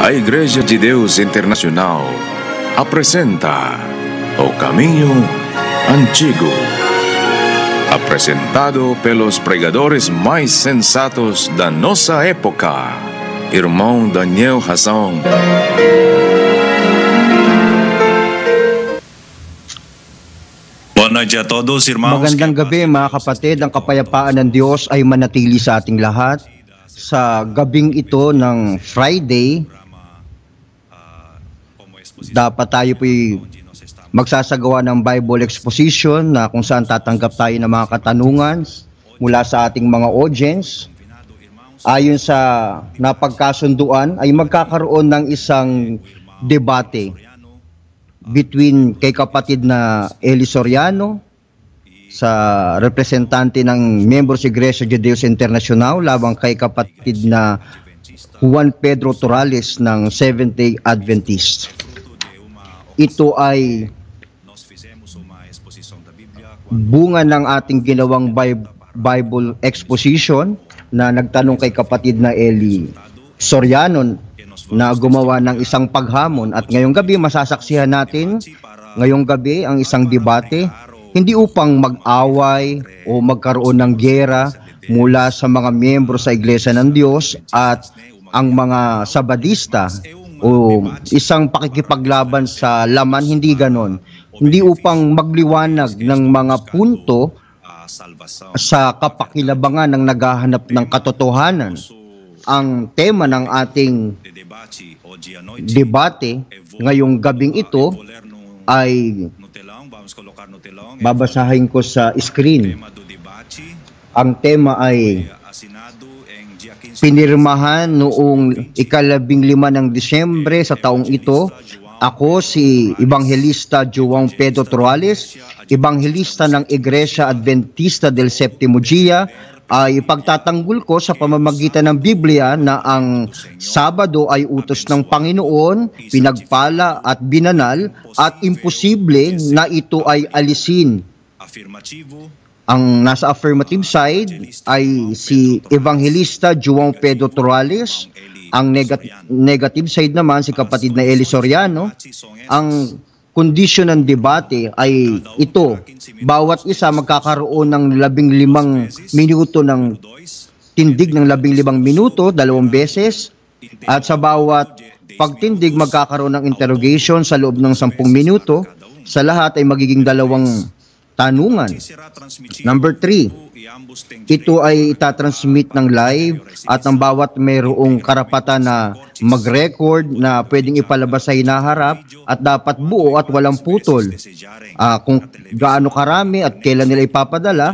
A Igreja de Deus Internacional apresenta o Caminho Antigo, apresentado pelos pregadores mais sensatos da nossa época, Irmão Daniel Hassan. Magandang gabi mga kapatid, ang kapayapaan ng Diyos ay manatili sa ating lahat. Sa gabing ito ng Friday, dapat tayo po'y magsasagawa ng Bible exposition na kung saan tatanggap tayo ng mga katanungan mula sa ating mga audience. Ayon sa napagkasunduan ay magkakaroon ng isang debate between kay kapatid na Eliseo Soriano sa representante ng miyembro sa Iglesia de Deus Internacional labang kay kapatid na Juan Pedro Torales ng Seventh-day Adventist. Ito ay bunga ng ating ginawang Bible exposition na nagtanong kay kapatid na Eliseo Soriano na gumawa ng isang paghamon, at ngayong gabi masasaksihan natin ngayong gabi ang isang debate, hindi upang mag-away o magkaroon ng giyera mula sa mga miyembro sa Iglesia ng Diyos at ang mga Sabadista o isang pakikipaglaban sa laman, hindi ganon. Hindi upang magliwanag ng mga punto sa kapakilabangan ng naghahanap ng katotohanan. Ang tema ng ating debate ngayong gabing ito ay babasahin ko sa screen. Ang tema ay pinirmahan noong ika-15 ng Disyembre sa taong ito. Ako si evangelista Juan Pedro Torales, evangelista ng Iglesia Adventista del Séptimo Dia, ay ipagtatanggol ko sa pamamagitan ng Biblia na ang Sabado ay utos ng Panginoon, pinagpala at binanal, at imposible na ito ay alisin. Ang nasa affirmative side ay si evangelista Juan Pedro Torales. Ang negative side naman si kapatid na Eliseo Soriano. Ang kondisyon ng debate ay ito: bawat isa magkakaroon ng 15 minuto ng tindig ng 15 minuto, 2 beses, at sa bawat pagtindig magkakaroon ng interrogation sa loob ng 10 minuto. Sa lahat ay magiging 2 tanungan. Number 3, ito ay itatransmit ng live at ang bawat mayroong karapatan na mag-record na pwedeng ipalabas sa hinaharap at dapat buo at walang putol. Kung gaano karami at kailan nila ipapadala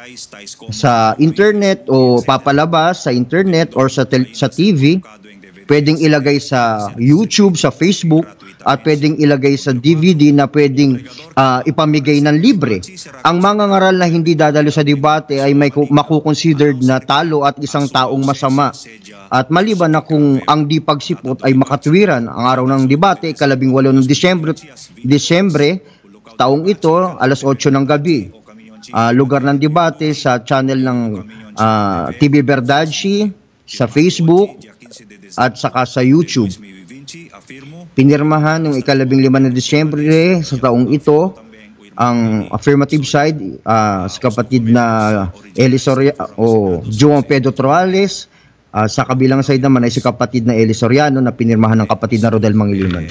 sa internet o papalabas sa internet or sa TV, pwedeng ilagay sa YouTube, sa Facebook, at pwedeng ilagay sa DVD na pwedeng ipamigay ng libre. Ang mga ngaral na hindi dadalo sa debate ay may makukonsidered na talo at isang taong masama. At maliban na kung ang di pagsipot ay makatwiran, ang araw ng debate, ika-18 ng Disyembre, taong ito, alas 8 ng gabi. Lugar ng debate sa channel ng TV Verdaci, sa Facebook, at saka sa YouTube. Pinirmahan ng ika-15 ng Disyembre sa taong ito. Ang affirmative side sa kapatid na Eliseo o Juan Pedro Torales. Sa kabilang side naman ay si kapatid na Eliseo Soriano na pinirmahan ng kapatid na Rodel Mangilinan.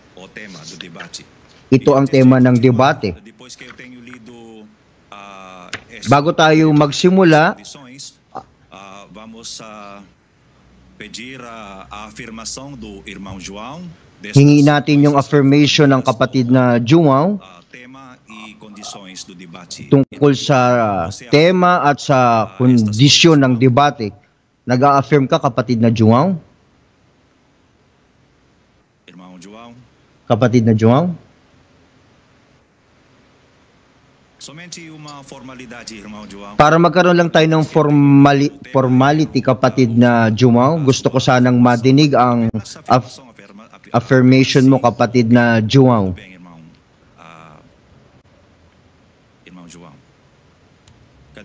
Ito ang tema ng debate. Bago tayo magsimula, vamos pedir a afirmação do irmão João. Hingi natin yung affirmation ng kapatid na João tungkol sa tema at sa kondisyon ng debate. Nag-a-affirm ka, kapatid na João? Kapatid na João? Para magkaroon lang tayo ng formality, kapatid na João, gusto ko sanang madinig ang affirmation mo, kapatid na João.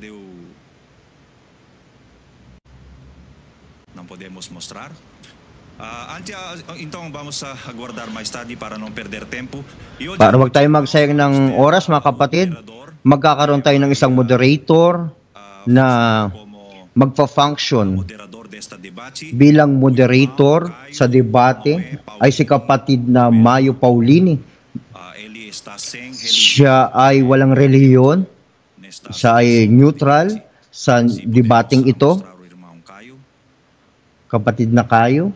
Não podemos mostrar? Então vamos aguardar mais tarde para não perder tempo. Para wag tayo magsayang ng oras, mga kapatid, magkakaroon tayo ng isang moderator na magpa-function bilang moderator sa debate ay si kapatid na Mayo Paulini. Siya ay walang relihiyon, siya ay neutral sa debating ito. Kapatid na Kayo,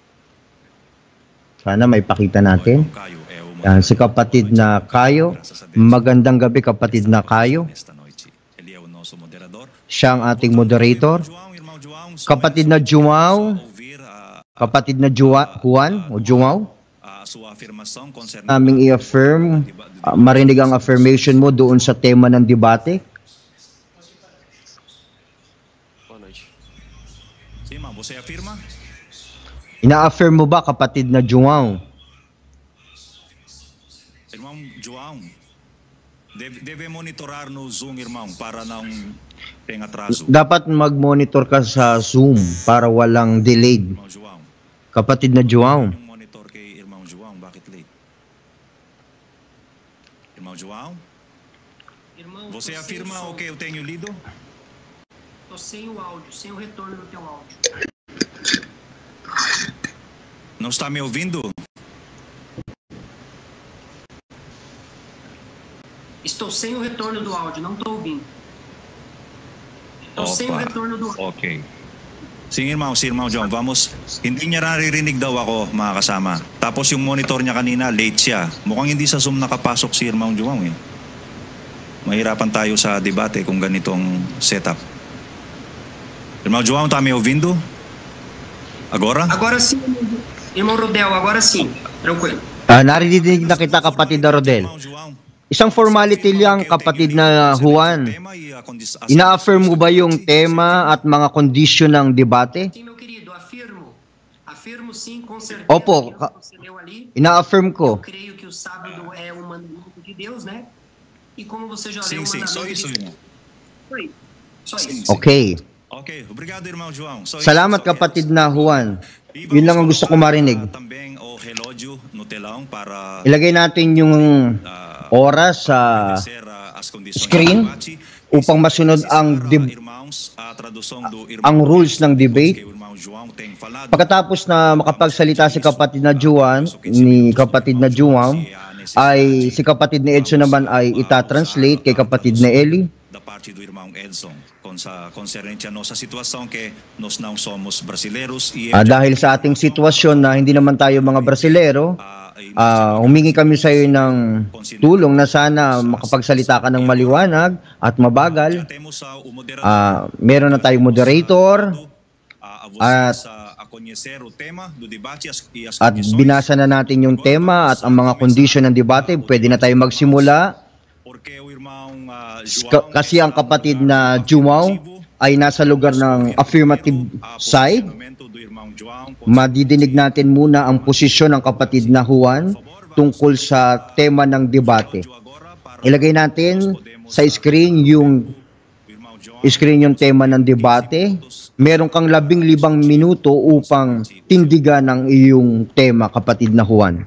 sana may pakita natin. Yan, si kapatid na Kayo. Magandang gabi, kapatid na Kayo. Siya ang ating moderator. Kapatid na Juan, kapatid na Juan o Juan, naming i-affirm, marinig ang affirmation mo doon sa tema ng debate. Ina-affirm mo ba, kapatid na Juan? Irmão João, deve monitorar no Zoom, irmão, para não ter atraso. Dapat mag-monitor ka sa Zoom para walang delayed. Irmão João. Kapatid na João. Yung monitor kay Irmão João, bakit late? Irmão João? Irmão, Você afirma o que eu tenho lido? Tô sem o áudio, sem o retorno do teu áudio. Não está me ouvindo? Estou sem o retorno do áudio, não estou ouvindo. Estou sem o retorno do áudio. Okay. Sige, irmão, si Irmão João, vamos. Hindi niya naririnig daw ako, mga kasama. Tapos yung monitor niya kanina, late siya. Mukhang hindi sa Zoom nakapasok si Irmão João, eh. Mahirapan tayo sa debate kung ganitong setup. Irmão João, tá me ouvindo? Agora? Agora sim, irmão Rodel, agora sim. Tranquilo. Narinig na kita, kapatid na Rodel. Isang formality lang, kapatid na Juan. Ina-affirm mo ba yung tema at mga kondisyon ng debate? Sim, meu querido, afirmo. Afirmo sim, com certeza. Opo, Você leu ali. ina-affirm ko. Eu creio que o sábado é um mandamento de Deus, né? E como você já leu Sim, o sim, mandamento só isso, de irmão. Foi. Só Sim, isso. sim. Okay. Okay, obrigado, Irmão João. Salamat, kapatid na Juan. Yun lang ang gusto ko marinig. Também o relógio no telão para Ilagay natin yung oras sa screen upang masunod ang rules ng debate. Pagkatapos na makapagsalita si kapatid na Juan, ay si kapatid na Edson naman ay itatranslate kay kapatid na Eli. da parte do irmão Edson concernente a nossa situação que nós não somos brasileiros Dahil sa ating sitwasyon na hindi naman tayo mga Brasilero, humingi kami sa iyo ng tulong na sana makapagsalita ka ng maliwanag at mabagal. Meron na tayong moderator at binasa na natin yung tema at ang mga kondisyon ng debate. Pwede na tayo magsimula. Kasi ang kapatid na Jumaw ay nasa lugar ng affirmative side. Madidinig natin muna ang posisyon ng kapatid na Juan tungkol sa tema ng debate. Ilagay natin sa screen yung tema ng debate. Meron kang 15 minuto upang tindigan ang iyong tema, kapatid na Juan.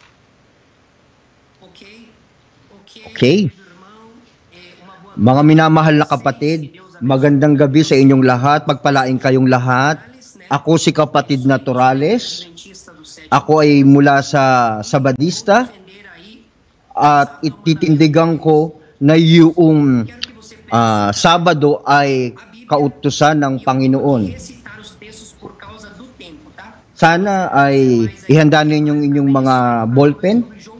Okay. Mga minamahal na kapatid, magandang gabi sa inyong lahat. Pagpalain kayong lahat. Ako si kapatid na Torales. Ako ay mula sa Sabadista. At ititindigan ko na yung Sabado ay kautusan ng Panginoon. Sana ay ihanda ninyong inyong mga ballpen.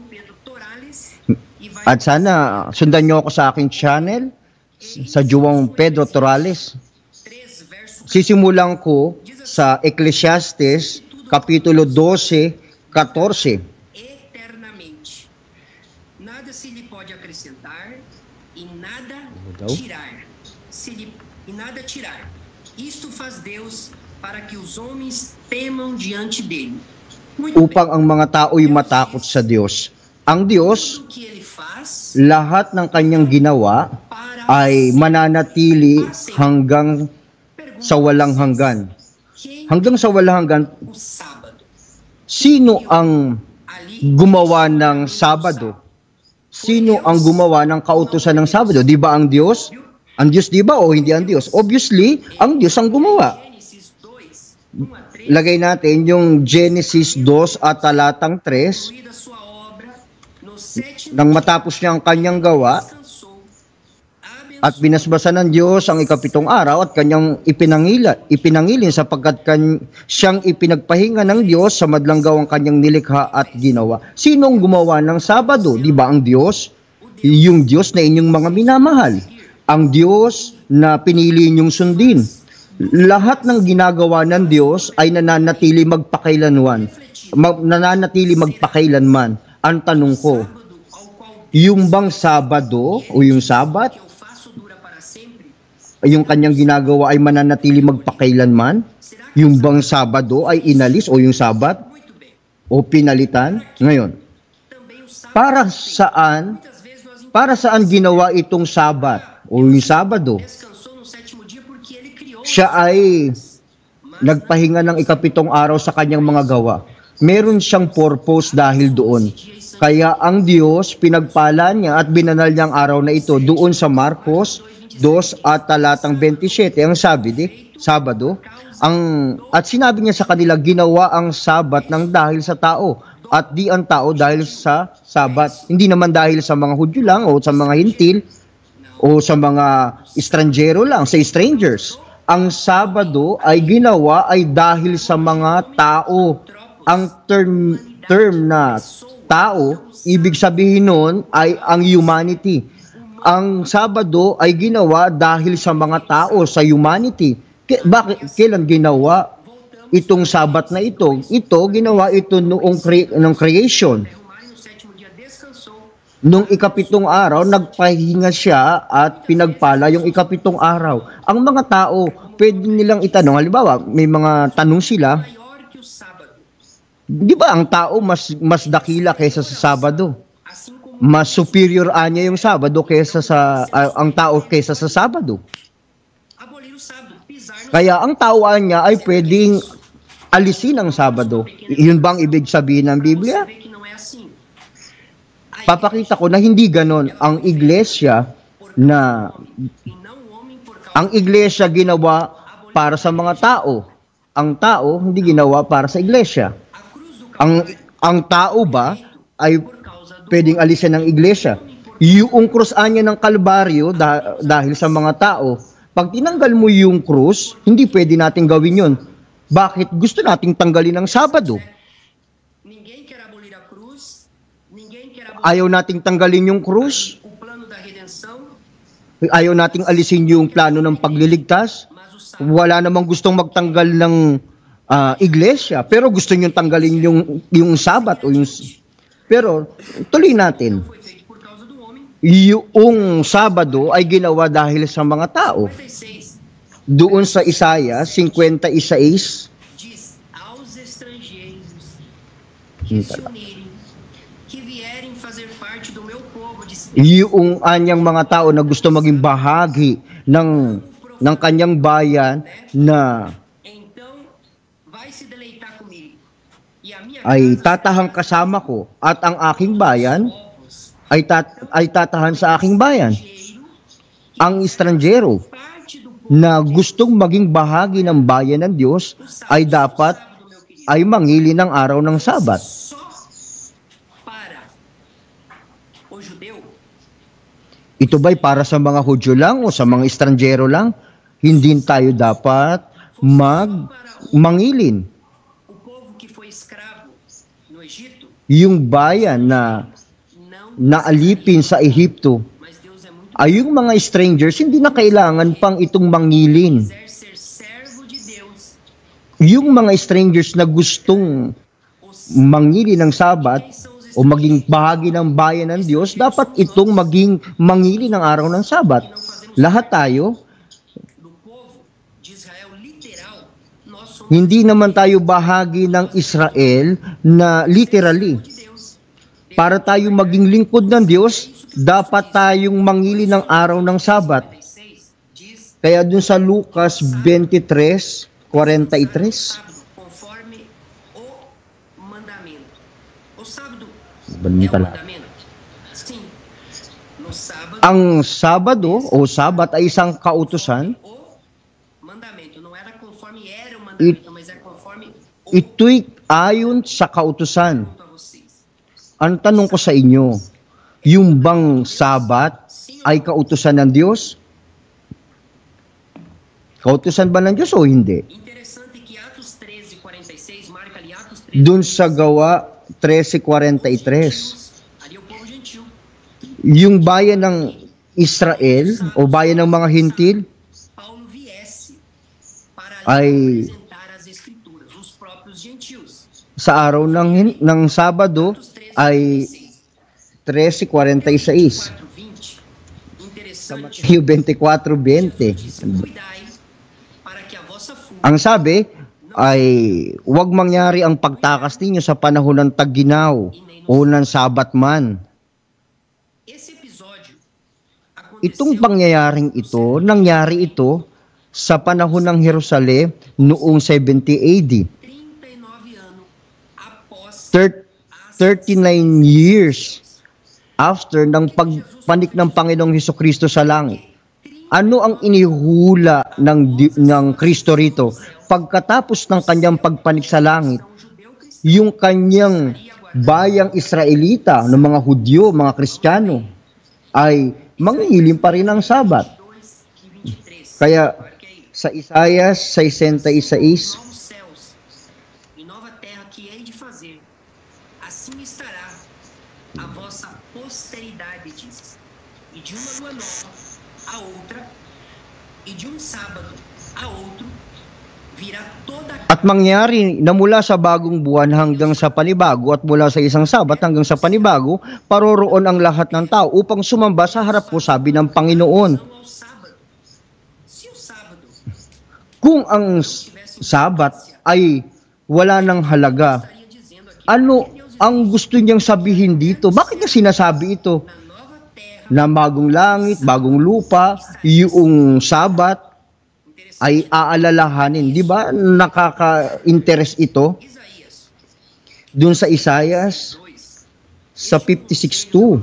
At sana sundan niyo ako sa aking channel sa Juan Pedro Torales. Sisimulan ko sa Ecclesiastes Kapitulo 12:14. Eternamente. Nada se lhe pode acrescentar e nada tirar. E nada tirar. Isto faz Deus para que os homens temam diante dele. Upang ang mga tao'y matakot sa Diyos. Ang Diyos, lahat ng kanyang ginawa ay mananatili hanggang sa walang hanggan. Hanggang sa walang hanggan, Sino ang gumawa ng Sabado? Sino ang gumawa ng kautusan ng Sabado? Di ba ang Diyos? Ang Diyos di ba o hindi ang Diyos? Obviously, ang Diyos ang gumawa. Lagay natin yung Genesis 2 at talatang 3. Nang matapos niya ang kanyang gawa, at binasbasan ng Diyos ang ikapitong araw at kanyang ipinangilin sapagkat siyang ipinagpahinga ng Diyos sa madlang gawang kanyang nilikha at ginawa. Sinong gumawa ng Sabado? Di ba ang Diyos? Yung Diyos na inyong mga minamahal. Ang Diyos na pinili ninyong sundin. Lahat ng ginagawa ng Diyos ay nananatili magpakailanman. Ang tanong ko, yung bang Sabado o yung Sabbath, yung kanyang ginagawa ay mananatili magpakailanman? Yung bang Sabado ay inalis o yung Sabbath o pinalitan? Ngayon, para saan ginawa itong Sabbath o yung Sabado? Siya ay nagpahinga ng ikapitong araw sa kanyang mga gawa. Meron siyang purpose dahil doon. Kaya ang Diyos, pinagpala niya at binanal niya ang araw na ito doon sa Marcos 2 at talatang 27. Ang sabi Sabado. At sinabi niya sa kanila, ginawa ang Sabat ng dahil sa tao at di ang tao dahil sa Sabat. Hindi naman dahil sa mga Hudyo lang o sa mga Hintil o sa mga estranjero lang, sa strangers. Ang Sabado ay ginawa ay dahil sa mga tao. Ang term na tao, ibig sabihin nun ay ang humanity. Ang Sabado ay ginawa dahil sa mga tao, sa humanity. Bakit? Kailan ginawa itong Sabbath na ito? Ito, ginawa ito noong creation. Nung ikapitong araw, nagpahinga siya at pinagpala yung ikapitong araw. Ang mga tao, pwede nilang itanong, halimbawa, may mga tanong sila, di ba ang tao mas dakila kaysa sa Sabado? Mas superior anya yung Sabado kaysa ang tao kaysa sa Sabado. Kaya ang tao niya ay pwedeng alisin ang Sabado. Yun bang ibig sabihin ng Biblia? Papakita ko na hindi ganon. Ang iglesia ginawa para sa mga tao. Ang tao hindi ginawa para sa iglesia. Ang tao ba ay pwedeng alisin ng iglesia? Yung krus anya ng Kalbaryo dahil sa mga tao, pag tinanggal mo yung krus, hindi pwede natin gawin yun. Bakit? Gusto nating tanggalin ang Sabado. Ayaw nating tanggalin yung krus. Ayaw nating alisin yung plano ng pagliligtas. Wala namang gustong magtanggal ng iglesia, pero gusto nyo tanggalin yung Sabbath o yung... Pero tuloy natin. Yung Sabado ay ginawa dahil sa mga tao. Doon sa Isaiah 56, yung anyang mga tao na gusto maging bahagi ng kanyang bayan na ay tatahang kasama ko at ang aking bayan ay tatahan sa aking bayan. Ang estranjero na gustong maging bahagi ng bayan ng Diyos ay dapat ay mangili ng araw ng Sabat. Ito ba'y para sa mga Hudyo lang o sa mga estranjero lang? Hindi tayo dapat mangilin. Yung bayan na naalipin sa Ehipto, ay yung mga strangers, hindi na kailangan pang itong mangilin. Yung mga strangers na gustong mangilin ng Sabat o maging bahagi ng bayan ng Diyos, dapat itong maging mangilin ng araw ng Sabat. Lahat tayo, hindi naman tayo bahagi ng Israel na literally. Para tayo maging lingkod ng Diyos, dapat tayong mangili ng araw ng Sabat. Kaya dun sa Lucas 23:43, É o mandamento? Sim. No sábado, Ang Sabado o Sabat ay isang kautusan. o mandamento. Não era conforme era o mandamento, mas é conforme o Ito'y ayon sa kautusan. pergunto a vocês. Ang tanong ko sa inyo, yung bang Sabat ay kautusan ng Diyos? Kautusan ba ng Diyos o hindi? Interessante que Atos 13:46 marca ali Atos 13. Doon sa Gawa 13:43, Ali é o povo gentil. yung bayan ng Israel o bayan ng mga hintil Paulo viesse para Ay- apresentar as escrituras, os próprios gentios. sa araw ng Sabado Atos 13:46. ay 13:46. 24:20. Interessante. Yung 24:20. Cuidai para que a vossa fuga Ang sabi ay huwag mangyari ang pagtakas ninyo sa panahon ng tag-ginaw o ng Sabat man. esse episódio Itong aconteceu pangyayaring ito, nangyari ito sa panahon ng Jerusalem noong 70 AD. 39 anos após 39 years after ng pagpanik ng Panginoong Hesukristo sa langit. Ano ang inihula ng Kristo rito? Pagkatapos ng kanyang pagpanik sa langit, yung kanyang bayang Israelita, ng mga Hudyo, mga Kristiyano, ay mangingilim pa rin ng Sabat. 2:23. Kaya sa Isaias 66, Novos céus e nova terra que hei de fazer, assim estará a vossa posteridade, diz. E de uma lua nova a outra, e de um sábado a outro, virá toda a at mangyari na mula sa bagong buwan hanggang sa panibago at mula sa isang Sabat hanggang sa panibago, paroroon ang lahat ng tao upang sumamba sa harap ko, sabi ng Panginoon. ao sábado. Se o sábado Kung ang Sabat ay wala ng halaga, estaria dizendo aqui ano ang gusto niyang sabihin dito? Bakit niya sinasabi ito? na nova terra, Na bagong langit, bagong lupa, yung Sabat ay aalalahanin. Di ba nakaka-interest ito? Isaías Doon sa Isaias 2, sa 56:2.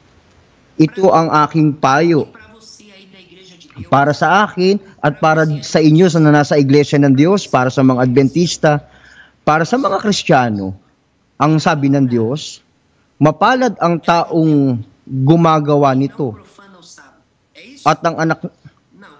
Ito ang aking payo para você aí da igreja de Deus, para sa akin at para sa inyo sa nasa iglesia ng Diyos, para sa mga Adventista, para sa mga Kristiyano. Ang sabi ng Diyos, mapalad ang taong gumagawa não nito profana o sábado. É isso? at ang anak Não.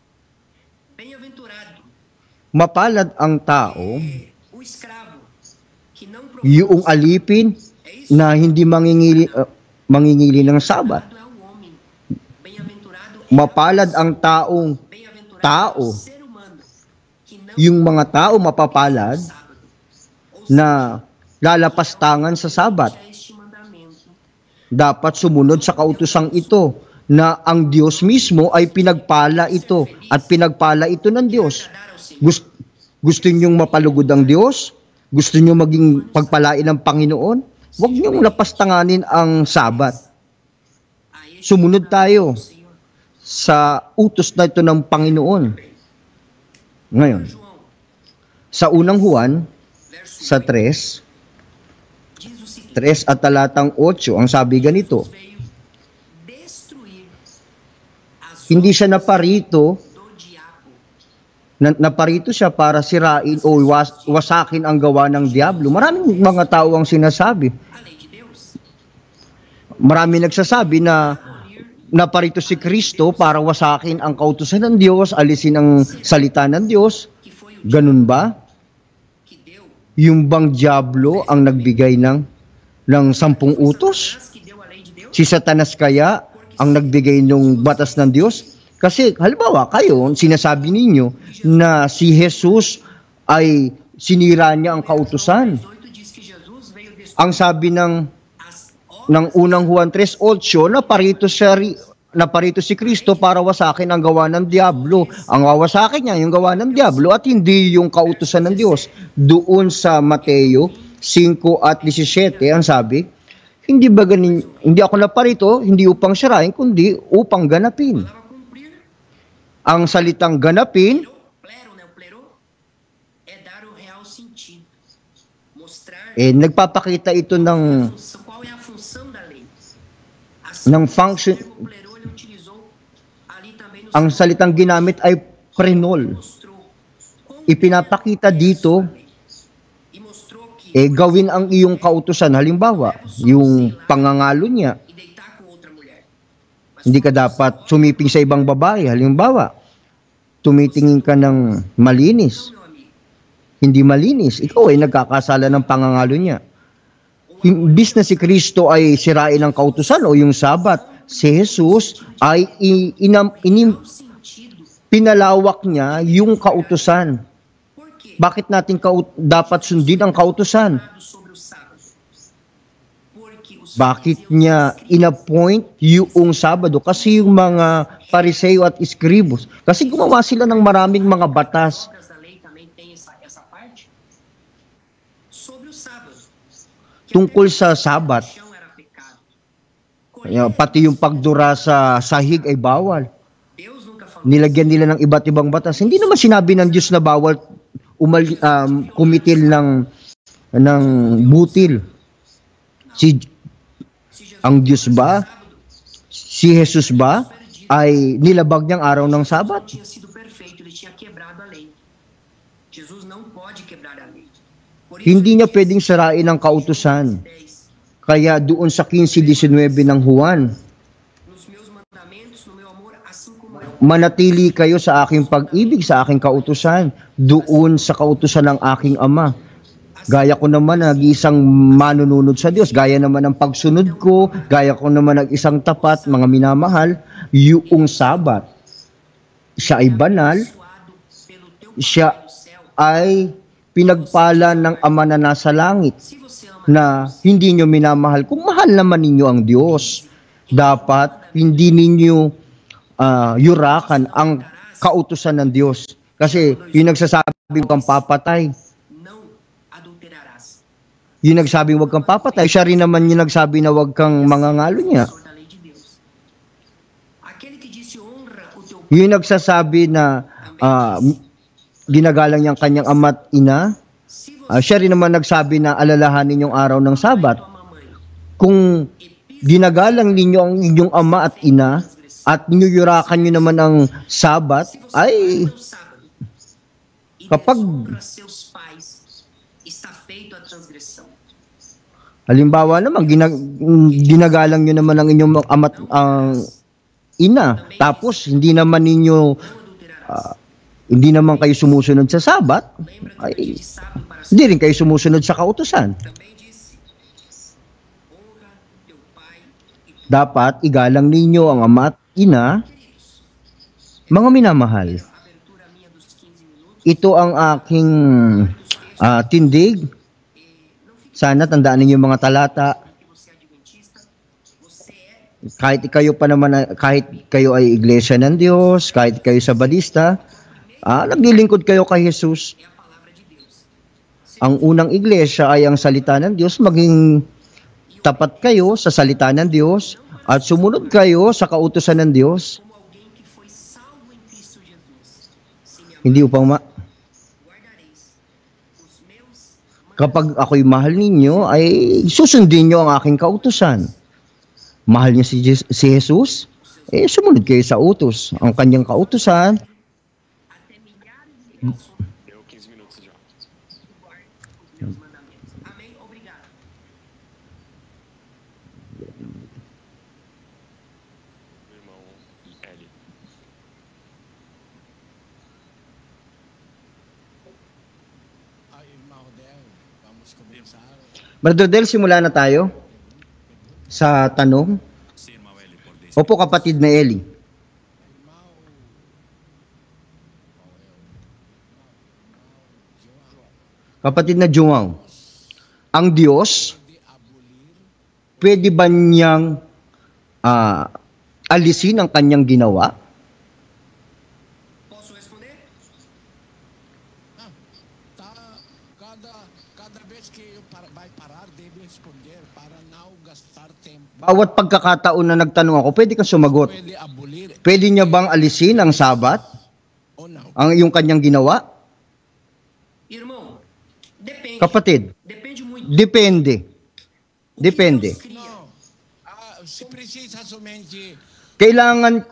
Bem-aventurado mapalad ang tao, o escravo que não yung alipin É isso? na hindi mangingili ng Sabat. Bem-aventurado é o homem. Bem-aventurado é Mapalad ang taong Bem-aventurado tao. é o ser humano que não yung mga tao mapapalad sábado. Ou na lalapastangan sa Sabat. seja, este mandamento Dapat sumunod sa kautosang ito na ang Diyos mismo ay pinagpala ito at pinagpala ito ng Diyos. agradar ao Senhor. Gusto niyong mapalugod ang Diyos? Gusto niyo maging pagpalain ng Panginoon? Huwag niyong lapastanganin ang Sabat. A este Sumunod tayo mandamento do Senhor. sa utos na ito ng Panginoon. Ngayon, João, sa unang Juan, verso sa 8, 3 diz o seguinte: at talatang 8, ang sabi ganito, veio destruir as hindi siya naparito, obras do diabo. naparito siya para sirain o wasakin ang gawa ng Diablo. Maraming mga tao ang sinasabi. A lei de Deus. Marami nagsasabi na naparito si Kristo para wasakin ang kautusan ng Diyos, alisin ang salita ng Diyos. Que foi o Ganun ba? que deu Yung bang Diablo ang nagbigay ng 10 utos? Satanás que deu a lei de Deus? Si Satanas kaya ang nagbigay ng batas ng Diyos? Kasi halimbawa kayo, sinasabi ninyo na si Jesus ay sinira niya ang kautusan. 8 diz que Jesus veio destruir Ang sabi ng as unang Juan 3:8, naparito si Kristo para wasakin ang gawa ng Diablo. Ang wawasakin niya yung gawa ng Diablo at hindi yung kautusan ng Diyos. Doon sa Mateo 5:17, ang sabi, hindi ako naparito, hindi upang sirain, kundi upang ganapin. para cumprir. Ang salitang ganapin, Plero, né? O plero é dar o real sentido. Mostrar nagpapakita ito ng qual é a função da lei. ng function. O plerô ele utilizou ali também no Ang salitang ginamit ay prenol. Ipinapakita dito, gawin ang iyong kautusan. Halimbawa, yung pangangalo niya, hindi ka dapat sumiping sa ibang babae. Halimbawa, tumitingin ka ng malinis. Hindi malinis. Ikaw ay nagkakasala ng pangangalo niya. Imbis na si Kristo ay sirain ang kautusan o yung Sabbath, si Jesus ay pinalawak niya yung kautusan. Bakit natin dapat sundin ang kautusan? Bakit niya inappoint yung Sabado? Kasi yung mga Pariseo at Eskribos. Kasi gumawa sila ng maraming mga batas. Tungkol sa Sabbath. Pati yung pagdura sa sahig ay bawal. Nilagyan nila ng iba't ibang batas. Hindi naman sinabi ng Diyos na bawal kumitil ng butil. Ang Diyos ba? Si Jesus ba ay nilabag niyang araw ng Sabat? Hindi niya pwedeng sirain ang kautusan. Kaya doon sa 15:19 ng Juan, manatili kayo sa aking pag-ibig, sa aking kautusan, doon sa kautusan ng aking Ama. Gaya ko naman nag-isang manununod sa Diyos, gaya naman ng pagsunod ko, gaya ko naman ng isang tapat, mga minamahal, yung Sabat. Siya ay banal, siya ay pinagpala ng Ama na nasa langit, na hindi nyo minamahal. Kung mahal naman ninyo ang Diyos, dapat hindi ninyo yurakan ang kautusan ng Diyos. Kasi yung nagsasabi huwag kang papatay. Yung nagsabi huwag kang papatay, siya rin naman yung nagsabi na huwag kang mangangalo niya. Yung nagsasabi na ginagalang niyang kanyang ama't ina, siya rin naman nagsabi na alalahanin yung araw ng Sabat. Kung ginagalang ninyo ang inyong ama at ina, at niyuyurakan nyo naman ang Sabat, ay kapag halimbawa naman, ginagalang nyo naman ang inyong ama't ina, tapos hindi naman ninyo hindi naman kayo sumusunod sa Sabat, ay hindi rin kayo sumusunod sa kautusan. Dapat igalang ninyo ang ama at ina. Mga minamahal, ito ang aking tindig. Sana tandaan ninyo yung mga talata. Kahit kayo pa naman, kahit kayo ay iglesia ng Diyos, kahit kayo Sabadista, naglilingkod kayo kay Jesus. Ang unang iglesia ay ang salita ng Diyos, maging tapat kayo sa salita ng Diyos at sumunod kayo sa kautusan ng Diyos. Hindi upang kapag ako'y mahal ninyo, ay susundin nyo ang aking kautusan. Mahal niyo si Jesus, sumunod kayo sa utos. Ang kanyang kautusan, Brother Del, simula na tayo sa tanong. Opo, kapatid na Eli. Kapatid na João, ang Diyos, pwede ba niyang alisin ang kanyang ginawa? Bawat pagkakataon na nagtanong ako, pwede kang sumagot. Pwede niya bang alisin ang Sabat? Ang yung kanyang ginawa? Kapatid, depende. Kailangan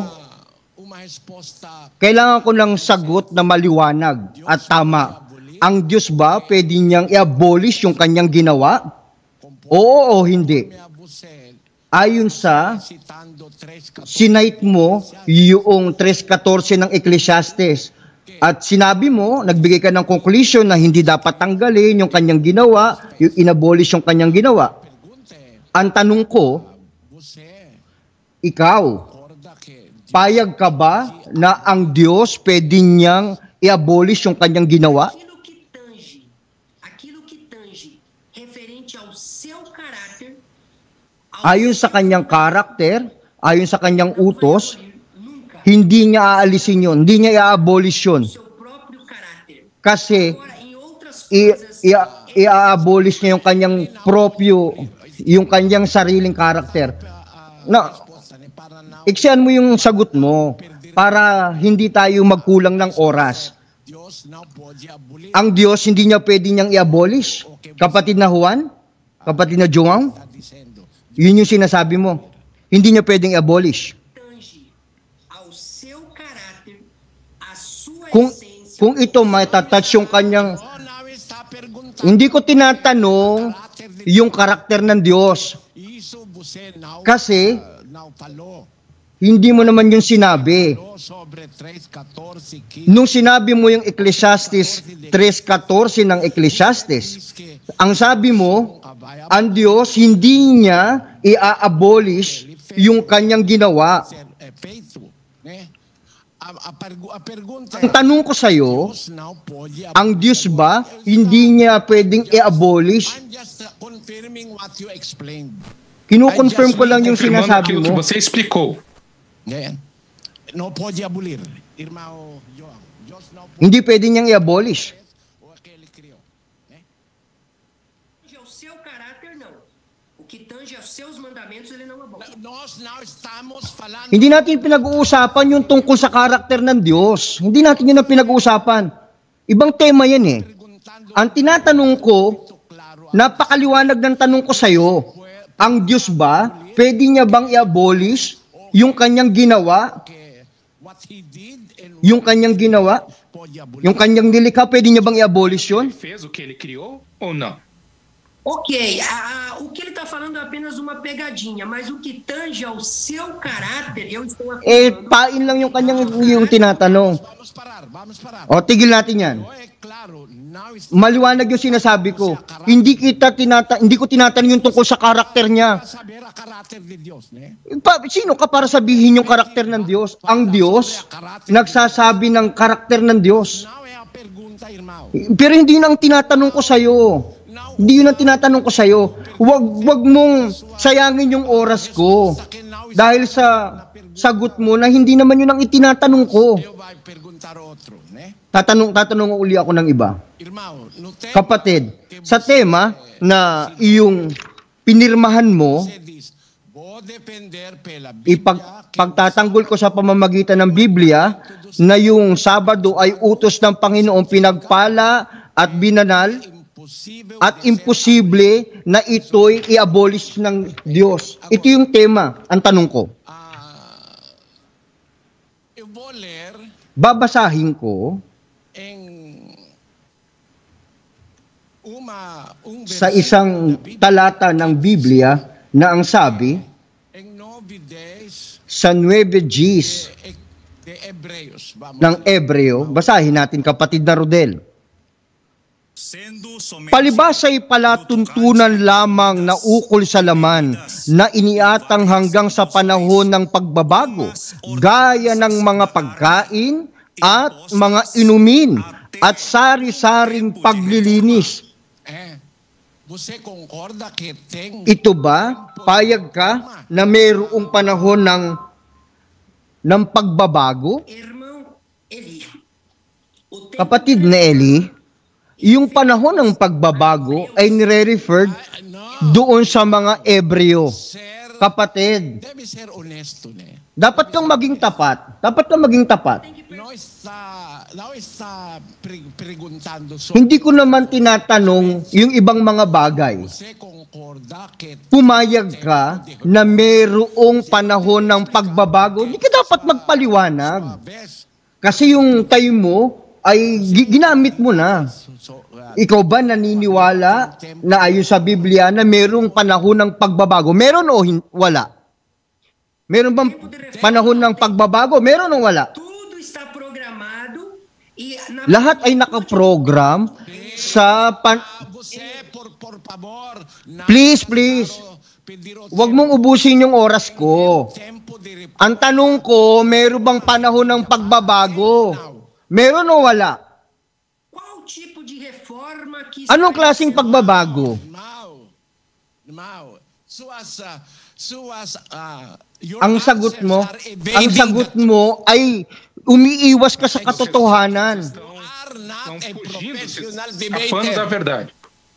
ko ng sagot na maliwanag at tama. Ang Diyos ba pwede niyang i-abolish yung kanyang ginawa? Oo o hindi? Ayon sa sinite mo yung 3:14 ng Ecclesiastes at sinabi mo, nagbigay ka ng conclusion na hindi dapat tanggalin yung kanyang ginawa, yung inabolish yung kanyang ginawa. Ang tanong ko, ikaw, payag ka ba na ang Diyos pwede niyang i-abolish yung kanyang ginawa? Aquilo que tange referente ao seu caráter, Ayon sa kanyang karakter, ayon sa kanyang utos, hindi niya aalisin yun, hindi niya i-abolish yun. seu próprio caráter. Kasi Agora, em outras coisas, i-abolish niya yung kanyang proprio, yung kanyang sariling karakter. Na, iksiyan mo yung sagot mo para hindi tayo magkulang ng oras. Ang Diyos hindi niya pwede niyang i-abolish. Kapatid na Juan, kapatid na João, yun yung sinasabi mo. Hindi niya pwedeng i-abolish. tange ao seu caráter, a sua Kung essência, ito matatouch yung kanyang, hindi ko tinatanong yung karakter ng Diyos. Kasi hindi mo naman yung sinabi. Nung sinabi mo yung Ecclesiastes 3:14 ng Ecclesiastes, ang sabi mo, ang Diyos hindi niya i-abolish yung kanyang ginawa. Ang tanong ko sa iyo, ang Diyos ba hindi niya pwedeng i-abolish? Kino-confirm ko lang yung sinasabi Aquilo que mo. você explicou. Não pode abolir. Irmão João, Deus não pode Hindi pwede niyang i-abolish. o que ele criou. tange ao seu caráter, não. O que tange aos seus mandamentos, ele não abole. Nós não estamos falando. Hindi natin pinag-uusapan yung tungkol sa karakter ng Diyos. Hindi natin yun ang pinag-uusapan. Ibang tema yan eh. Ang tinatanong ko, napakaliwanag ng tanong ko sa'yo, ang Diyos ba, pwede niya bang i-abolish yung kanyang ginawa? What he did and Yung kanyang ginawa? pode abolir. Yung kanyang nilikha, pwede niya bang i-abolish yun? Ele fez o que ele criou ou não? Ok, o que ele está falando é apenas uma pegadinha, mas o que tange ao seu caráter, eu estou Pain lang yung kanyang yung tinatanong. Vamos parar, vamos parar. O, tigil natin yan. É claro, não está Maliwanag yung sinasabi ko. Hindi ko tinatanong yung tungkol sa karakter niya. para saber a caráter de Deus, né? Sino ka para sabihin yung karakter ng Diyos? Ang Diyos, nagsasabi ng karakter ng Diyos. Não é a pergunta, irmão. Pero hindi yun ang tinatanong ko sa'yo. Hindi yun ang tinatanong ko sa'yo. Wag mong sayangin yung oras ko. Dahil sa sagot mo na hindi naman yun ang itinatanong ko. Eu vai perguntar outro, né? Tatanong uli ako ng iba. Irmão, no tempo Kapatid, sa tema na iyong pinirmahan mo, você diz, vou depender pela Bíblia, pagtatanggol ko sa pamamagitan ng Biblia na yung Sabado ay utos ng Panginoong pinagpala at binanal impossível at imposible na ito'y i-abolish ng Diyos. Ito yung tema, ang tanong ko. eu vou ler Babasahin ko em sa isang talata ng Biblia na ang sabi em 9:10 sa 9:10 de Hebreus. Vamos ng Ebreo. Basahin natin, kapatid na Rodel. Sendo somente Palibasa'y palatuntunan lamang na ukol sa laman na iniatang hanggang sa panahon ng pagbabago, gaya ng mga pagkain at mga inumin at sari-saring paglilinis. Você concorda que tem Ito ba, payag ka na mayroong panahon ng pagbabago? Irmão Eli, o tempo Kapatid na Eli, yung panahon ng pagbabago ay nire-referred doon sa mga Ebreo. ser, Kapatid, deve ser honesto, né? dapat kang maging tapat. Dapat kang maging tapat. Não está perguntando sobre Hindi ko naman tinatanong yung ibang mga bagay. você concorda pumayag ka na mayroong panahon ng pagbabago, hindi ka dapat magpaliwanag. Kasi yung time mo ay ginamit mo na. Ikaw ba naniniwala na ayon sa Biblia na mayroong panahon ng pagbabago? Meron o wala? Meron bang panahon ng pagbabago? Meron o wala? Lahat ay nakaprogram sa Please. Huwag mong ubusin yung oras ko. Ang tanong ko, meron bang panahon ng pagbabago? Meron o wala? Anong klaseng pagbabago? Ang sagot mo ay umiiwas ka sa katotohanan. Afando da verdade.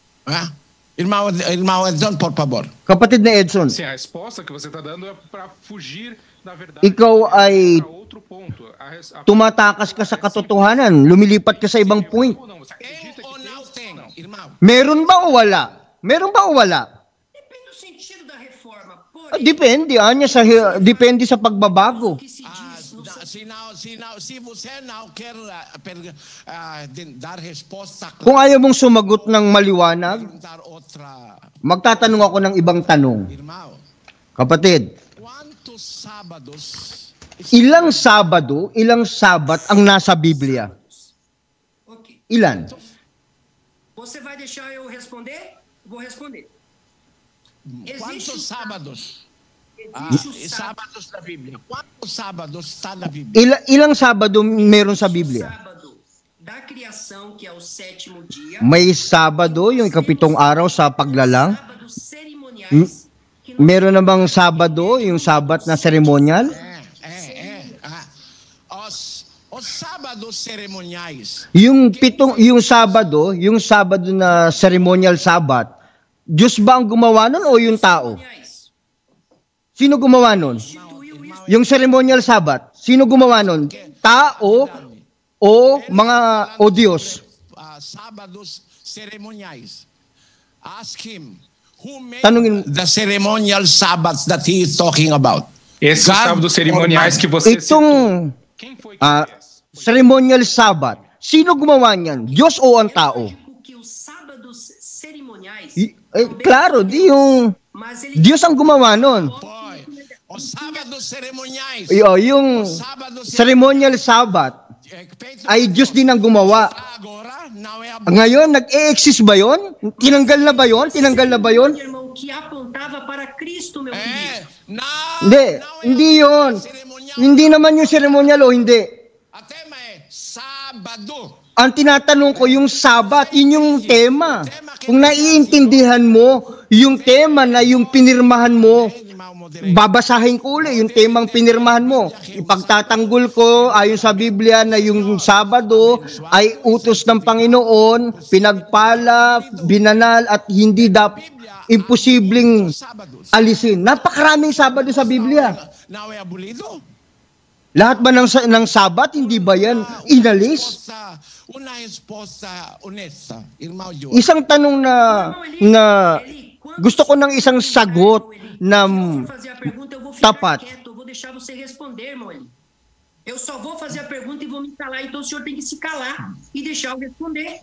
Irmão Edson, por favor. Kapatid na Edson, Sim, a resposta que você está dando é para fugir da verdade. ikaw ay Para outro ponto. tumatakas ka sa katotohanan, lumilipat ka sa ibang point. Não, você acredita que tem? Não. Irmão. Meron ba o wala? Meron ba o wala? Depende do sentido da reforma. Depende sa pagbabago. Se você não quer dar resposta clara, Kung ayaw mong sumagot ng maliwanag, dar outra. magtatanong ako ng ibang tanong. Irmão, Kapatid, quantos sábados ilang Sabado, ilang Sabat ang nasa Biblia? Ok. Ilan? Você vai deixar eu responder? Vou responder. quantos sábados? Existe o Sábados da Bíblia. Quantos sábados está na Bíblia? Ilang Sabado meron sa Biblia? sábado da criação, que é o sétimo dia. May Sabado, yung ikapitong araw sa paglalang. Sábados cerimoniais. Que nós Meron na bang Sabado, yung Sabat na seremonyal? Os sábados cerimoniais. Yung Sabado na ceremonial Sabat, Diyos ba ang gumawa nun o yung tao? cerimoniais. Sino gumawa nun? Instituiu isso. Yung ceremonial Sabat, sino gumawa nun? Tao o Diyos? Sábados cerimoniais. Ask him who made Tanungin- the ceremonial Sabbaths that he is talking about. Esses God sábados cerimoniais que você citou. Itong Quem foi que fez? ceremonial Sabat, sino gumawa niyan? Diyos o ang tao? Lógico que os sábados cerimoniais. Claro, di yung Mas ele Diyos ang gumawa nun. Boy, os sábados cerimoniais. Yung ceremonial Sabat ay Diyos din ang gumawa. Agora não é a Ngayon, nag-e-exist ba yun? Tinanggal na ba yun? irmão que apontava para Cristo, meu querido. Hindi yun. Hindi naman yung ceremonial o hindi. A tema é sábado. Ang tinatanong ko, yung Sabat, yun yung tema. Kung naiintindihan mo, yung tema na yung pinirmahan mo, babasahin ko ulit yung temang pinirmahan mo. Ipagtatanggol ko, ayon sa Biblia, na yung Sabado ay utos ng Panginoon, pinagpala, binanal, at hindi imposibleng alisin. Napakaraming Sabado sa Biblia. Não é abolido? Lahat ba ng Sabat, hindi ba yan inalis? Una resposta honesta, irmão João. Isang tanong na gusto ko ng isang sagot na Se eu for fazer a pergunta, eu vou ficar tapat. quieto, eu vou deixar você responder, irmão Eli. Eu só vou fazer a pergunta e vou me calar, então o senhor tem que se calar e deixar eu responder.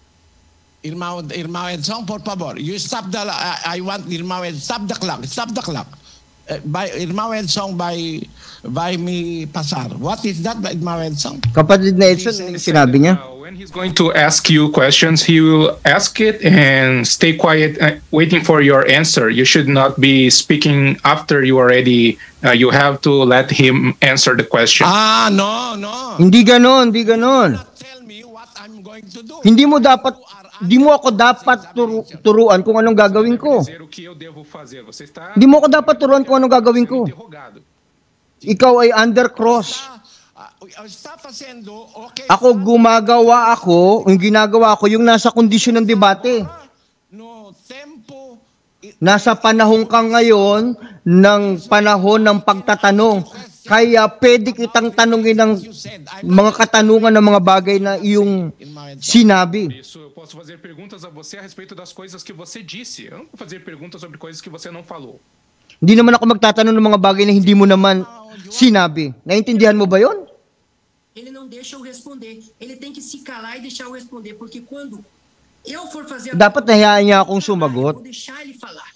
Irmão Edson, por favor. You stop the. I want irmão Edson. Stop the clock. Stop the clock. Irmão Edson, by me passar. What is that, irmão Edson? Kapatid na Edson, ano yung sinabi niya? When he's going to ask you questions, he will ask it and stay quiet, waiting for your answer. You should not be speaking after you already. You have to let him answer the question. No. Hindi ganon. Tell me what I'm going to do. Hindi mo ako dapat turuan kung anong gagawin ko. Dizer o que eu devo fazer. Você está Hindi mo ako dapat turuan kung anong gagawin ko. interrogado. Ikaw ay under cross. Está fazendo okay. Ako yung ginagawa ko, yung nasa kondisyon ng debate. No tempo. Nasa panahon ka ngayon ng panahon ng pagtatanong. Kaya pwede kitang tanungin ng mga katanungan ng mga bagay na iyong sinabi. Isso, eu posso fazer perguntas a você a respeito das coisas que você disse. Eu não vou fazer perguntas sobre coisas que você não falou. Hindi naman ako magtatanong ng mga bagay na hindi mo naman sinabi. Naintindihan mo ba yon? Ele não deixa eu responder. Ele tem que se calar e deixar eu responder, porque quando eu for fazer Dapat nahiyaan niya akong eu sumagot. vou deixar ele falar.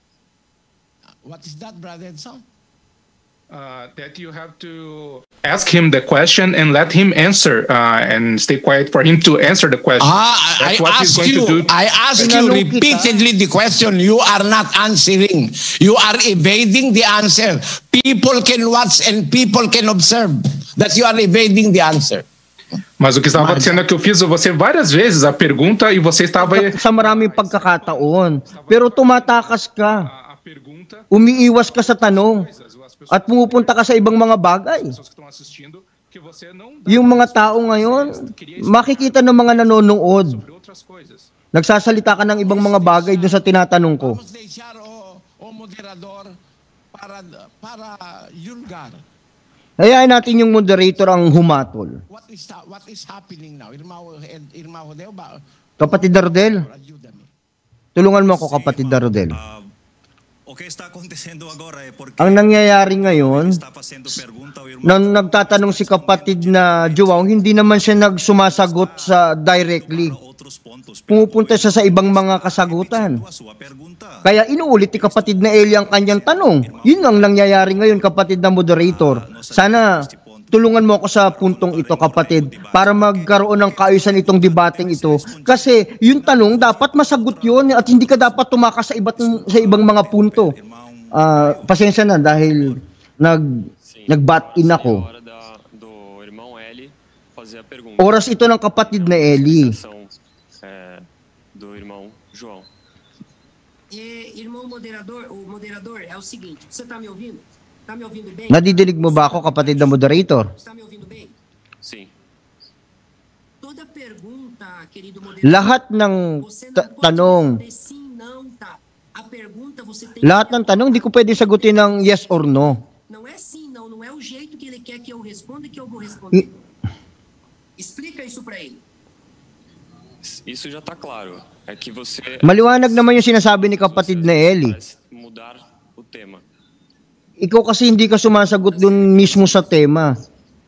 What is that, Brother Edson? That you have to ask him the question and let him answer, and stay quiet for him to answer the question. That's what he's going to do. I ask you Tinanong kita. repeatedly the question. You are not answering. You are evading the answer. People can watch and people can observe that you are evading the answer. Mas o que estava acontecendo é que eu fiz a você várias vezes a pergunta e você estava Sa maraming pagkakataon. Pero tumatakas ka. a pergunta. Umiiwas ka sa tanong. At pumupunta ka sa ibang mga bagay. Pessoas que estão assistindo que você não dá Yung mga tao ngayon, makikita ng mga nanonood. sobre outras coisas. Nagsasalita ka ng ibang mga bagay doon sa tinatanong ko. Vamos deixar o moderador para julgar. Hayaan natin yung moderator ang humatol. What is happening now? Irmão Rodel ba? Kapatid Dardel, Ajuda-me. tulungan mo ako, kapatid Dardel. O que está acontecendo agora é porque Ang nangyayari ngayon, está fazendo pergunta ao irmão. nang nagtatanong si kapatid na Joao, hindi naman siya nagsumasagot sa directly. Outros pontos. Pumupunta siya sa ibang mga kasagutan. A sua pergunta. Kaya inuulit ni kapatid na Eli ang kanyang tanong. Yun ang nangyayari ngayon, kapatid na moderator. Sana tulungan mo ako sa puntong ito, kapatid, para magkaroon ng kaayusan itong debating ito. Kasi yung tanong, dapat masagot yun at hindi ka dapat tumakas sa ibang mga punto. Pasensya na dahil nag-bat in ako. Oras ito ng kapatid na Eli. Do irmão João. Irmão moderador, o moderador é o seguinte, você está me ouvindo? Está me ouvindo bem? Nadidinig mo ba ako, kapatid na moderator? Está me ouvindo bem? Sim. Toda pergunta, querido moderador, Lahat ng você não pode tanong, responder sim, não, tá? A pergunta você tem lahat ng tanong, di ko pwede sagutin ng yes or no. Não é sim, não, não é o jeito que ele quer que eu responda que eu vou responder. Explica isso para ele. Isso já está claro. É que você Maliwanag naman yung sinasabi ni kapatid na Eli. parece mudar o tema. Ikaw kasi hindi ka sumasagot dun mismo sa tema.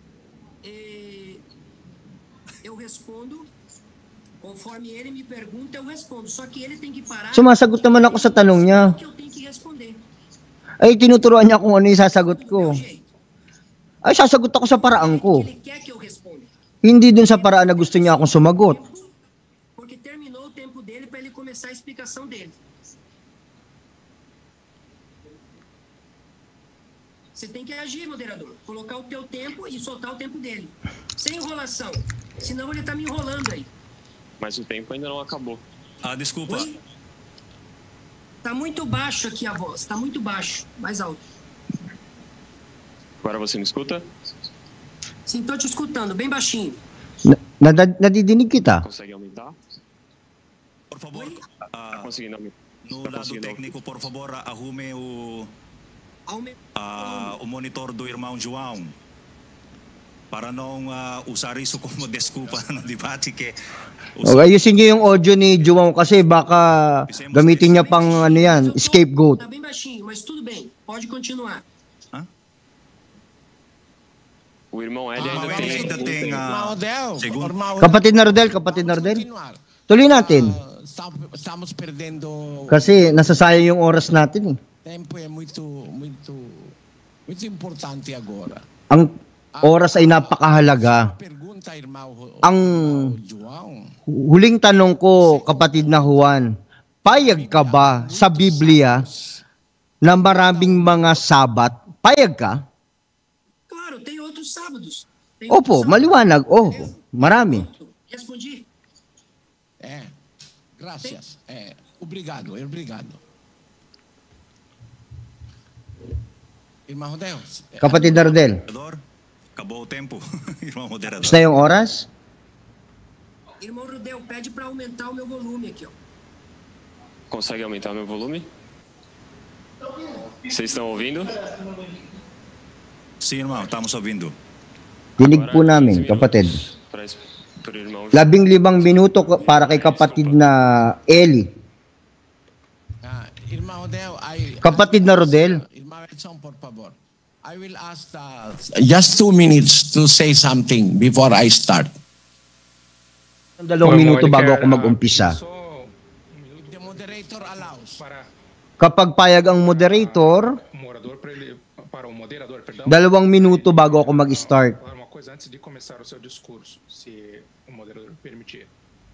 Eu respondo conforme ele me pergunta, eu respondo. Só que ele tem que parar. Sumasagot naman ako sa tanong niya. Que eu tenho que responder. Ay, tinuturuan niya kung ano yung sasagot ko. Do meu jeito. Ay, sasagot ako sa paraan ko. Ele quer que eu responda. Hindi dun sa paraan na gusto niya akong sumagot. Porque terminou o tempo dele para ele começar a explicação dele. Você tem que agir, moderador. Colocar o teu tempo e soltar o tempo dele. Sem enrolação. Senão ele tá me enrolando aí. Mas o tempo ainda não acabou. Desculpa. Oi? Tá muito baixo aqui a voz. Tá muito baixo. Mais alto. Agora você me escuta? Sim, tô te escutando. Bem baixinho. Nadidinig kita. Consegue aumentar? Por favor, Tá conseguindo aumentar? no lado técnico, por favor, arrume o monitor do irmão João. Para não usar isso como desculpa no debate que O, ayusin niyo yung audio ni Joao kasi baka gamitin niya pang ano yan, scapegoat. Tá bem baixinho, mas tudo bem. Pode continuar. O irmão Eli ainda tem. Irmão Rodel. segundo. Irmão Kapatid na Rodel, kapatid na Rodel. continuar. Tuloy natin. Estamos perdendo Kasi nasasayang yung oras natin eh. tempo, é muito importante agora. Ang oras ay napakahalaga. Pergunta, irmão Ang João. huling tanong ko, kapatid na Juan, payag ka ba sa Biblia na maraming mga sabat? Payag ka? Claro, tem outros sábados. Tem Opo, outros sábados. maliwanag. Oh, marami. Respondi. Gracias. Obrigado. Irmão Rodel. Kapatid na Rodel, Moderador, acabou o tempo, irmão moderador. gusto na yung oras? Irmão Rudel, pede para aumentar o meu volume aqui, ó. Consegue aumentar meu volume? Vocês estão ouvindo? Sim, irmão, estamos ouvindo. Dinig po namin, kapatid. 15 minuto para kay kapatid na Eli. Kapatid na Rodel. I will ask just 2 minutes to say something before I start. 2 minuto bago ako mag-umpisa. If the moderator allows. Kapag payag ang moderator, 2 minuto bago ako mag-start. Uma coisa antes de começar o seu discurso, se o moderador permitir.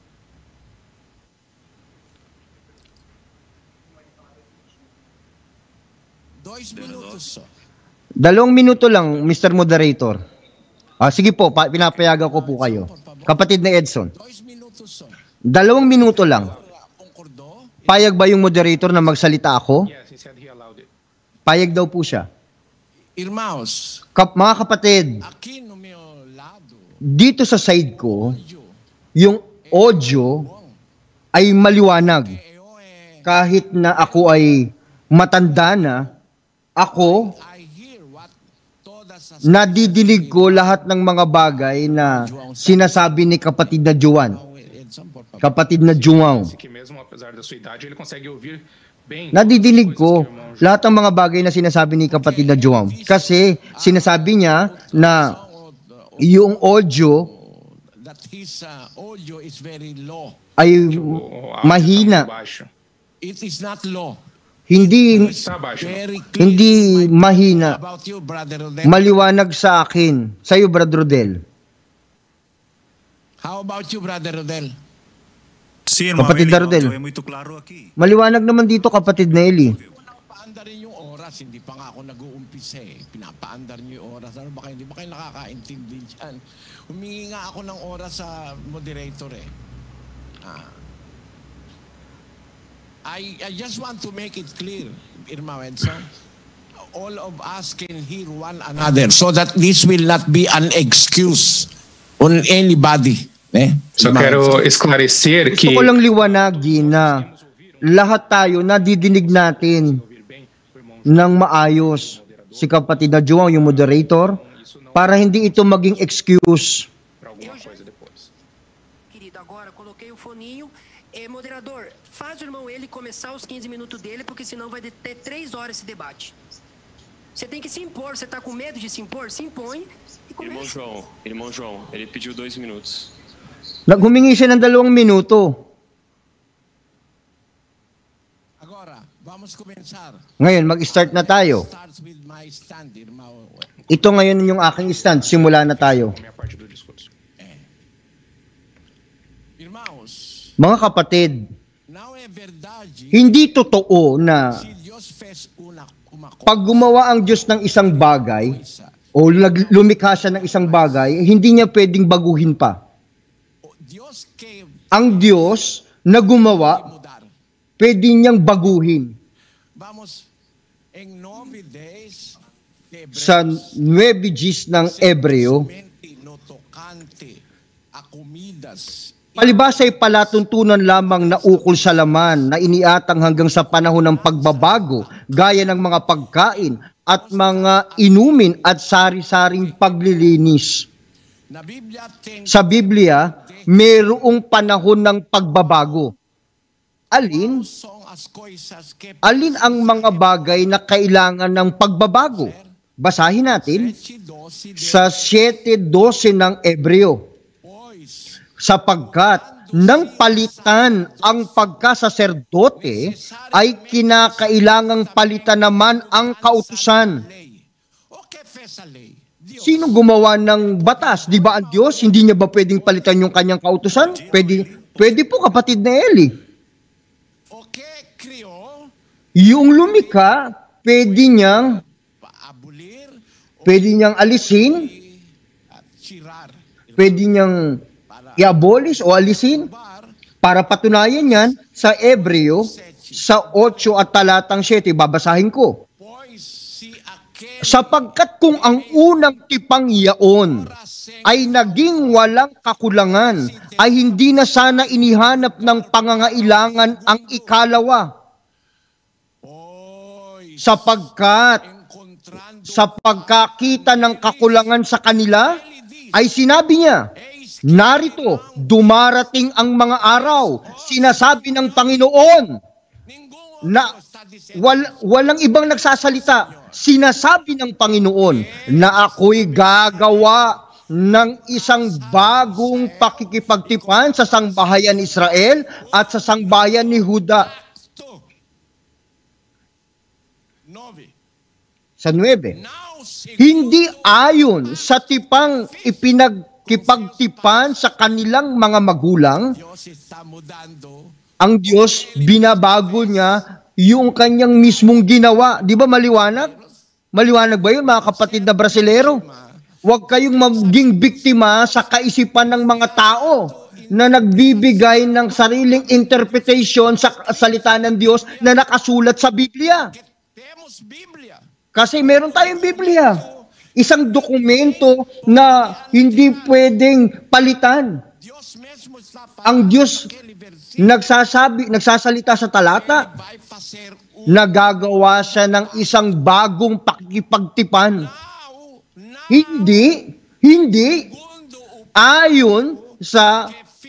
Dois minutos. 2 minuto lang, Mr. Moderator. Sige po, pinapayagan ko po kayo. Kapatid na Edson. 2 minuto lang. Payag ba yung moderator na magsalita ako? Payag daw po siya. Irmãos, Mga kapatid, aqui no meu lado, dito sa side ko, yung audio ay maliwanag. Kahit na ako ay matanda na, ako, I hear what todas as nadidinig ko lahat ng mga bagay na sinasabi ni kapatid na Juan. Kapatid na Juan. Que mesmo apesar da sua idade, ele consegue ouvir bem. Nadidinig ko lahat ng mga bagay na sinasabi ni kapatid na Juan. Kasi sinasabi niya na yung audio that his audio is very low. ay mahina. It is not low. Hindi Very clear. hindi mahina. About you, Brother Rodel. Maliwanag sa akin. Sa iyo, Brother Rodel. How about you, Brother Rodel? Sim, irmão, Kapatid Eli, na Rodel. é muito claro aqui. Maliwanag naman dito, kapatid na Eli. Paandar rin yung oras, hindi pa nga ako nag-uumpisa eh. Pinapaandar niyo yung oras. Ano ba kayo? Hindi ba kayo nakakaintindi dyan? Humingi nga ako ng oras sa moderator eh. I just want to make it clear, Irma Wenson, all of us can hear one another so that this will not be an excuse on anybody. Só quero esclarecer Gusto que ko lang liwanagin na lahat tayo nadidinig natin ng maayos si kapatid na João, yung moderator, para hindi ito maging excuse. Querido, agora coloquei o foninho. Moderador, faz o irmão ele começar os 15 minutos dele, porque senão vai ter 3 horas esse debate. Você tem que se impor. Você está com medo de se impor? Se impõe e começa. Irmão João, ele pediu 2 minutos. Naghumingi siya ng 2 minuto. Agora, vamos começar. Ngayon, mag-start na tayo. Starts with my stand, Irma. Ito ngayon yung aking stand. Simula na tayo. minha parte do discurso. Irmãos, Mga kapatid, não é verdade hindi totoo na se Deus fez uma pag gumawa ang Diyos ng isang bagay coisa, o lumikha siya ng isang bagay, hindi niya pwedeng baguhin pa. Deus que Ang Diyos na gumawa, mudar. pwede niyang baguhin. Vamos, em 9 days de Sa 9 Gs ng Ebreo, somente no tocante a comidas. palibas ay palatuntunan lamang na ukol sa laman na iniatang hanggang sa panahon ng pagbabago, gaya ng mga pagkain at mga inumin at sari-saring paglilinis. Na Biblia tem Sa Biblia, mayroong panahon ng pagbabago. Alin? são as coisas que Alin ang mga bagay na kailangan ng pagbabago? Basahin natin 7:12 de sa 7:12 ng Ebreo. pois Sapagkat nang palitan ang pagkasaserdote, ay kinakailangang palitan naman ang kautusan. lei. O que fez a lei? Deus. Sino gumawa ng batas? Di ba ang Diyos? Hindi niya ba pwedeng palitan yung kanyang kautusan? Pwede po, kapatid na Eli. O que criou Yung lumikha, pwede niyang alisin, at tirar. pwede niyang i-abolish o alisin. Para patunayan yan, sa Ebreo, sa 8 at talatang 7, babasahin ko. Pois se aquele Sapagkat kung ang unang tipang yaon ay naging walang kakulangan, ay hindi na sana inihanap ng pangangailangan ang ikalawa. pois Sapagkat encontrando sa pagkakita ng kakulangan sa kanila, ay sinabi niya, narito, dumarating ang mga araw, sinasabi ng Panginoon, na walang ibang nagsasalita, sinasabi ng Panginoon na ako'y gagawa ng isang bagong pakikipagtipan sa sangbahayan ni Israel at sa sangbahayan ni Huda. Sa 9, hindi ayon sa tipang ipinagkipagtipan sa kanilang mga magulang, ang Diyos, binabago niya yung kanyang mismong ginawa. Di ba maliwanag? Maliwanag ba yun, mga kapatid na Brasilero? Huwag kayong maging biktima sa kaisipan ng mga tao na nagbibigay ng sariling interpretation sa salita ng Diyos na nakasulat sa Biblia. Kasi meron tayong Biblia. Isang dokumento na hindi pwedeng palitan. Ang Diyos nagsasalita sa talata, nagagawa siya ng isang bagong pakikipagtipan. Hindi ayon sa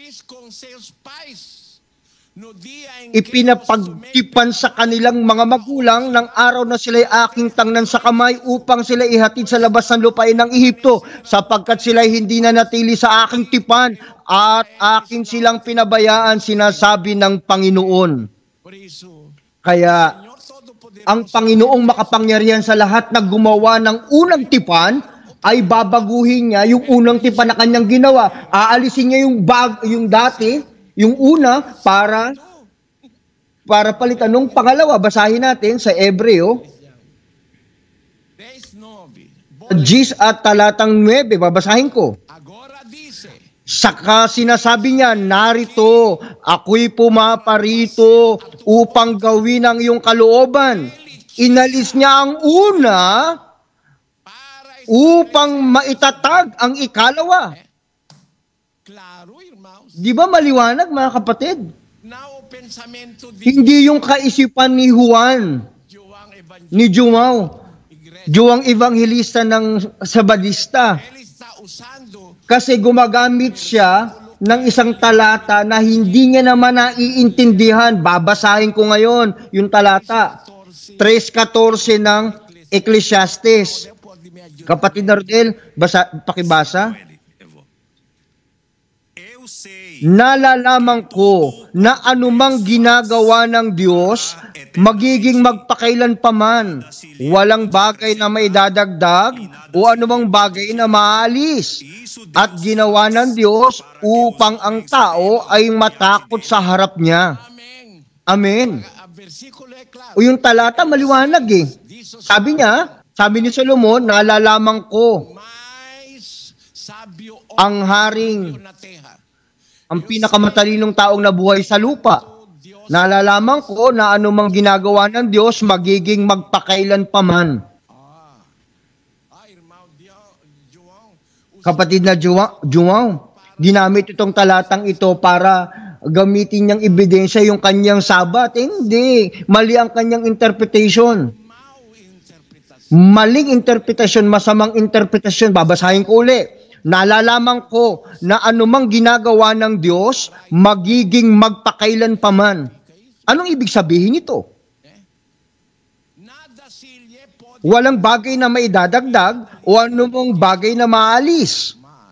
ipinapagtipan sa kanilang mga magulang ng araw na sila'y aking tangnan sa kamay upang sila ihatid sa labas ng lupain ng Ehipto, sapagkat sila'y hindi na natili sa aking tipan at akin silang pinabayaan, sinasabi ng Panginoon. Kaya ang Panginoong makapangyarihan sa lahat na gumawa ng unang tipan ay babaguhin niya yung unang tipan na kanyang ginawa. Aalisin niya yung dati, yung una, para palitan nung pangalawa. Basahin natin sa Hebreo 10 at talatang 9, babasahin ko. Saka sinasabi niya, narito, ako'y pumaparito upang gawin ang iyong kalooban. Inalis niya ang una upang maitatag ang ikalawa. Di ba maliwanag, mga kapatid? Hindi yung kaisipan ni Juan, ni Juwang evangelista ng Sabadista. Kasi gumagamit siya ng isang talata na hindi niya naman naiintindihan. Babasahin ko ngayon yung talata 3:14 ng Ecclesiastes. Kapatid na Rodel, pakibasa. Nalalaman ko na anumang ginagawa ng Diyos, magiging magpakailanpaman. Walang bagay na maidadagdag o anumang bagay na maalis. At ginawa ng Diyos upang ang tao ay matakot sa harap niya. Amen. O yung talata maliwanag eh. Sabi ni Solomon, nalalaman ko ang haring, ang pinakamatalinong taong nabuhay sa lupa. Nalalaman ko na anumang ginagawa ng Diyos, magiging magpakailanpaman. Kapatid na Juwang, ginamit itong talatang ito para gamitin niyang ebidensya yung kanyang Sabbath. Hindi. Mali ang kanyang interpretation. Maling interpretation, masamang interpretation. Babasahin ko uli. Nalalaman ko na anumang ginagawa ng Diyos, magiging magpakailanpaman. Anong ibig sabihin ito? Walang bagay na maidadagdag o anumang bagay na maalis.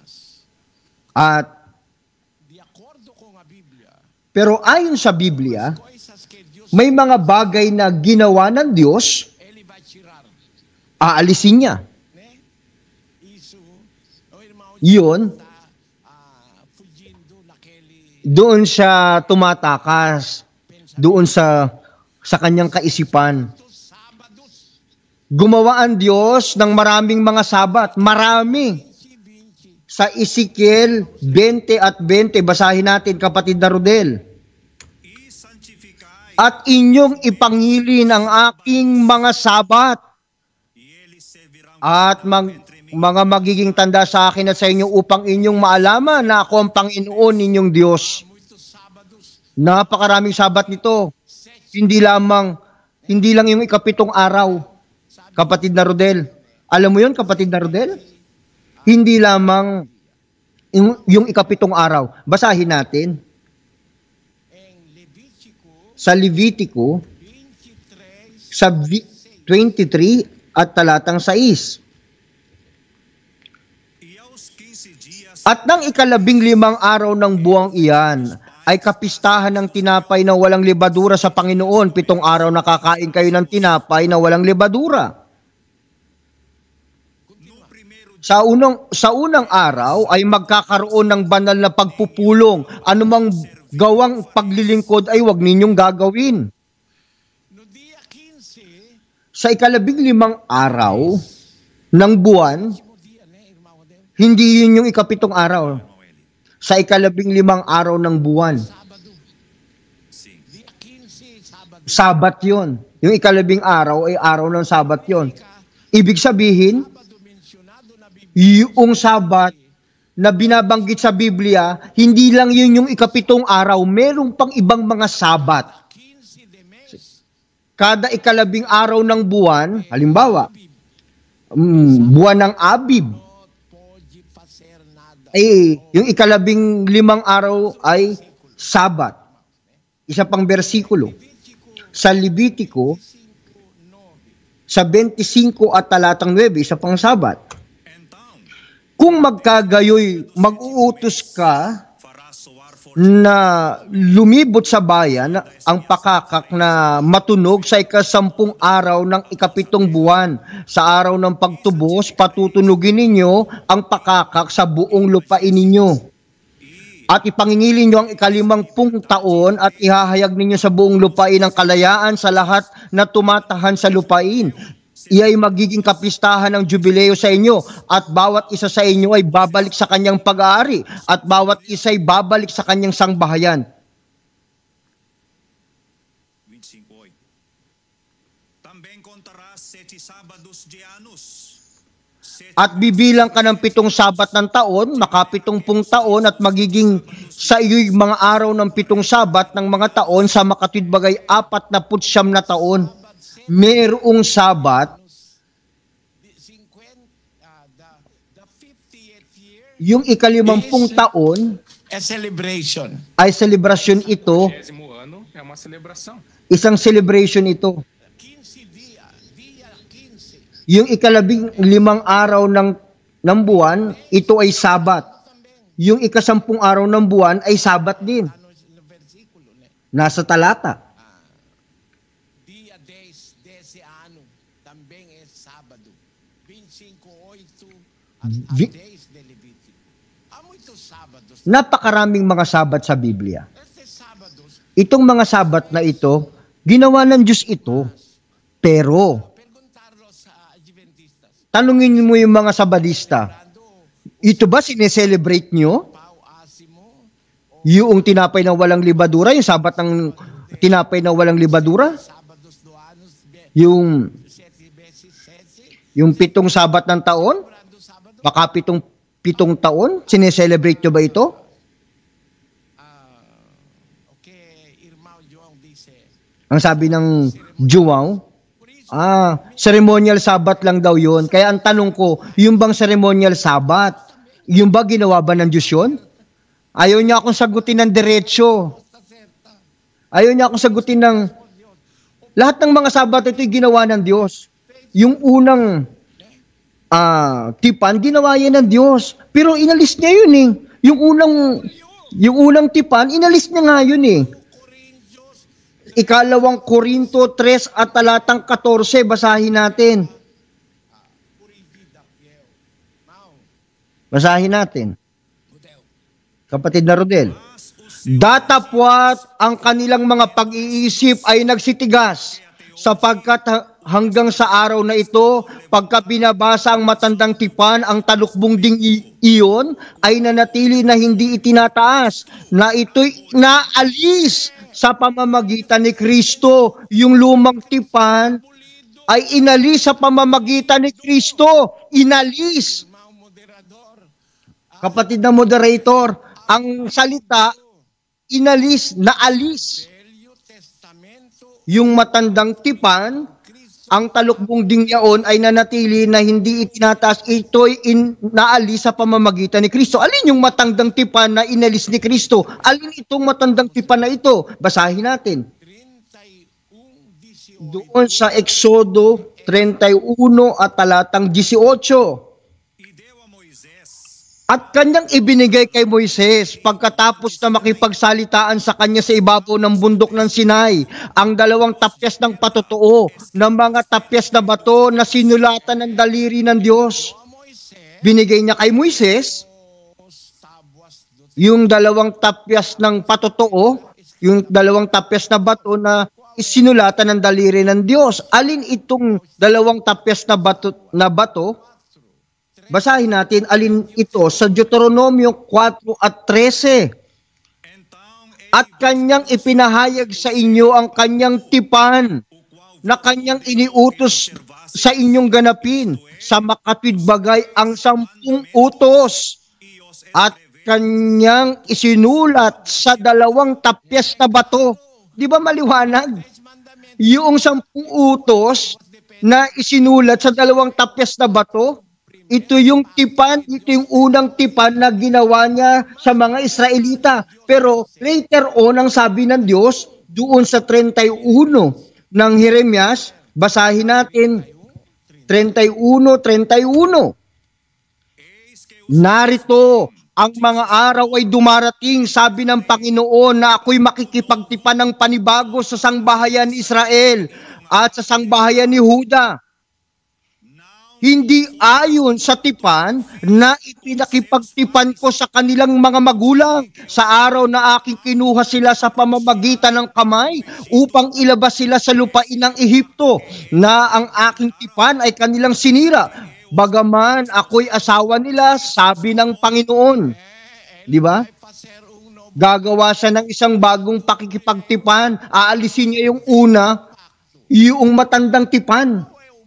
Pero ayon sa Biblia, may mga bagay na ginawa ng Diyos, aalisin niya. Yun, doon siya tumatakas, doon sa kanyang kaisipan. Gumawa ang Diyos ng maraming mga Sabbath, marami. Sa Ezekiel 20 at 20, basahin natin, kapatid na Rodel. At inyong ipangilin ang aking mga Sabbath at mga magiging tanda sa akin at sa inyo upang inyong maalaman na ako ang Panginoon ninyong Diyos. Napakaraming Sabat nito. Hindi lang yung ikapitong araw, kapatid na Rodel. Alam mo yon, kapatid na Rodel? Hindi lamang yung ikapitong araw. Basahin natin. Sa Levitico, sa 23 at talatang 6. At ng 15 araw ng buwang iyan, ay kapistahan ng tinapay na walang lebadura sa Panginoon. 7 araw nakakain kayo ng tinapay na walang lebadura. Sa unang araw ay magkakaroon ng banal na pagpupulong. Anumang gawang paglilingkod ay huwag ninyong gagawin. Sa 15 araw ng buwan, hindi yun yung ikapitong araw. Sa 15 araw ng buwan. Sabbath yun. Yung 15 araw ay araw ng Sabbath yun. Ibig sabihin, yung Sabbath na binabanggit sa Biblia, hindi lang yun yung ikapitong araw, merong pang ibang mga Sabbath. Kada 15 araw ng buwan, halimbawa, buwan ng Abib, ay yung 15 araw ay Sabbath. Isa pang bersikulo. Sa Levitico, sa 25 at talatang 9, isa pang Sabbath. Kung magkagayoy, mag-uutos ka na lumibot sa bayan ang pakakak na matunog sa 10 araw ng ikapitong buwan. Sa araw ng pagtubos, patutunugin ninyo ang pakakak sa buong lupain ninyo. At ipangingilin nyo ang 50 taon at ihahayag ninyo sa buong lupain ang kalayaan sa lahat na tumatahan sa lupain. Iya'y magiging kapistahan ng jubileo sa inyo at bawat isa sa inyo ay babalik sa kanyang pag-aari at bawat isa ay babalik sa kanyang sangbahayan. At bibilang ka ng 7 sabat ng taon, maka-70 taon at magiging sa iyo'y mga araw ng 7 sabat ng mga taon sa makatwidbagay 49 na taon. Merong Sabat, yung 50 taon, a celebration. Ay selebrasyon ito. Isang celebration ito. Yung 15 araw ng buwan, ito ay Sabat. Yung 10 araw ng buwan ay Sabat din. Nasa talata. Napakaraming mga Sabat sa Biblia. Itong mga Sabat na ito, ginawa ng Diyos ito. Pero, tanungin mo yung mga Sabadista, ito ba sineselebrate nyo? Yung tinapay na walang libadura, yung Sabat ng tinapay na walang libadura? Yung 7 Sabat ng taon? Baka 7 taon? Sineselebrate nyo ba ito? Ang sabi ng Juwang, ceremonial Sabat lang daw yun. Kaya ang tanong ko, yung bang ceremonial Sabat, yung ba ginawa ba ng Diyos yun? Ayaw niya akong sagutin ng diretsyo. Ayaw niya akong sagutin ng... Lahat ng mga Sabat ito ginawa ng Diyos. Yung unang tipan, ginawa yan ng Diyos. Pero inalis niya yun eh. Yung unang tipan, inalis niya nga yun eh. Ikalawang Korinto 3 at talatang 14, basahin natin. Basahin natin. Kapatid na Rodel. Datapwat ang kanilang mga pag-iisip ay nagsitigas, sapagkat hanggang sa araw na ito, pagka binabasa ang matandang tipan, ang talukbong ding iyon ay nanatili na hindi itinataas, na ito'y naalis sa pamamagitan ni Kristo. Yung lumang tipan ay inalis sa pamamagitan ni Kristo. Inalis. Kapatid na moderator, ang salita, inalis, naalis. Yung matandang tipan ang talukbong ding yaon ay nanatili na hindi itinataas, ito'y naalis sa pamamagitan ni Kristo. Alin yung matandang tipan na inalis ni Kristo? Alin itong matandang tipan na ito? Basahin natin. Doon sa Exodo 31 at talatang 18. At kanyang ibinigay kay Moises pagkatapos na makipagsalitaan sa kanya sa ibabaw ng bundok ng Sinai ang 2 tapyas ng patotoo ng mga tapyas na bato na sinulatan ng daliri ng Diyos. Binigay niya kay Moises yung 2 tapyas ng patotoo, yung 2 tapyas na bato na sinulatan ng daliri ng Diyos. Alin itong 2 tapyas na bato? Basahin natin alin ito sa Deuteronomio 4 at 13. At kanyang ipinahayag sa inyo ang kanyang tipan na kanyang iniutos sa inyong ganapin sa makapidbagay ang 10 utos at kanyang isinulat sa 2 tapyas na bato. Di ba maliwanag? Yung 10 utos na isinulat sa 2 tapyas na bato, ito yung tipan, ito yung unang tipan na ginawa niya sa mga Israelita. Pero later on, ang sabi ng Diyos, doon sa 31 ng Jeremias, basahin natin, 31. Narito, ang mga araw ay dumarating, sabi ng Panginoon, na ako'y makikipagtipan ng panibago sa sangbahayan ni Israel at sa sangbahayan ni Huda. Hindi ayon sa tipan na ipinakipagtipan ko sa kanilang mga magulang sa araw na aking kinuha sila sa pamamagitan ng kamay upang ilabas sila sa lupain ng Ehipto, na ang aking tipan ay kanilang sinira. Bagaman ako'y asawa nila, sabi ng Panginoon. Di ba? Gagawa siya ng isang bagong pakikipagtipan. Aalisin niya yung una, yung matandang tipan.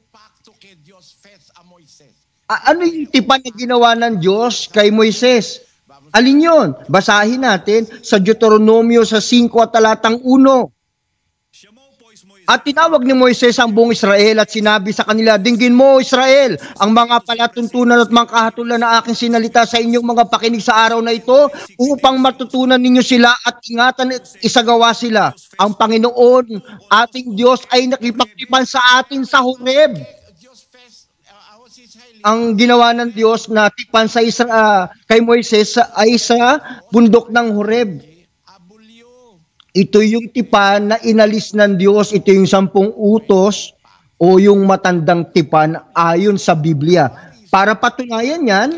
Ano yung tipan na ginawa ng Diyos kay Moises? Alin yun? Basahin natin sa Deuteronomio sa 5 at talatang 1. At tinawag ni Moises ang buong Israel at sinabi sa kanila, dinggin mo, Israel, ang mga palatuntunan at mga kahatulan na aking sinalita sa inyong mga pakinig sa araw na ito upang matutunan ninyo sila at ingatan at isagawa sila. Ang Panginoon, ating Diyos, ay nakipagtipan sa atin sa Horeb. Ang ginawa ng Diyos na tipan sa kay Moises ay sa bundok ng Horeb. Ito yung tipan na inalis ng Diyos, ito yung 10 utos o yung matandang tipan ayon sa Biblia. Para patunayan yan,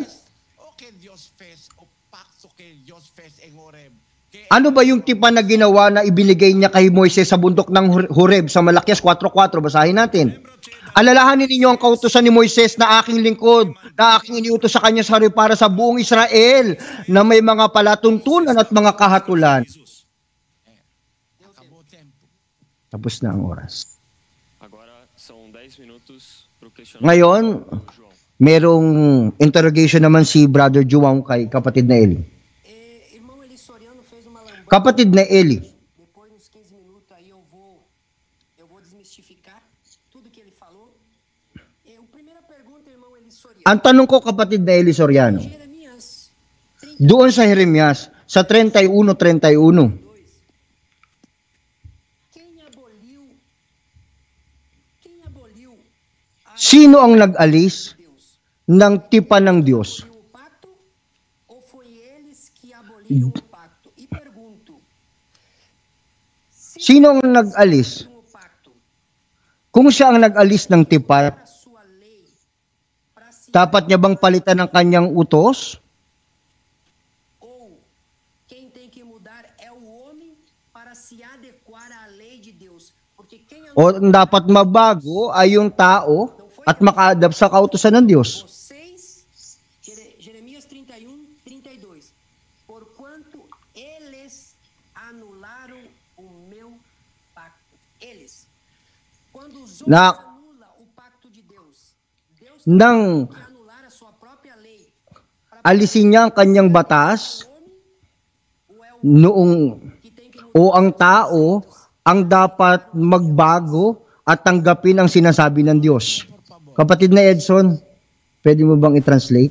ano ba yung tipan na ginawa na ibinigay niya kay Moises sa bundok ng Horeb sa Malakias 4:4? Basahin natin. Alalahanin ninyo ang kautusan ni Moises na aking lingkod, na aking iniutos sa kanya sa Horeb para sa buong Israel na may mga palatuntunan at mga kahatulan. Tapos na ang oras. Ngayon, merong interrogation naman si Brother João kay kapatid na Eli. Kapatid na Eli, Depois nos 15 minutos aí eu vou desmistificar tudo que ele falou. A primeira pergunta, irmão Eliseo. ang tanong ko kapatid na Eli Soriano, Jeremias doon sa Jeremias, sa 31:31, quem aboliu sino ang nag-alis ng tipan ng Diyos? o pacto ou foi eles que aboliram o pacto? E pergunto, Sino ang nag-alis? o pacto Kung siya ang nag-alis ng tipan, para sua lei, para se dapat niya bang palitan ng kanyang utos? ou quem tem que mudar é o homem para se adequar à lei de Deus? Porque quem O dapat mabago ay yung tao at maka-adapt sa kautusan ng Diyos? Vocês, Jeremias 31:32. Porquanto eles anularam o meu pacto. Eles. Quando os homens Na- anulam o pacto de Deus, Deus Nang tem que anular a sua própria lei. alisin niya ang kanyang batas, Ou é o noong que tem que o ang tao ang dapat magbago at tanggapin ang sinasabi ng Diyos. Kapatid na Edson, pwede mo bang i-translate?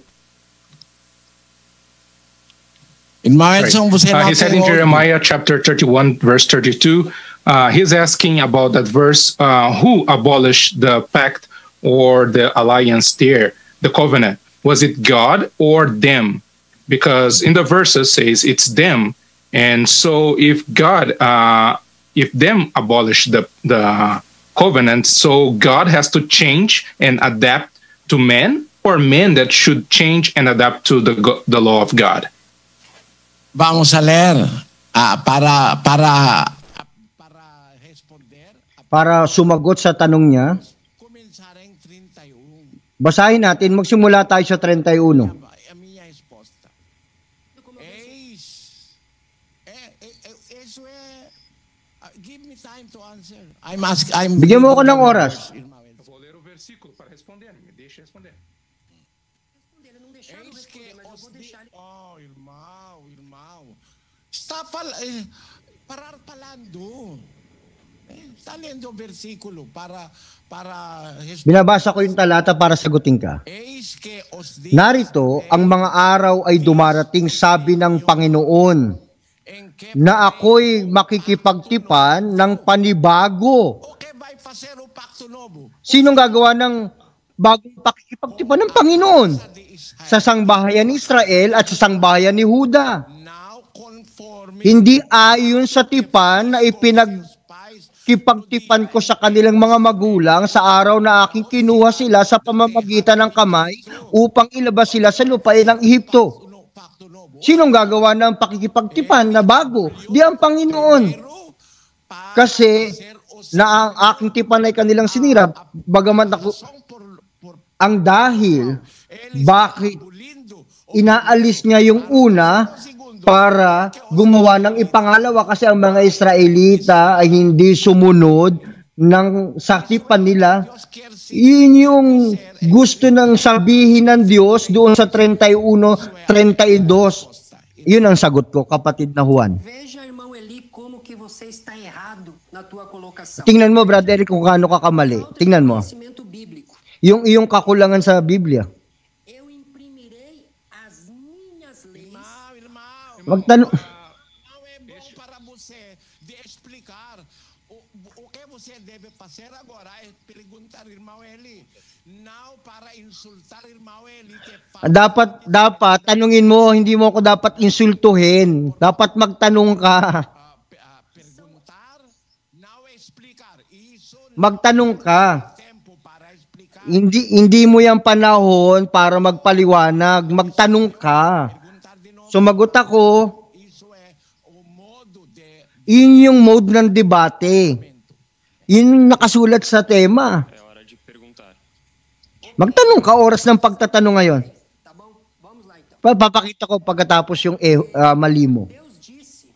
Right. He said in Jeremiah chapter 31, verse 32, he's asking about that verse, who abolished the pact or the alliance there, the covenant? Was it God or them? Because in the verses says it's them. And so if God, if them abolish the covenant, so God has to change and adapt to men, or men that should change and adapt to the law of God? Vamos a leer para responder. Para sumagot sa tanong niya, Comenzar em 31. basahin natin, magsimula tayo sa 31. A minha resposta. Eso é. Give me time to answer. Bigyan mo ako ng oras. Vou ler o versículo para responder. Me deixa responder. Ele não deixaram Eis que responder, mas eu vou deixar ele. Oh, irmão. Está parar falando. Está lendo o versículo para responder. Binabasa ko yung talata para sagutin ka. Eis que os dias Narito, ang mga araw ay dumarating, sabi ng Panginoon, em que na ako'y makikipagtipan ng panibago. o que vai fazer o pacto novo? Sinong gagawa ng bagong pakikipagtipan ng Panginoon? Sa sangbahayan ni Israel at sa sangbahayan ni Huda. Now conforme Hindi ayon sa tipan na ipinagkipagtipan ko sa kanilang mga magulang sa araw na aking kinuha sila sa pamamagitan ng kamay upang ilabas sila sa lupain ng Ehipto. pacto novo. Sinong gagawa ng pakikipagtipan na bago? Di ang Panginoon. Kasi na ang aking tipan ay kanilang sinira, bagaman ako, ang dahil, bakit inaalis niya yung una para gumawa ng ipangalawa, kasi ang mga Israelita ay hindi sumunod ng saktipan nila. Yun yung gusto ng sabihin ng Diyos doon sa 31-32. Yun ang sagot ko, kapatid na Juan. Veja, irmão Eli, como que você está errado na tua colocação. Tingnan mo, Brother Eric, kung gaano ka kamali. Tingnan mo. Conhecimento bíblico. Yung iyong kakulangan sa Biblia. Eu imprimirei as minhas leis. Irmão, Magtanong. não é bom para você de explicar o que você deve fazer agora é perguntar irmão Eli, não para insultar irmão Eli que Dapat, tanungin mo, hindi mo ako dapat insultuhin. Dapat magtanong ka. perguntar, não explicar. Isso Magtanong ka. tempo para explicar. Hindi mo yung panahon para magpaliwanag. Magtanong ka. Perguntar de novo. Sumagot ako. Isso é o modo de Yun yung mode ng debate. Yun yung nakasulat sa tema. É hora de perguntar. Magtanong ka, oras ng pagtatanong ngayon. Tá bom? Vamos lá então. Papakita ko pagkatapos yung mali mo. Deus disse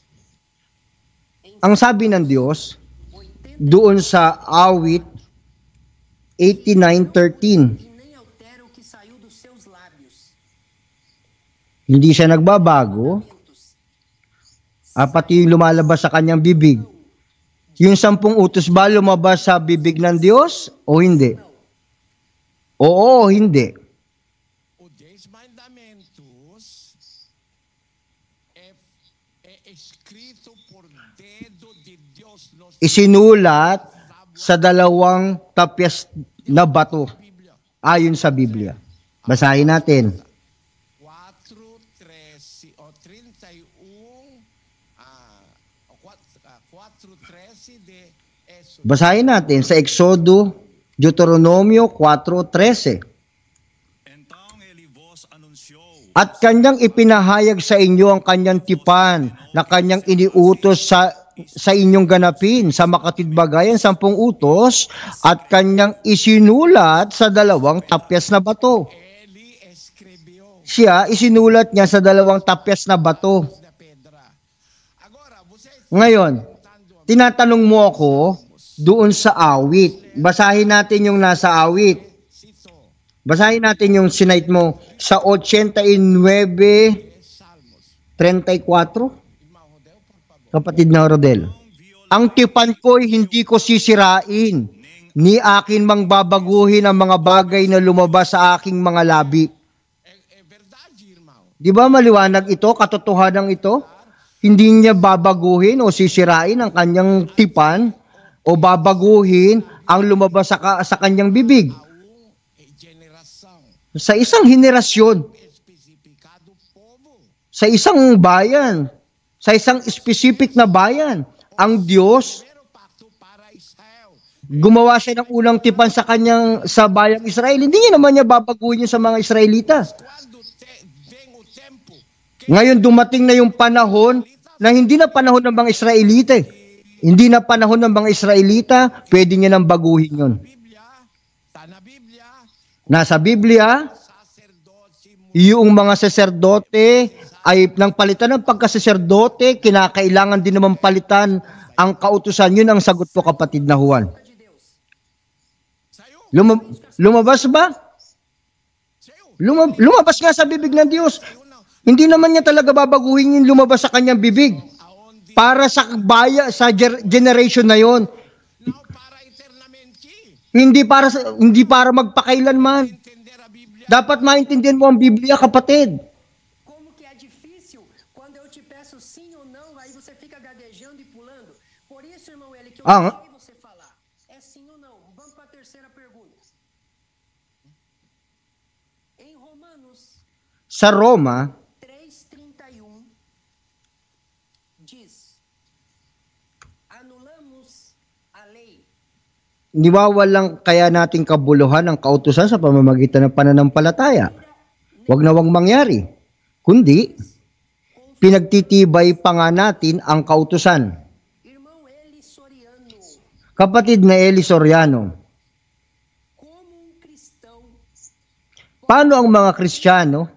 Ang sabi ng Diyos, doon sa awit 89:13, e nem altera o que saiu dos seus lábios. hindi siya nagbabago, pati yung lumalabas sa kanyang bibig. Yung 10 utos ba lumabas sa bibig ng Diyos o hindi? Oo, hindi. os 10 mandamentos é escrito por dedo de Deus nos Isinulat sa 2 tapyas na bato ayon sa Biblia. Basahin natin. 4:13 o 31 4:13 de eso. Basahin natin sa Exodo, Deuteronomio 4:13. Então ele vos anunciou At kanyang ipinahayag sa inyo ang kanyang tipan na kanyang iniutos sa inyong ganapin sa makatidbagayan 10 utos at kanyang isinulat sa 2 tapyas na bato. Ele escreveu Siya, isinulat niya sa 2 tapyas na bato. da pedra. Agora você Ngayon, tinatanong mo ako doon sa awit. Basahin natin yung nasa awit. cito Basahin natin yung sinite mo sa 89:34. Salmos. Irmão Rodel, por favor. Kapatid na Rodel. violento Ang tipan ko'y hindi ko sisirain, ni akin mang babaguhin ang mga bagay na lumabas sa aking mga labi. Di ba maliwanag ito, katotohanan ito? Hindi niya babaguhin o sisirain ang kanyang tipan o babaguhin ang lumabas sa kanyang bibig. Sa isang henerasyon, sa isang bayan, sa isang specific na bayan, ang Diyos, gumawa siya ng unang tipan sa bayang Israel. Hindi niya naman niya babaguhin yun sa mga Israelita. Ngayon dumating na yung panahon na hindi na panahon ng mga Israelita. Hindi na panahon ng mga Israelita, pwede niya nang baguhin yun. Nasa Biblia, yung mga saserdote ay nang palitan ng pagkasaserdote, kinakailangan din naman palitan ang kautusan. Yun ang sagot ko, kapatid na Juan. Lumabas ba? Lumabas nga sa bibig ng Diyos. Hindi naman niya talaga babaguhin yung lumabas sa kanyang bibig. Para sa generation na yon. Hindi para magpakailanman. Dapat maintindihan mo ang Biblia, kapatid. Como que é difícil quando eu te peço sim ou não, aí você fica gaguejando e pulando. Por isso, irmão Eli, que eu ouvi você falar. É sim ou não? Vamos para a terceira pergunta. Em Romanos Sa Roma 3:31 diz: anulamos a lei. Niwawalang kaya nating kabuluhan ang kautusan sa pamamagitan ng pananampalataya. Huwag na wang mangyari. Kundi, pinagtitibay pa nga natin ang kautusan. Irmão Eli Soriano, Kapatid na Eli Soriano, como um cristão, paano ang mga Kristiyano,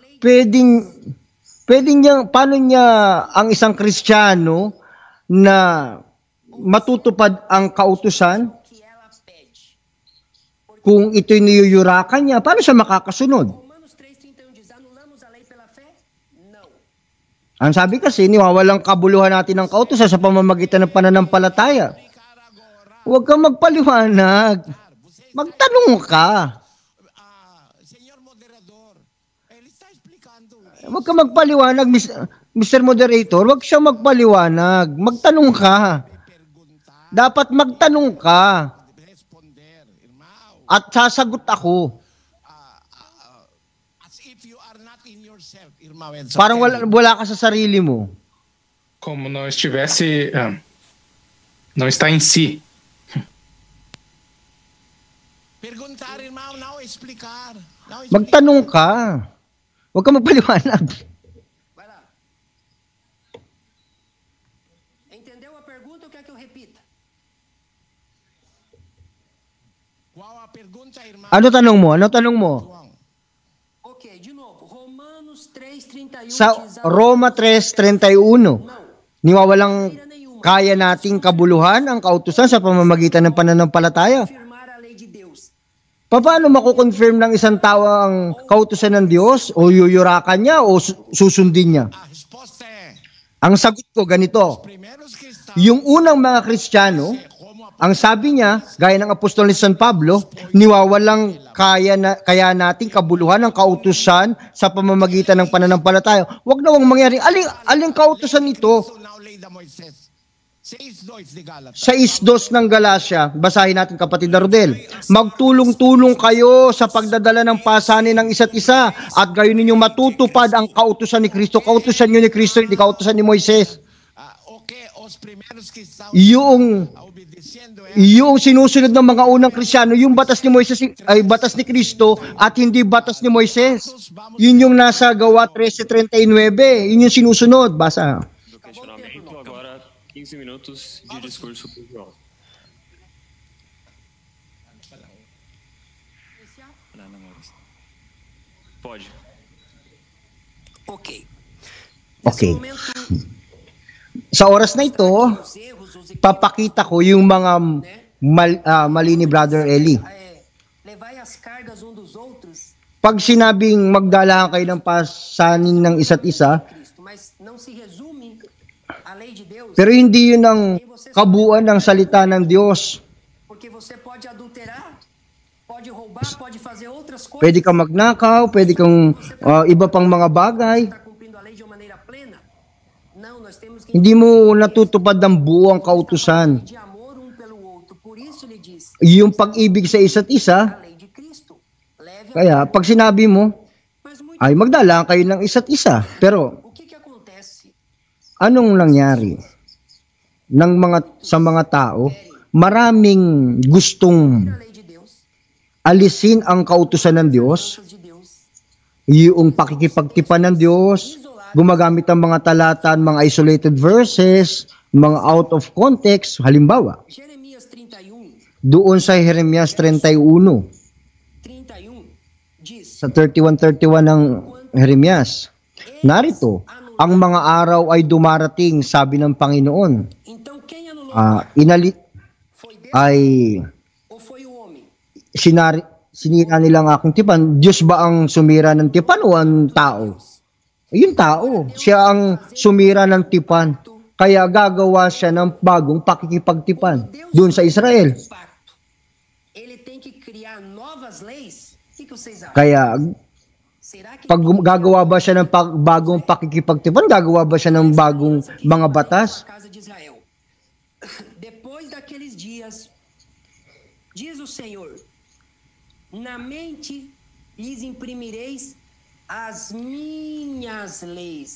paano niya ang isang Kristiyano na matutupad ang kautusan? que ela pede? Kung ito'y niyuyurakan niya, paano siya makakasunod? Romanos 3:31 diz: anulamos a lei pela fé? Não. Ang sabi kasi, niwawalang kabuluhan natin ng kautusan sa pamamagitan ng pananampalataya. Huwag kang magpaliwanag. Magtanong ka. Huwag kang magpaliwanag, Mr. Moderator. Huwag siya magpaliwanag. Magtanong ka. Dapat magtanong ka. At sasagot ako. Parang wala ka sa sarili mo. Como não estivesse, não está em si. Perguntar, irmão, não explicar. Magtanong ka. Huwag kang magpaliwanag. Vai lá. Entendeu a pergunta ou quer que eu repita? Qual a pergunta, irmão? Ano tanong mo? Ano tanong mo? Ok, de novo. Romanos 3:31 Sa diz: Roma 3:31, niwawalang kaya nating kabuluhan ang kautusan sa pamamagitan ng pananampalataya. afirmar a lei de Deus. Paano makukonfirm ng isang tao ang kautusan ng Diyos? O yuyurakan niya o susundin niya? A resposta é: Ang sagot ko ganito. primeiros que estão Yung unang mga Kristiyano, ang sabi niya, gaya ng Apostol ni San Pablo, niwawalang kaya nating kabuluhan ang kautusan sa pamamagitan ng pananampalataya. Huwag na wang mangyari. Aling kautusan ito? na lei da Moisés. 6:2 de Gálatas. Sa 6:2 ng Galacia, basahin natin, kapatid na Rodel. Magtulong-tulong kayo sa pagdadala ng pasanin ng isa't isa at gayon ninyong matutupad ang kautusan ni Kristo. Kautusan niyo ni Kristo, hindi kautusan ni Moises. Okay, os primeiros que estão Yung obedeciendo Yung sinusunod ng mga unang Kristiyano, yung batas ni Moises ay batas ni Kristo at hindi batas ni Moises. Yun yung nasa Gawa 13:39. Yun yung sinusunod. Basa. Do questionamento, agora 15 minutos de discurso para o João. Wala nang oras. Pode. Ok. Okay. Nesse momento, Sa oras na ito, os erros, os papakita ko yung mga mali ni Brother Eli. levai as cargas um dos outros, Pag sinabing magdala kayo ng pasanin ng isa't isa, Cristo, mas não se resume a lei lei de Deus, Pero hindi yun ang kabuuan ng salita ng Diyos. porque você pode adulterar, pode roubar, pode fazer outras coisas. Pwede kang magnakaw, pwede kang iba pang mga bagay. Está cumprindo a lei de uma maneira plena? Não, nós temos que Hindi mo natutupad ng buong kautusan. de amor um pelo outro. Por isso ele diz, Yung pag-ibig sa isa't isa, a lei de Cristo. Leve a kaya pag sinabi mo, Mas muito ay magdala kayo ng isa't isa. Pero o que acontece? anong nangyari sa mga tao? Maraming gustong A lei de Deus, alisin ang kautusan ng Diyos, de Deus, yung pakikipagtipan ng Diyos, gumagamit ng mga talatan, mga isolated verses, mga out of context. Halimbawa, Jeremias 31, doon sa Jeremias 31, 31 diz: sa 31:31 ng Jeremias, narito, ang mga araw ay dumarating, sabi ng Panginoon. Então quem anulou foi Deus Ay ou foi o homem? sinira nila ang aking tipan. Diyos ba ang sumira ng tipan o ang tao? Yung tao. Siya ang sumira ng tipan. Kaya gagawa siya ng bagong pakikipagtipan doon sa Israel. Pacto. Ele tem que criar novas leis. O que vocês acham? Kaya Será que pag gagawa ba siya ng bagong pakikipagtipan, gagawa ba siya ng bagong mga batas? a casa de Israel? Depois daqueles dias, diz o Senhor, na mente lhes imprimireis as minhas leis.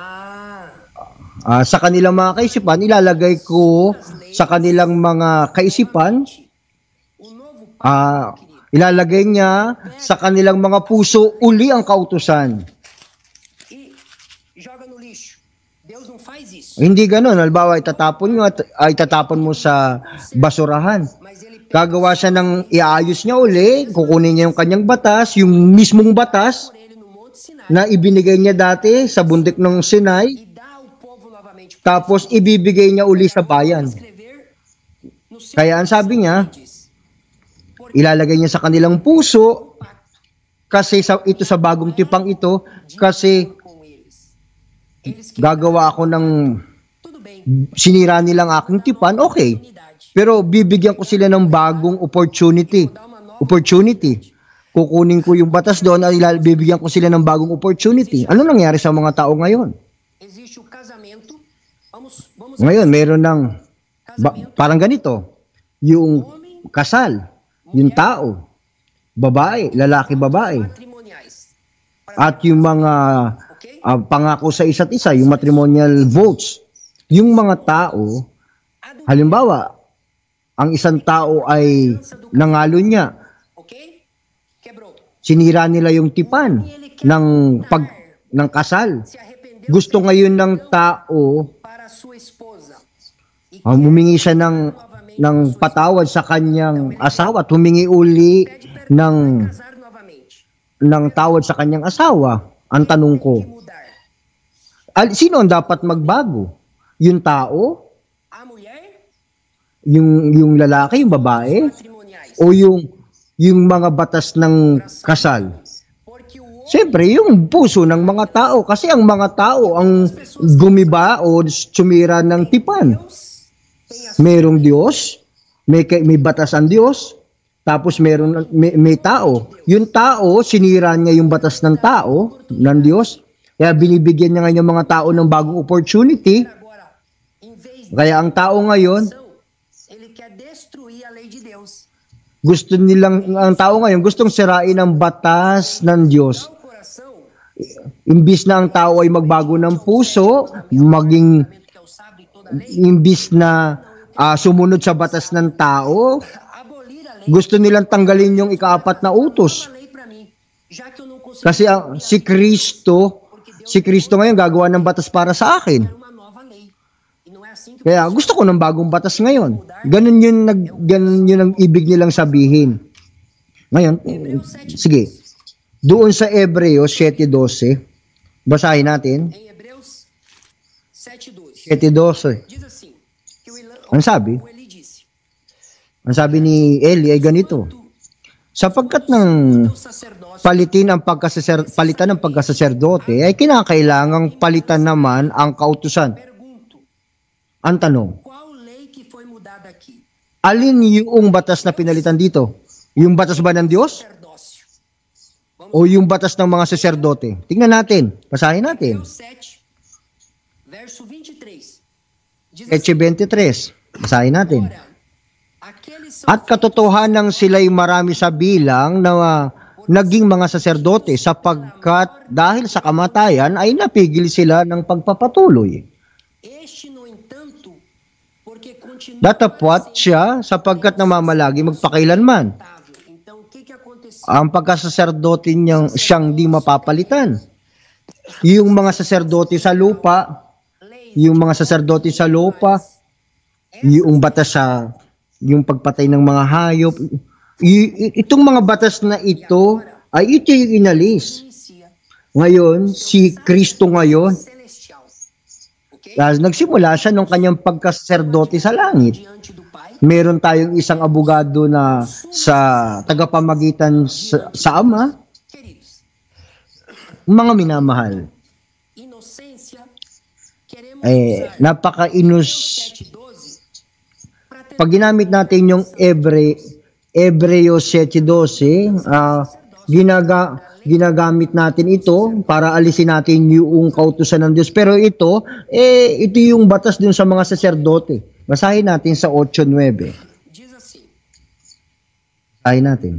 Sa kanilang mga kaisipan, ilalagay ko sa kanilang mga kaisipan, O novo pacto, querido. ilalagay niya sa kanilang mga puso uli ang kautusan. E joga no lixo. Deus não faz isso. Hindi ganoon. Halimbawa, itatapon mo sa basurahan. Mas ele Gagawa siya ng iayos niya uli, kukunin niya yung kanyang batas, yung mismong batas por ele no Monte Sinai na ibinigay niya dati sa bundok ng Sinai, e dá ao povo novamente. tapos ibibigay niya uli sa bayan. Escrever no seu Kaya ang sabi niya, diz, ilalagay niya sa kanilang puso, kasi ito sa bagong tipang ito, kasi com eles. Eles que gagawa ako ng tudo bem. sinira nilang aking tipan, okay. Unidade. Pero bibigyan ko sila ng bagong opportunity. Kukunin ko yung batas doon at bibigyan ko sila ng bagong opportunity. Ano nangyari sa mga tao ngayon? Existe o casamento. Vamos Ngayon, meron ng parang ganito. Yung kasal, yung tao, babae, lalaki, babae. matrimoniais. At yung mga Okay? pangako sa isa't isa, yung matrimonial votes. Yung mga tao, halimbawa, ang isang tao ay nangalo niya, Ok? Quebrou. sinira nila yung tipan ng kasal. Se arrependeu Gusto ngayon ng tao, para sua esposa. E humingi siya ng patawad sa kanyang asawa at humingi uli ng casar novamente. tawad sa kanyang asawa. Ang tanong ko, Que mudar. sino ang dapat magbago? Yung tao? A mulher, Yung lalaki, yung babae? matrimoniais. O yung mga batas ng kasal? Porque o homem Siyempre, yung puso ng mga tao. Kasi ang mga tao ang gumiba o sumira ng tipan. tem a Merong Diyos, may batas ang Diyos, tapos may tao. Yung tao, sinira niya yung batas ng tao, ng Diyos. Kaya binibigyan niya ngayon yung mga tao ng bagong opportunity. agora, em vez de Kaya ang tao ngayon, ele quer destruir a lei de Deus. ang tao ngayon gustong sirain ang batas ng Diyos. Não o coração, Imbis na ang tao ay magbago ng puso, maging que é o sábio e toda a lei, imbis na sumunod sa batas ng tao, abolir a lei. gusto nilang tanggalin yung ikaapat na utos. Uma lei para mim, já que eu não consigo Kasi si Kristo ngayon gagawa ng batas para sa akin. uma nova lei. E não é assim que Kaya gusto ko ng bagong batas ngayon. Ganun yun ang ibig nilang sabihin. Ngayon, sige. Doon sa Hebreo 7:12, basahin natin. em Hebreus 7:2 7:12. diz assim, que Ano sabi? o Eli disse, Ang sabi ni Eli ay ganito. Sapagkat ng o sacerdócio palitan ng pagkasaserdote ay kinakailangang palitan naman ang kautusan. pergunto, Ang tanong, qual lei que foi mudada aqui? alin yung batas na pinalitan dito? Yung batas ba ng Diyos? Sacerdócio. O yung batas ng mga saserdote? Tingnan natin. Basahin natin. Hebreus 7, verso 23. Diz Eche 23. Basahin natin. Ora, aqueles são At katotohanan sila'y marami sa bilang na naging mga saserdote sapagkat dahil sa kamatayan ay napigil sila ng pagpapatuloy. este, no entanto, porque continua Datapwat siya sapagkat namamalagi magpakailanman. imutável. Então, o que aconteceu? Ang pagkasaserdote siyang di mapapalitan. Yung mga saserdote sa lupa, yung mga saserdote sa lupa, yung batas sa yung pagpatay ng mga hayop, itong mga batas na ito ay ito yung inalis. Inicia Ngayon, si Kristo ngayon, celestial. Ok? nagsimula siya ng kanyang pagkasaserdote sa langit. Diante do Pai, Meron tayong isang abogado na sa tagapamagitan sa Ama, queridos, mga minamahal. inocência, queremos usar Napaka-inus. 7:12 para Pag ginamit natin yung Hebreo 7:12, ginagamit natin ito para alisin natin yung kautusan ng Diyos. Pero ito yung batas dun sa mga saserdote. Basahin natin sa 8:9. diz assim: Basahin natin.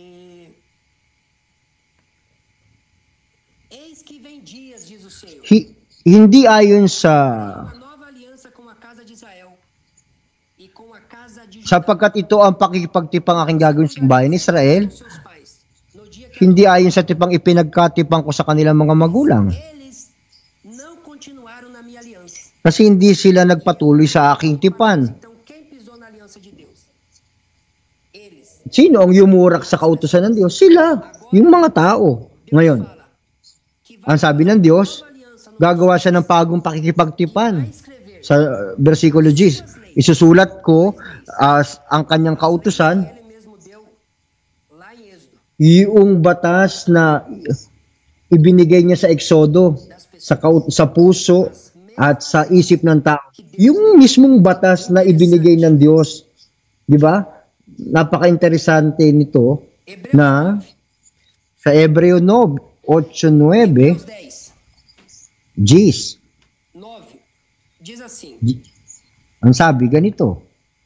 Eis que vem dias, diz o Senhor, Hindi ayon sa uma nova aliança com a casa de Israel e com a casa de Judá, sapagkat ito ang pakikipagtipang aking gagawin sa bayan ni Israel, seus pais, no dia que hindi ayon sa tipang ipinagkatipang ko sa kanilang mga magulang. eles não continuaram na minha aliança. Kasi hindi sila nagpatuloy sa aking tipan. Então, quem pisou na aliança de Deus? Eles. Sino ang yumurak sa kautusan ng Diyos? Sila, yung mga tao. Ngayon, Fala que vai ang sabi ng Diyos, nova aliança no gagawa siya ng bagong pakikipagtipan. escrever Sa versikulo 10, isusulat ko ang kanyang kautusan, ele mesmo deu lá em Êxodo yung batas na ibinigay niya sa Eksodo, sa puso at sa isip ng tao. Yung mismong batas na ibinigay ng Diyos. Di ba? Napaka-interesante nito na sa Hebreo 8:9, 10, Gis, 9, diz assim: ang sabi ganito,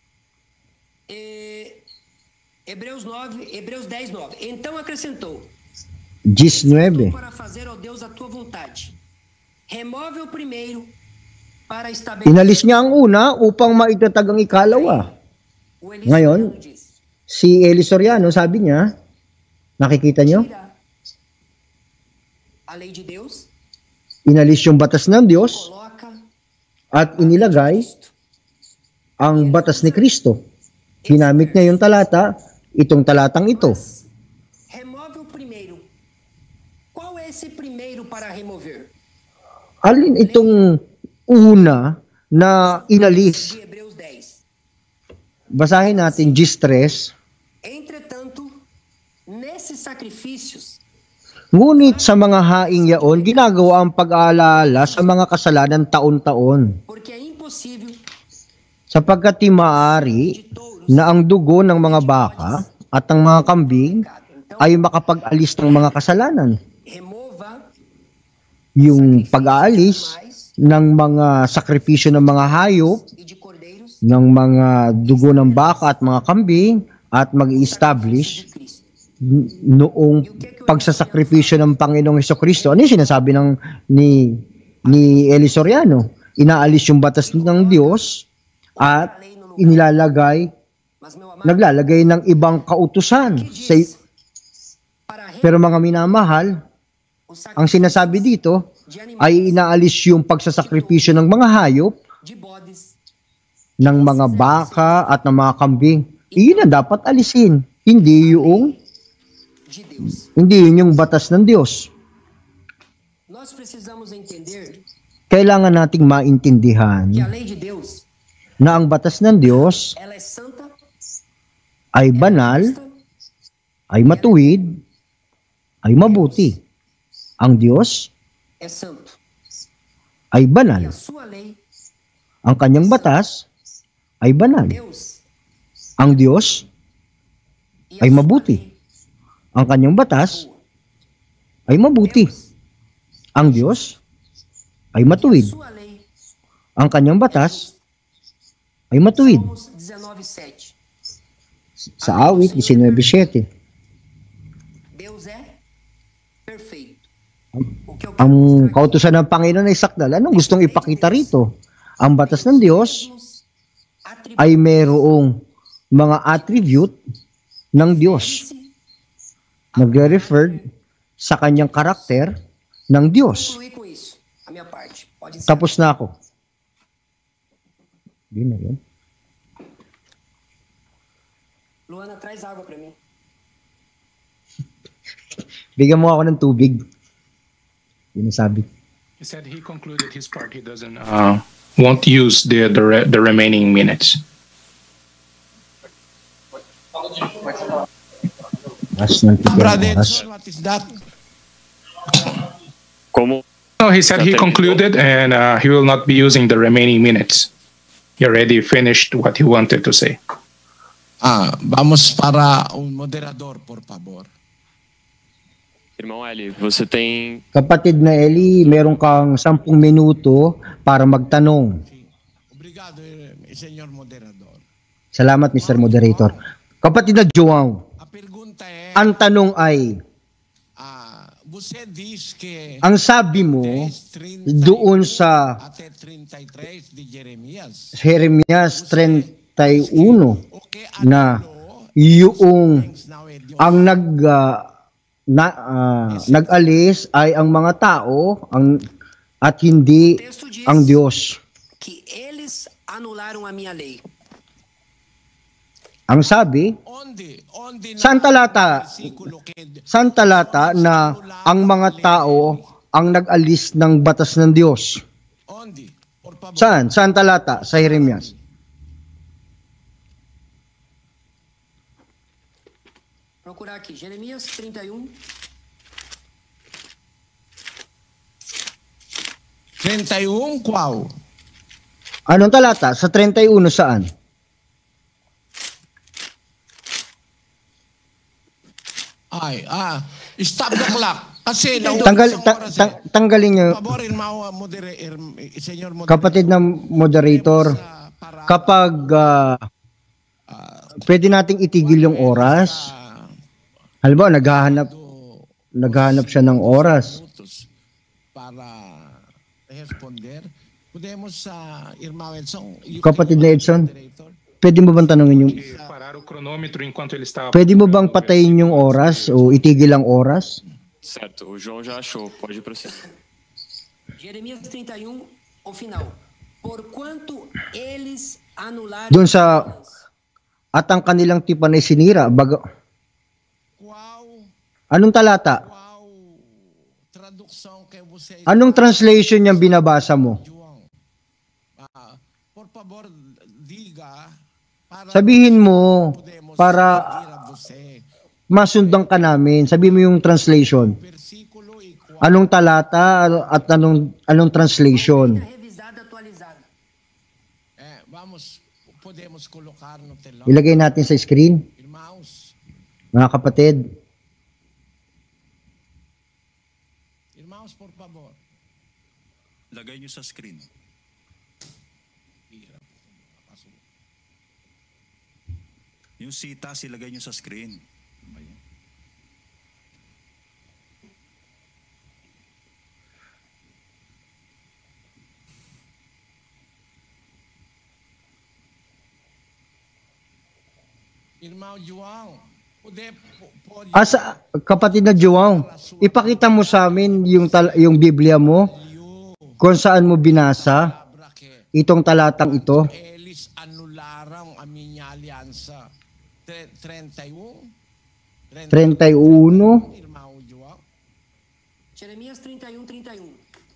Hebreus 10, 9. Então acrescentou: Gis 9, para fazer, ó Deus, a tua vontade. Remove o primeiro para estabelecer. inalis niya ang una upang maitatag ang ikalawa. O Ngayon, Eliseo diz: si Soriano, sabi niya, nakikita niyo, tira a lei de Deus, inalis yung batas ng Diyos coloca at inilagay ang batas ni Kristo. Ginamit niya yung talata, itong talatang ito. remove o primeiro. Qual é esse primeiro para remover? Alin itong una na inalis? De Hebreus 10. Basahin natin Gis 3. Entretanto, nesses sacrifícios, Ngunit sa mga haing yaon, ginagawa ang pag-aalala sa mga kasalanan taon-taon. porque é impossível Sapagkat di maaari de touros na ang dugo ng mga baka at ng mga kambing então ay makapag-alis ng mga kasalanan. remova Yung pag-aalis ng mga sakripisyo ng mga hayop, e de cordeiros ng mga dugo ng baka at mga kambing, at mag-i-establish de Cristo. noong pagsasakripisyo ng Panginoong Hesukristo. Ano yung sinasabi ni Soriano? Inaalis yung batas ng Diyos at inilalagay, Mas meu amado, naglalagay ng ibang kautusan. para Pero mga minamahal, o ang sinasabi dito de animais, ay inaalis yung pagsasakripisyo ng mga hayop, de bodes, ng mga baka at ng mga kambing. Iyon ang dapat alisin. Hindi yung de Deus. yung batas ng Diyos. Nós precisamos entender Kailangan nating maintindihan que a lei de Deus, na ang batas ng Diyos ela é santa, ay banal, justa, ay matuwid, ay mabuti. Ang Diyos é santo. ay E banal a sua lei Ang kanyang batas ay banal. Deus Ang Diyos e ay a sua mabuti. lei Ang kanyang batas boa. ay mabuti. Deus Ang Diyos ay e a matuwid. sua lei Ang kanyang é batas justa. ay matuwid. Salmos 19:7. Sa awit 19:7. Deus é perfeito. O que eu quero Ang mostrar aqui kautusan ng Panginoon ay sakdal. Anong gustong ipakita rito? Ang batas ng Diyos mesmos ay atributos. mayroong mga attribute ng Diyos. Refere-se Nagre-refer sa kanyang karakter ng Diyos. concluir com isso. A minha parte. Pode encerrar. Tapos na ako. Yun na yun. Luana, traz água para mim. Bigyan mo ako ng tubig. Yun ang sabi. He said he concluded his part. He doesn't won't use the remaining minutes. Mas ng Brother oras. Edson, what is that? Como No, he said he concluded and he will not be using the remaining minutes. He already finished what he wanted to say. Vamos para un moderador, por favor. Irmão Eli, você tem Kapatid na Eli, meron kang 10 minuto para magtanong. Obrigado, senhor moderador. Salamat, Mr. Moderator. Kapatid na João, A pergunta é, ang tanong ay, você diz que ang sabi mo 30 doon sa até 33 de Jeremias, Jeremias 31 o que na anulou yung things now é Deus. ang nag-alis ay ang mga tao at hindi O texto diz ang Diyos. que eles anularam a minha lei. Ang sabi, Onde saan talata? versículo que Saan talata na ang mga tao ang nag-alis ng batas ng Diyos? onde? Por favor. Saan? Saan talata? Sa Jeremias. Procurar aqui, Jeremias 31. 31 qual? Anong talata? Sa 31 saan? Ay, stop the clock. Kasi Tanggalin niyo, Por favor, irmão, senyor moderator. kapatid ng moderator, kapag pwede nating itigil yung oras. Halimbawa, naghahanap siya ng oras. Para responder. Podemos irmão Edson. Kapatid na Edson, pwede mo bang tanongin yung... Parar o cronômetro enquanto ele está... Pwede mo bang patayin yung oras o itigil ang oras? certo, o João já achou, pode prosseguir. Jeremias 31, o final. Porquanto eles anularam Doon sa... At ang kanilang tipan ay sinira. Anong talata? Qual tradução que você Anong translation yung binabasa mo? João? Por favor, diga para Sabihin mo podemos para seguir a você. masundan ka namin. Sabihin mo yung translation. Versículo e qual Anong talata at anong translation? revisada atualizada. podemos colocar no telão. Ilagay natin sa screen, Irmãos, mga kapatid. irmãos, por favor. Lagay nyo sa screen. Yung sitas, ilagay nyo sa screen. Ayan. Irmão João, pode Asa, kapatid na João, ipakita mo sa amin yung Biblia mo, kung saan mo binasa palavra que itong talatang ito. eles anularam a minha aliança. 31? 31, Irmão João. Jeremias 31, 31.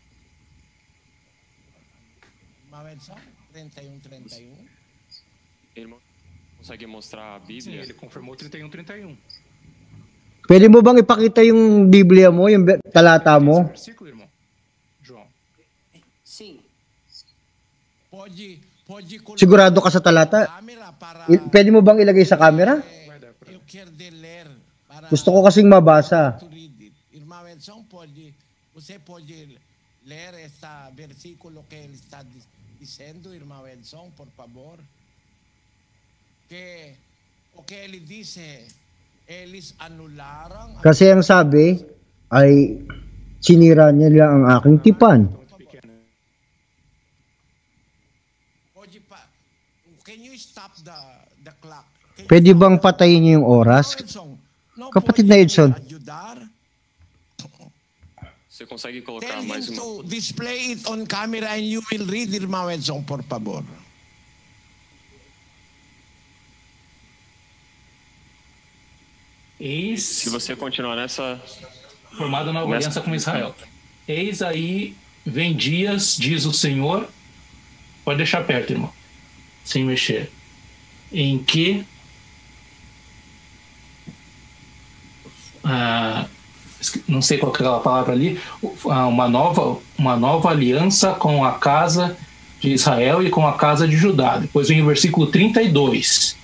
Irmão Edson, 31, 31. Irmão, consegue mostrar a Bíblia? Ele confirmou 31:31. pwede mo bang ipakita yung Biblia mo, yung talata mo? Versículo, irmão. João. Sim. Sigurado ka sa talata? Pwede mo bang ilagay sa camera? Gusto ko kasing mabasa. Você pode ler este versículo que ele está dizendo, irmão Edson, por favor? Que o que ele dice, eles anularam... Kasi ang sabi ay sinira nila ang aking tipan. Can you stop the clock? Pwede bang patayin niyo yung oras? Kapatid na Edson. Você consegue colocar Tell mais him uma? to display it on camera and you will read, irmão Edson, por favor. Se você continuar nessa... Formada nova aliança com Israel. Eis aí vem dias, diz o Senhor, pode deixar perto, irmão, sem mexer, em que não sei qual que é aquela palavra ali, uma nova aliança com a casa de Israel e com a casa de Judá. Depois vem o versículo 32.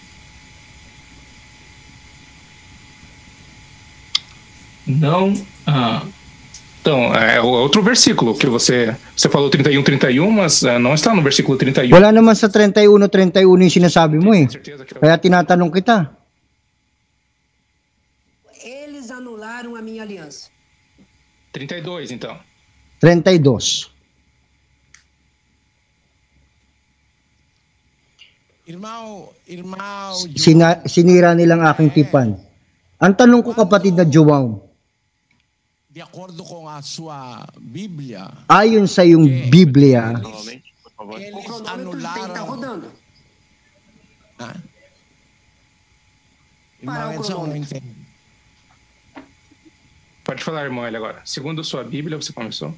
Não... Então, é outro versículo que você falou 31, mas não está no versículo 31. Wala naman sa 31 yung sinasabi mo eh. Kaya tinatanong kita. Eles anularam a minha aliança. 32, então. 32. Irmão, Sinira nilang aking tipan. Ang tanong ko, kapatid na João, de acordo com a sua Bíblia, ayon sa iyong Biblia, Novamente, por favor. O eles cronômetro tem que anularam... estar rodando. Ah? Parar Irmão o Edson, não cronômetro. entendo. Pode falar, irmão, ele agora. Segundo sua Bíblia, você começou?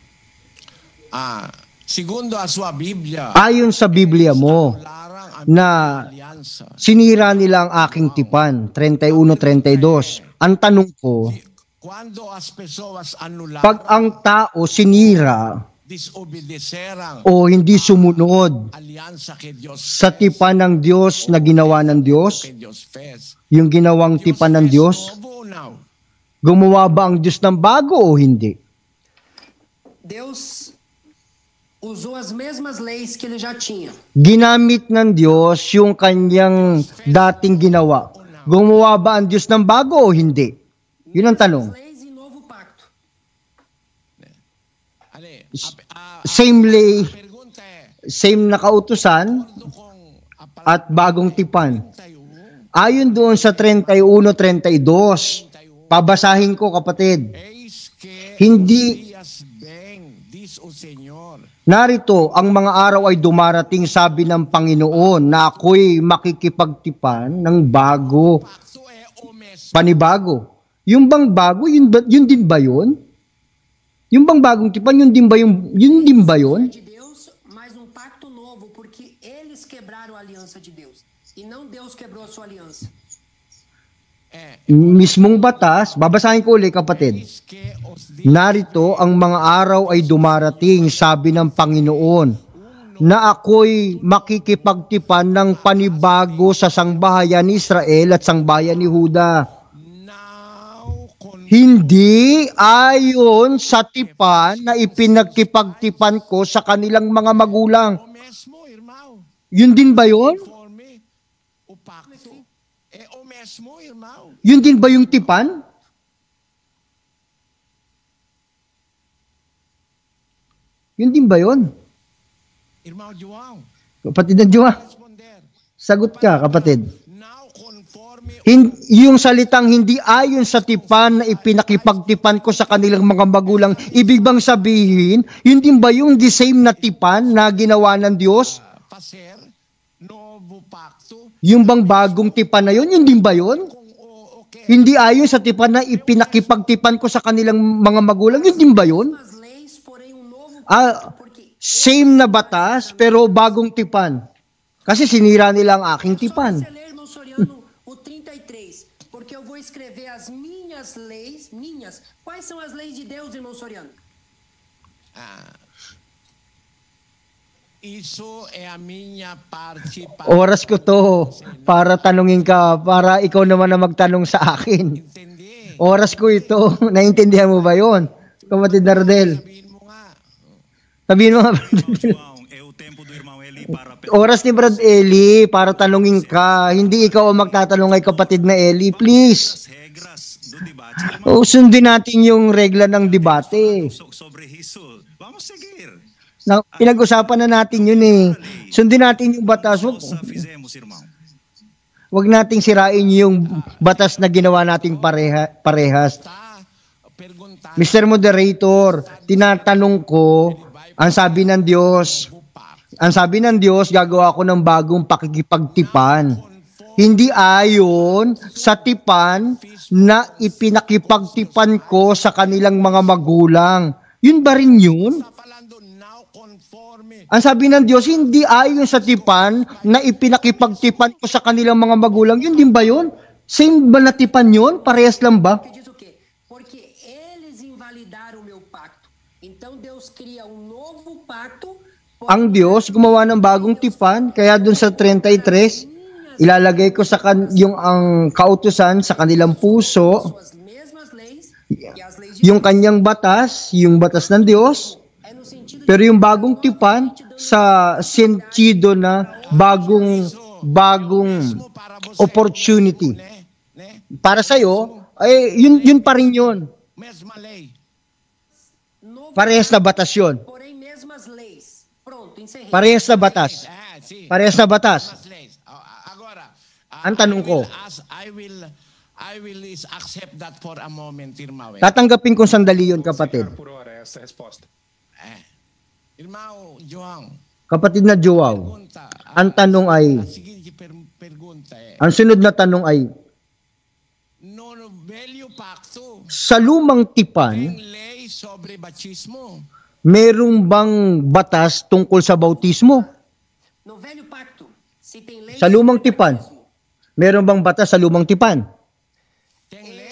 Segundo a sua Bíblia, ayon sa Biblia mo, anularam a na minha aliança. sinira nila ang aking tipan, 31-32. Ang tanong ko, Quando as pessoas anularam, pag ang tao sinira disobedeceram o hindi sumunod aliança que Deus sa tipan ng Diyos na ginawa ng Diyos, que Deus fez, yung ginawang tipan ng fez Diyos, novo ou não? gumawa ba ang Diyos ng bago o hindi? Deus usou as mesmas leis que ele já tinha. Ginamit ng Diyos yung kanyang dating ginawa. Gumawa ba ang Diyos ng bago o hindi? Yun ang tanong. Mesmas leis e novo pacto. Ale, Same lay, pergunta é, same na kautusan acordo com a at bagong tipan. 31, Ayon doon sa 31-32, pabasahin ko, kapatid. eis que Hindi- os dias vêm, diz o Senhor, Narito, ang mga araw ay dumarating, sabi ng Panginoon, na ako'y makikipagtipan ng bago, pacto é o mesmo. panibago. Yung bang bago, yun din ba yun? Yung bang bagong tipan, yun din ba yun? De Deus, mas um pacto novo, porque eles quebraram a aliança de Deus. E não Deus quebrou a sua aliança. Mismong batas, babasahin ko ulit, kapatid. Eis que os dias Narito, ang mga araw ay dumarating, sabi ng Panginoon, na ako'y makikipagtipan ng panibago sa sangbahayan ni Israel at sangbahayan ni Huda. now con Hindi ayon sa tipan na ipinagkipagtipan ko sa kanilang mga magulang. o mesmo, irmão, Yun din ba yun? conforme o pacto é o mesmo, irmão. Yun din ba yung tipan? Yun din ba yun? Irmão João, Kapatid na Diwa, responder. sagot ka, kapatid. Now conforme Yung salitang hindi ayon sa tipan na ipinakipagtipan ko sa kanilang mga magulang, ibig bang sabihin, yun din ba yung the same na tipan na ginawa ng Diyos? fazer novo pacto Yung bang bagong tipan na yun din ba yun? com o que Hindi ayon sa tipan na ipinakipagtipan ko sa kanilang mga magulang, yun din ba yun? As leis, porém um novo Ah, pacto, porque same na batas, pero bagong tipan. Kasi sinira nila ang aking só tipan. você ler, irmão Soriano, o 33, porque eu vou escrever as minhas leis, minhas. Quais são as leis de Deus, irmão Soriano? Isso é a minha parte para Oras ko to para tanungin ka, para ikaw naman na magtanong sa akin. entender. Oras ko ito. Naintindihan mo ba yon, kapatid na Rodel? Sabihin mo nga. Sabihin mo nga, Irmão João, é o tempo do irmão Eli para oras ni Brad Eli para tanungin ka. Hindi ikaw ang magtatanong kay kapatid na Eli. Please. as regras do debate. Irmão, O, sundin natin yung regla ng debate. sobre isso. Vamos seguir. Na, pinag-usapan na natin yun eh. Sundin natin yung batas. Nós fizemos, irmão. Wag nating sirain yung batas na ginawa nating parehas. Tá perguntando. Mr. Moderator, tinatanong ko, ang sabi ng Diyos, gagawa ko ng bagong pakikipagtipan. Hindi ayon sa tipan na ipinakipagtipan ko sa kanilang mga magulang. Yun ba rin yun? Está falando now conforme. Ang sabi ng Diyos, hindi ayon sa tipan na ipinakipagtipan ko sa kanilang mga magulang. Yun din ba yun? Same ba na tipan yun? Parehas lang ba? Que diz o quê? Porque eles invalidaram o meu pacto. Então Deus cria um novo pacto. Ang Diyos gumawa ng bagong tipan, kaya dun sa 33, ilalagay ko sa yung ang kautusan sa kanilang puso, Suas mesmas leis e as leis de yung kanyang batas, yung batas ng Diyos, é no sentido de pero yung bagong tipan sa sentido na bagong opportunity. Né? Para sa'yo, ay yun pa rin yun. Mesma lei. novo, Parehas na batas yun. porém mesmas leis. Pronto, encerrei. Parehas na batas. Sim. Parehas na batas. Mesmas leis. Agora, Ang tanong ko. I will accept that for a moment, irmão. Tatanggapin kong sandali yun, kapatid. Por hora essa resposta. Irmão João, Kapatid na Joao, pergunta. ang tanong ay, A seguinte pergunta é: ang sunod na tanong ay, no velho pacto sa lumang tipan, tem lei sobre batismo? merong bang batas tungkol sa bautismo? No velho pacto, se tem lei Sa lumang tipan, meron bang batas sa lumang tipan? Tem lei.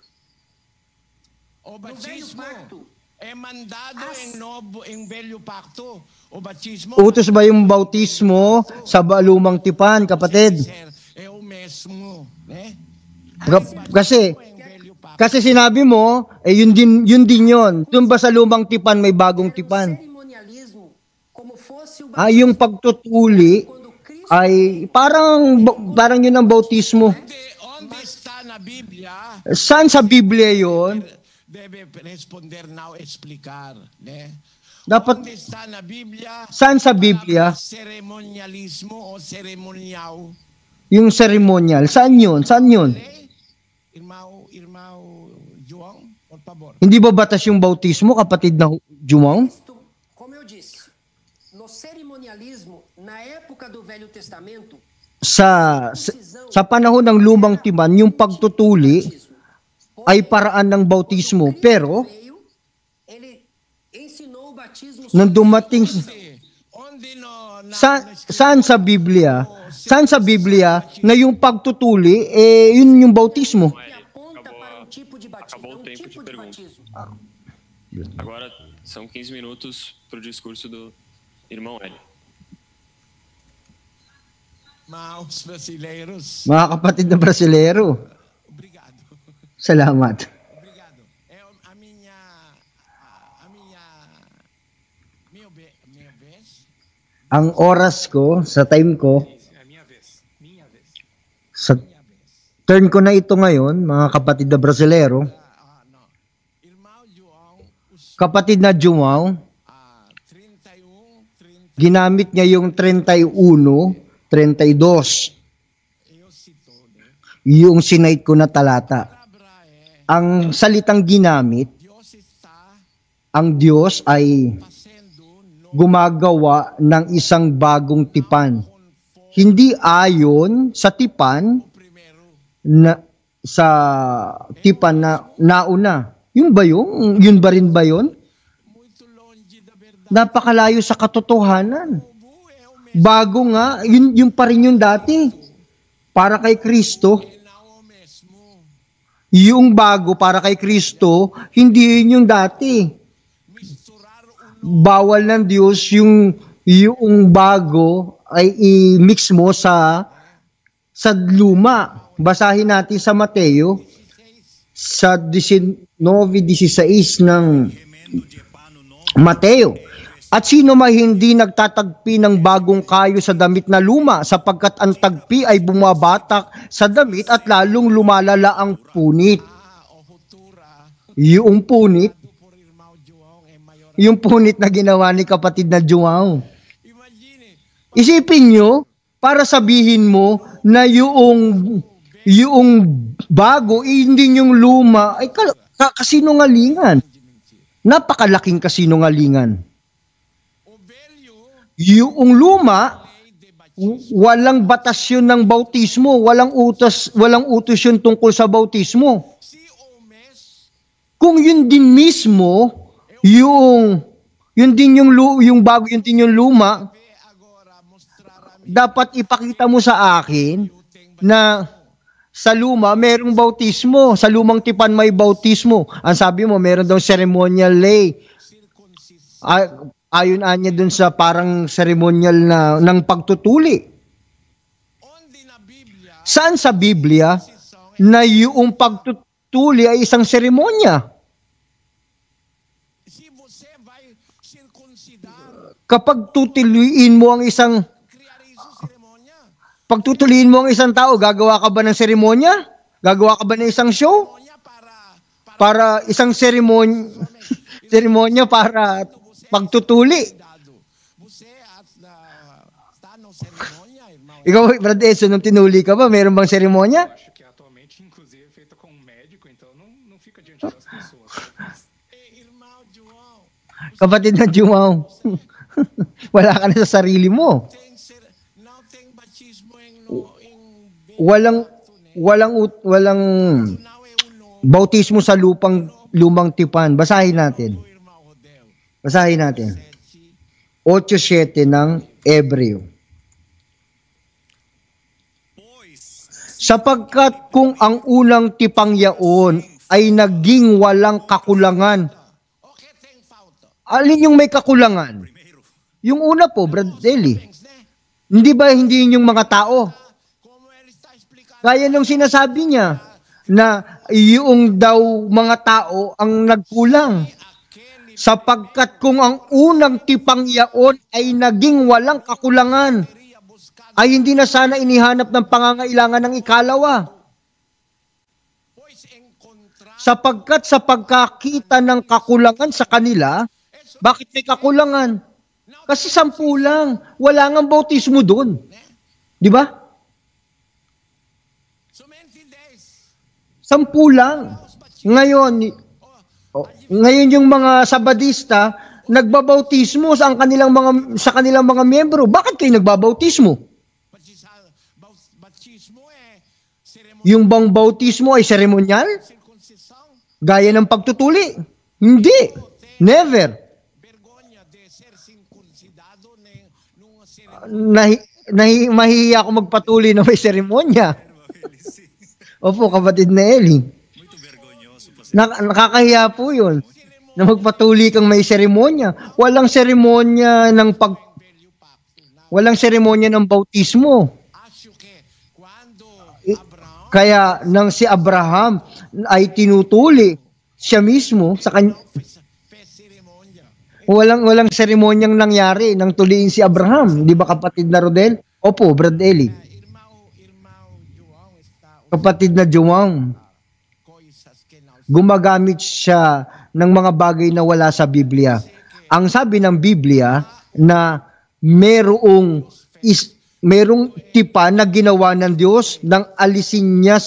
O no velho batismo pacto, é mandado em velho pacto. O batismo Utos ba yung bautismo sa lumang tipan, kapatid? é o mesmo, né? Kasi, Em velho pacto. kasi sinabi mo, yun din yun. Doon ba sa lumang tipan may bagong tipan? cerimonialismo, como fosse o Yung pagtutuli quando Cristo ay parang yun ang bautismo. Onde está na Bíblia? Saan sa Biblia yun? Deve responder now, explicar, né? Dapat, Onde está na Bíblia? saan sa Biblia? Ceremonialismo o ceremonial. Yung ceremonial. Saan yun? Saan yun? Lei? Irmão João, por favor. Hindi ba batas yung bautismo, kapatid na Jumong? Cristo, como eu disse, no cerimonialismo, na época do Velho Testamento, Sa panahon ng lumang tipan, yung pagtutuli ay paraan ng bautismo. Pero, veio, ele ensinou o batismo nung dumating, Onde no saan sa Biblia na yung pagtutuli, yun yung bautismo? que aponta para um tipo de batismo, acabou o um tempo de tipo de pergunta. batismo. Agora são 15 minutos para o discurso do irmão Hélio. Maus brasileiros. Mga kapatid na Brasilero, Obrigado. salamat. Obrigado. É meu vez. Ang oras ko, sa time ko, É minha vez. Minha vez. sa turn ko na ito ngayon, mga kapatid na Brasilero, No. Irmão João, kapatid na Jumong, 31, 30, ginamit niya yung 31, 32, eu cito, né? yung sinite ko na talata. Palavra é, Ang salitang ginamit, Deus está ang Diyos ay fazendo no gumagawa ng isang bagong tipan. Hindi ayon sa tipan primeiro. na sa tipan na nauna. Yun ba yun? Yun ba rin ba yun? Muito longe da verdade. Napakalayo sa katotohanan. O é o mesmo, Bago nga, yun pa rin yung dati. Para kay Kristo, não o mesmo. yung bago para kay Kristo, hindi yun yung dati. Misturar o Bawal ng Diyos yung yung bago ay i-mix mo sa luma. Basahin natin sa Mateo sa 19:16 ng Mateo. At sino man hindi nagtatagpi ng bagong kayo sa damit na luma, sapagkat ang tagpi ay bumabatak sa damit at lalong lumalala ang punit. Yung punit na ginawa ni kapatid na Joao. Isipin nyo, para sabihin mo na yung bago, hindi yung luma, ay kasinungalingan. Napakalaking kasinungalingan. Yung luma, walang batas yun ng bautismo, walang utos yun tungkol sa bautismo. Kung yun din mismo, yung bago, yun din yung luma, dapat ipakita mo sa akin na sa luma merong bautismo, sa lumang tipan may bautismo. Ang sabi mo, meron daw ceremonial lay. Ayon anya dun sa parang ceremonial ng pagtutuli. Saan sa Biblia na yung pagtutuli ay isang seremonya? Kapag tutuliin mo ang isang tao, gagawa ka ba ng seremonya? Gagawa ka ba ng isang show? Para isang seremonya para pagtutuli. Ikaw, Brad Edson, nung tinuli ka ba, meron bang seremonya? Kapatid na Joao, wala ka na sa sarili mo. Walang bautismo sa lumang tipan. Basahin natin. 8:7 ng Hebreo. Sapagkat kung ang unang tipang yaon ay naging walang kakulangan. Alin yung may kakulangan? Yung una po, Brad Eli. Hindi ba hindi yung mga tao? Kaya nung sinasabi niya na yung daw mga tao ang nagkulang. Sapagkat kung ang unang tipang yaon ay naging walang kakulangan, ay hindi na sana inihanap ng pangangailangan ng ikalawa. Sapagkat sa pagkakita ng kakulangan sa kanila, bakit may kakulangan? Kasi 10 lang. Wala ngang bautismo doon. Di ba? 10 lang. Ngayon yung mga Sabadista nagbabautismo sa kanilang mga miyembro. Bakit kayo nagbabautismo? Yung bang bautismo ay seremonyal? Gaya ng pagtutuli? Hindi. Never. Mahihiya ako magpatuli na may seremonya. Opo, kapatid na Eli. Nakakahiya po yun na magpatuli kang may seremonya. Walang seremonya ng bautismo. Kaya nang si Abraham ay tinutuli siya mismo sa kanya, walang seremonyang nangyari nang tuliin si Abraham. Di ba, kapatid na Rodel? Opo, Brad Eli. Kapatid na Joao. Gumagamit siya ng mga bagay na wala sa Biblia. Ang sabi ng Biblia na merong tipan na ginawa ng Diyos nang alisin niya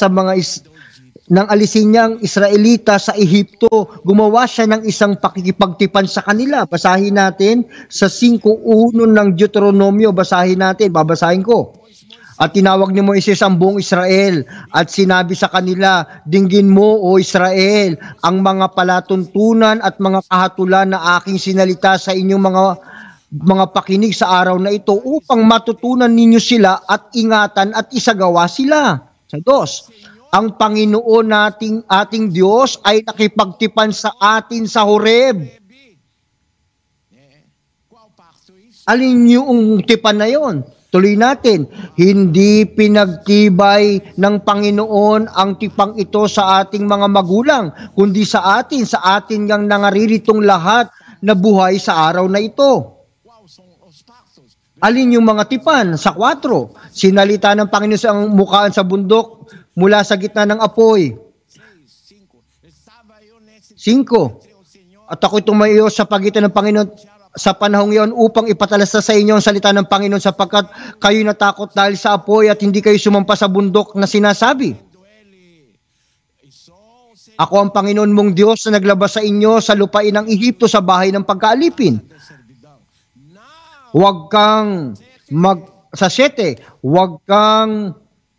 ang Israelita sa Ehipto. Gumawa siya ng isang pakikipagtipan sa kanila. Basahin natin sa 5:1 ng Deuteronomio. Babasahin ko. At tinawag ni Moises ang buong Israel at sinabi sa kanila, dinggin mo, O Israel, ang mga palatuntunan at mga kahatulan na aking sinalita sa inyong mga pakinig sa araw na ito upang matutunan ninyo sila at ingatan at isagawa sila. Sa 2, ang Panginoon ating Diyos ay nakipagtipan sa atin sa Horeb. Alin yung tipan na yon? Tuloy natin. Hindi pinagtibay ng Panginoon ang tipang ito sa ating mga magulang, kundi sa atin yang nangarirитong lahat na buhay sa araw na ito. Alin yung mga tipan? Sa 4, sinalita ng Panginoon sa mukhaan sa bundok mula sa gitna ng apoy. 5, at ako'y tumayo sa pagitan ng Panginoon sa panahong iyon upang ipatalas sa inyo ang salita ng Panginoon sapagkat kayo natakot dahil sa apoy at hindi kayo sumampa sa bundok na sinasabi. Ako ang Panginoon mong Diyos na naglabas sa inyo sa lupain ng Ehipto sa bahay ng pagkaalipin. Huwag kang sa 7, huwag kang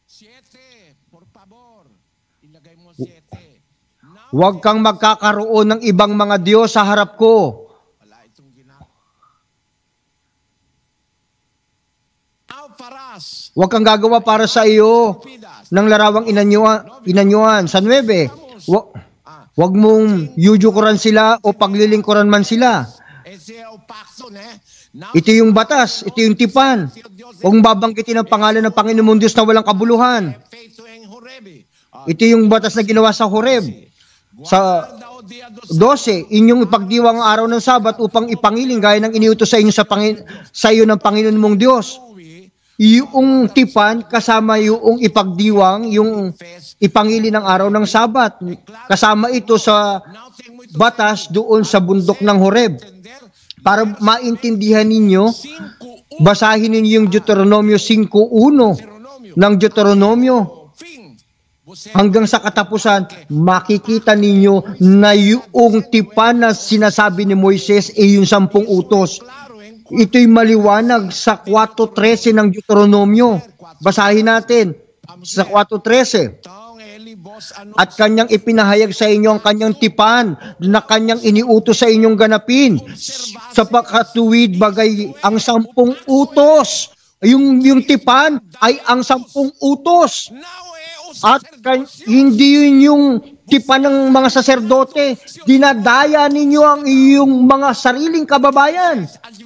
magkakaroon ng ibang mga Diyos sa harap ko. Huwag kang gagawa para sa iyo ng larawang inanyuan. Sa 9, huwag mong yujukuran sila o paglilingkuran man sila. Ito yung batas, ito yung tipan. Huwag babanggitin ang pangalan ng Panginoon mong Diyos na walang kabuluhan. Ito yung batas na ginawa sa Horeb. Sa 12, inyong ipagdiwang ang araw ng Sabbath upang ipangiling gaya ng iniutos sa inyo sa iyo ng Panginoon mong Diyos. Yung tipan kasama yung ipagdiwang, yung ipangili ng araw ng Sabat. Kasama ito sa batas doon sa bundok ng Horeb. Para maintindihan ninyo, basahin ninyo yung Deuteronomio 5:1 ng Deuteronomio. Hanggang sa katapusan, makikita ninyo na yung tipan na sinasabi ni Moises ay yung 10 utos. Ito'y maliwanag sa 4:13 ng Deuteronomio. Basahin natin sa 4:13. At kanyang ipinahayag sa inyo ang kanyang tipan na kanyang iniutos sa inyong ganapin. Sa pagkatuwid bagay ang 10 utos. Yung tipan ay ang 10 utos. At hindi yun yung tipan ng mga saserdote. Dinadaya ninyo ang iyong mga sariling kababayan.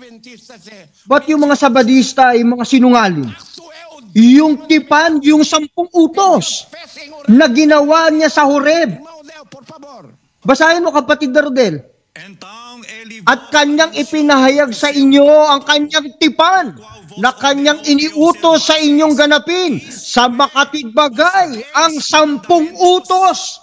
Ba't yung mga Sabadista ay mga sinungaling? Yung tipan, yung 10 utos na ginawa niya sa Horeb. Basahin mo, kapatid Rodel. At kanyang ipinahayag sa inyo ang kanyang tipan na kanyang iniutos sa inyong ganapin sa makatwid bagay ang 10 utos.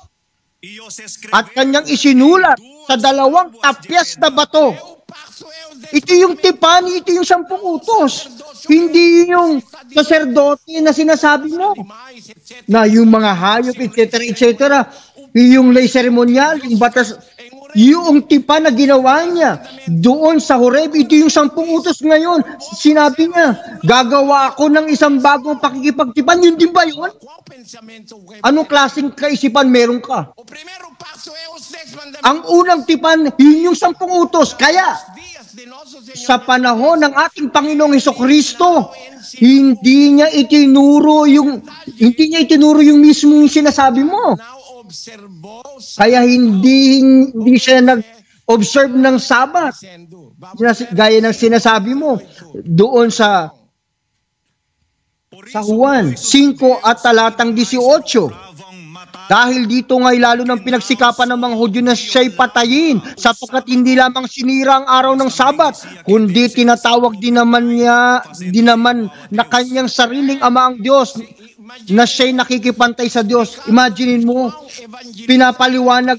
At kanyang isinulat sa 2 tapyas na bato. Ito yung tipan, ito yung 10 utos. Hindi yung saserdote na sinasabi mo. Na yung mga hayop, etc., etc., yung lay ceremonial, yung batas, yung tipan na ginawa niya doon sa Horeb, ito yung 10 utos ngayon. Sinabi niya, gagawa ako ng isang bagong pakikipagtipan. Yun din ba yun? Anong klaseng kaisipan meron ka? Ang unang tipan, yun yung 10 utos. Kaya, sa panahon ng ating Panginoong Hesukristo, hindi niya itinuro yung mismong sinasabi mo. Kaya hindi siya nag-observe ng Sabbath. Gaya ng sinasabi mo doon sa Juan 5 at talatang 18. Dahil dito nga'y lalo ng pinagsikapan ng mga Hudyo na siya'y patayin sapagkat hindi lamang sinira ang araw ng Sabat, kundi tinatawag din naman na kanyang sariling ama ang Diyos na siya'y nakikipantay sa Diyos. Imaginin mo, pinapaliwanag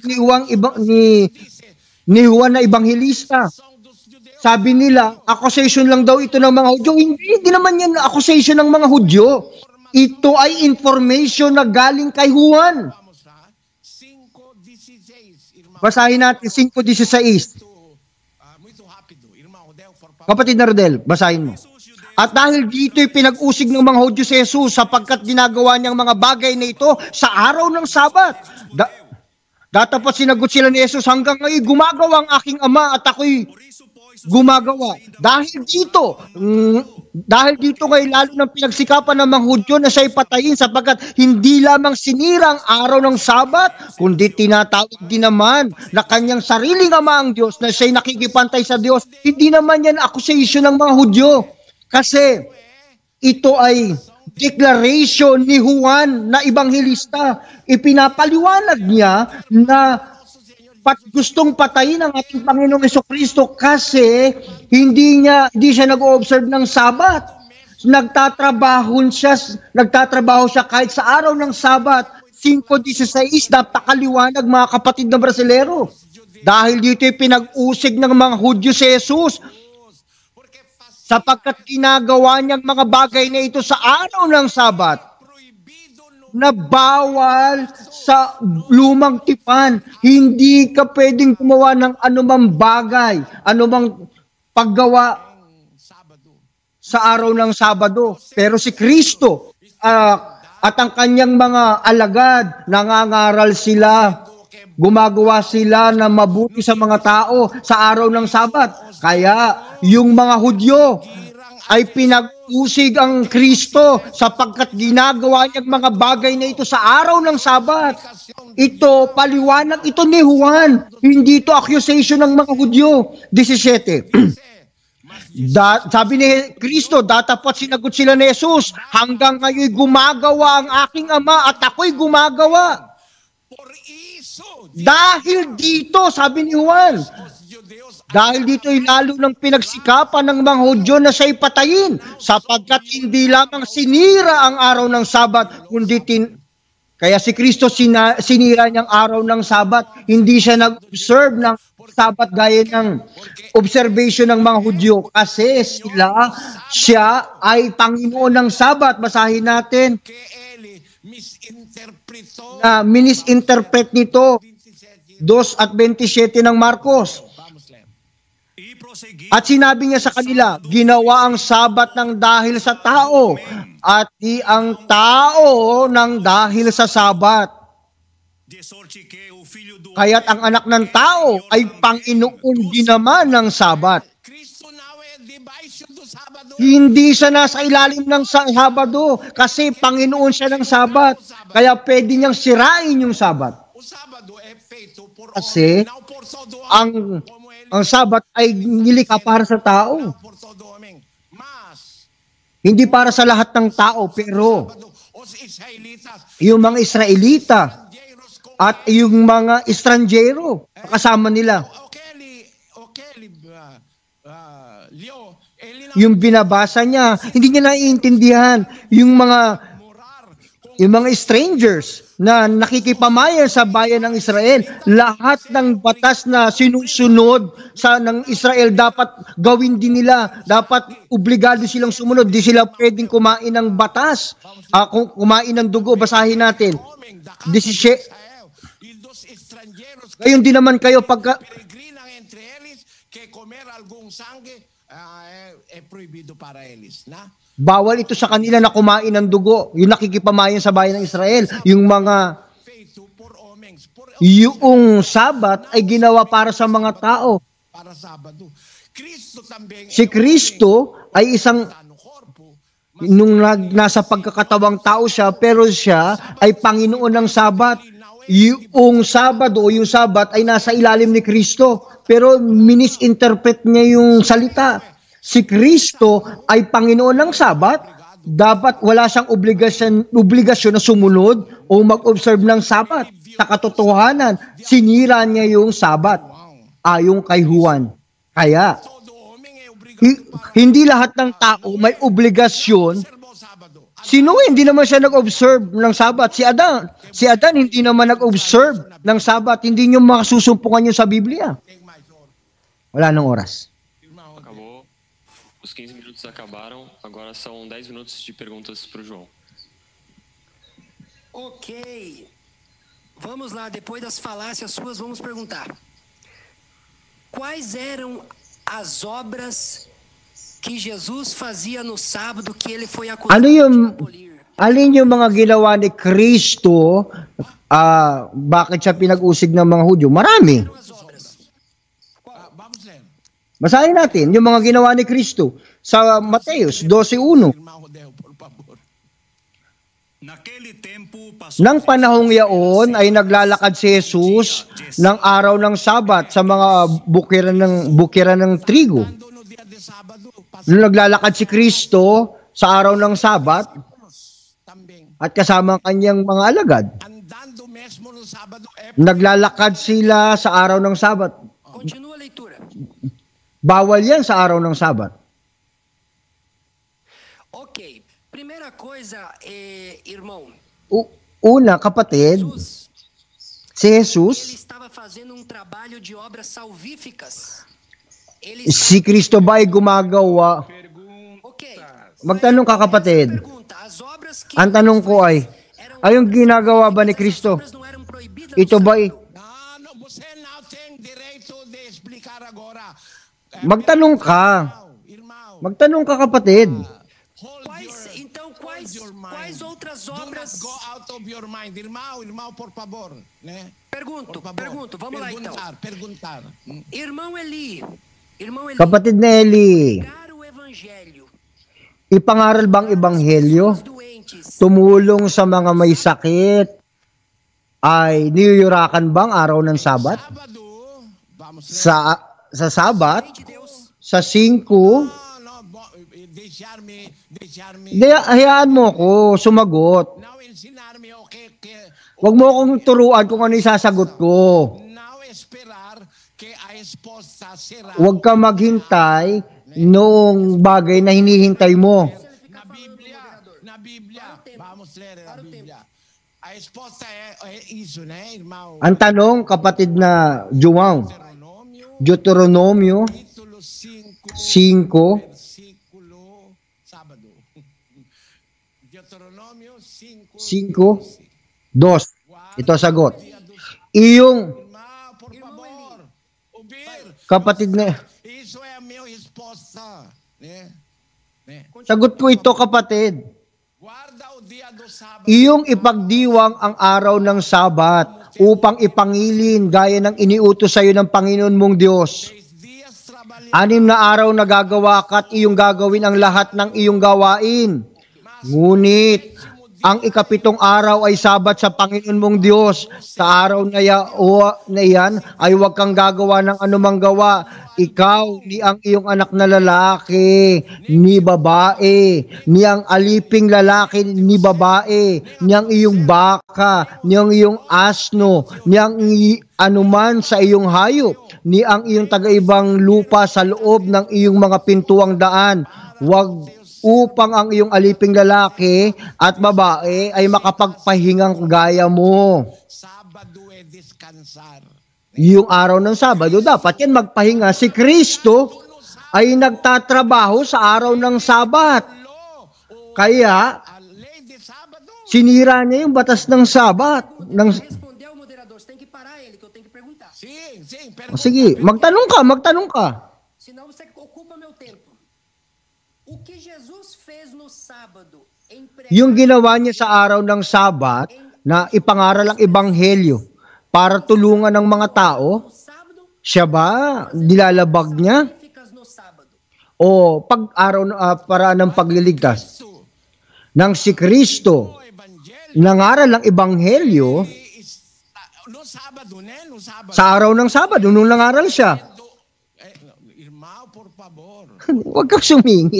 ni Juan na evangelista. Sabi nila, accusation lang daw ito ng mga Hudyo. Hindi naman yan accusation ng mga Hudyo. Ito ay information na galing kay Juan. Basahin natin 5:16. Kapatid na Rodel, basahin mo. At dahil dito'y pinag-usig ng mga Hudyo si Jesus sapagkat ginagawa niyang mga bagay na ito sa araw ng Sabat. Datapot sinagot sila ni Jesus, hanggang ngayon gumagawa ang aking ama at ako'y gumagawa. Dahil dito ngay lalo ng pinagsikapan ng mga Hudyo na siya'y patayin sapagkat hindi lamang sinira ang araw ng Sabat, kundi tinatawag din naman na kanyang sariling ama ang Diyos na siya'y nakikipantay sa Diyos. Hindi naman yan accusation ng mga Hudyo. Kasi ito ay declaration ni Juan na evangelista. Ipinapaliwanag niya na gustong patayin ang ating Panginoong Jesucristo kasi hindi siya nag-o-observe ng Sabat. Nagtatrabaho siya kahit sa araw ng Sabat. 5:16, napakaliwanag mga kapatid na Brasilero. Dahil dito ay pinag-usig ng mga Hudyo si Jesus sapagkat ginagawa niyang mga bagay na ito sa araw ng Sabat na bawal sa lumang tipan. Hindi ka pwedeng gumawa ng anumang bagay, anumang paggawa sa araw ng Sabado. Pero si Kristo at ang kanyang mga alagad, nangangaral sila, gumagawa sila na mabuti sa mga tao sa araw ng Sabat. Kaya yung mga Hudyo ay pinag-usig ang Kristo sapagkat ginagawa niyang mga bagay na ito sa araw ng Sabat. Ito, paliwanag ito ni Juan. Hindi ito accusation ng mga Hudyo. 17. Sabi ni Kristo, datapat sinagot sila ni Jesus, hanggang ngayon gumagawa ang aking ama at ako'y gumagawa. Dahil dito, sabi ni Juan, dahil dito ay lalo ng pinagsikapan ng mga Hudyo na siya'y patayin sapagkat hindi lamang sinira ang araw ng Sabat, kundi kaya si Kristo sinira niyang araw ng Sabat. Hindi siya nag-observe ng Sabat gaya ng observation ng mga Hudyo kasi siya ay Panginoon ng Sabat. Basahin natin na misinterpret nito 2:27 ng Marcos. At sinabi niya sa kanila, ginawa ang Sabat ng dahil sa tao, at di ang tao ng dahil sa Sabat. Kaya't ang anak ng tao ay Panginoon din naman ng Sabat. Hindi siya nasa ilalim ng Sabado kasi Panginoon siya ng Sabat. Kaya pwede niyang sirain yung Sabat. Kasi ang Sabat ay nilikha para sa tao. Hindi para sa lahat ng tao, pero yung mga Israelita at yung mga estranjero, kasama nila. Yung binabasa niya, hindi niya naiintindihan. Yung mga strangers na nakikipamayan sa bayan ng Israel, lahat ng batas na sinusunod ng Israel dapat gawin din nila. Dapat obligado silang sumunod. Di sila pwedeng kumain ng batas. Kumain ng dugo, basahin natin. Ngayon din naman kayo pagka bawal ito sa kanila na kumain ng dugo. Yung nakikipamayan sa bayan ng Israel. Yung Sabat ay ginawa para sa mga tao. Si Kristo ay nung nasa pagkakatawang tao siya, pero siya ay Panginoon ng Sabat. Yung Sabado o yung Sabat ay nasa ilalim ni Kristo. Pero misinterpret niya yung salita. Si Kristo ay Panginoon ng Sabat, dapat wala siyang obligasyon na sumunod o mag-observe ng Sabat. Sa katotohanan, sinira niya yung Sabat ayon kay Juan. Kaya, hindi lahat ng tao may obligasyon. Sino hindi naman siya nag-observe ng Sabat? Si Adan. Si Adan hindi naman nag-observe ng Sabat. Hindi niyo makasusumpungan niyo sa Biblia. Wala nang oras. Os 15 minutos acabaram, agora são 10 minutos de perguntas para o João. Ok. Vamos lá, depois das falácias suas, vamos perguntar. Quais eram as obras que Jesus fazia no sábado que ele foi acusado de abolir? Alin yung mga ginawa ni Kristo, bakit siya pinag-usig ng mga Hudyo? Marami. Basahin natin yung mga ginawa ni Kristo sa Mateus 12:1. Nang panahong yaon ay naglalakad si Jesus ng araw ng Sabbath sa mga bukiran ng trigo. Nung naglalakad si Kristo sa araw ng Sabbath at kasama ang kanyang mga alagad, naglalakad sila sa araw ng Sabbath. Bawal yan sa araw ng Sabbath. Ok. Primeira coisa, irmão. Una, kapatid, si Jesus, Ele estava fazendo trabalho de obras salvíficas. si Kristo ba ay gumagawa? Ok. Magtanong ka, kapatid. Ang tanong ko ay yung ginagawa ba ni Kristo? Ito ba ay... Magtanong ka. Magtanong ka, kapatid. Quais outras obras? Do not go out of your mind. Irmão, por favor. Né? Pergunto, vamos lá então. Perguntar. Irmão Eli. Kapatid na Eli, ipangaral bang ebanghelyo? Tumulong sa mga may sakit? Ay niyuyurakan bang araw ng Sabat? Sa Sabat? Sa 5? Hayaan mo ko sumagot. Huwag mo akong turuan kung ano isasagot ko. Huwag ka maghintay noong bagay na hinihintay mo. Na Biblia, vamos ler a Biblia. A resposta é isso, né, irmão? Ang tanong, kapatid na João, Deuteronomio 5, versículo sábado. Deuteronomio 5, 2. Ito sagot. Iyong kapatid na... Isso é a minha resposta. Sagot ko ito, kapatid. Iyong ipagdiwang ang araw ng Sabat upang ipangilin gaya ng iniutos sa iyo ng Panginoon mong Diyos. 6 na araw na gagawa ka at iyong gagawin ang lahat ng iyong gawain. Ngunit, ang ika-7 araw ay Sabat sa Panginoon mong Diyos. Sa araw na iyan ay huwag kang gagawa ng anumang gawa. Ikaw, ni ang iyong anak na lalaki, ni babae, ni ang aliping lalaki, ni babae, ni ang iyong baka, ni ang iyong asno, ni ang anuman sa iyong hayop, ni ang iyong tagaibang lupa sa loob ng iyong mga pintuang daan. Huwag upang ang iyong aliping lalaki at babae ay makapagpahingang gaya mo. Yung araw ng Sabado, dapat yan magpahinga. Si Kristo ay nagtatrabaho sa araw ng Sabat. Kaya, sinira niya yung batas ng Sabat. Sige, magtanong ka. Senão você ocupa meu tempo. O que Jesus fez no sábado? Yung ginawa niya sa araw ng Sabat na ipangaral ang ebanghelyo para tulungan ng mga tao, siya ba nilalabag niya? O pag-araw para ng pagliligtas? Nang si Kristo nangaral ang ebanghelyo sa araw ng Sabado, nung nangaral siya. Huwag kang sumingit.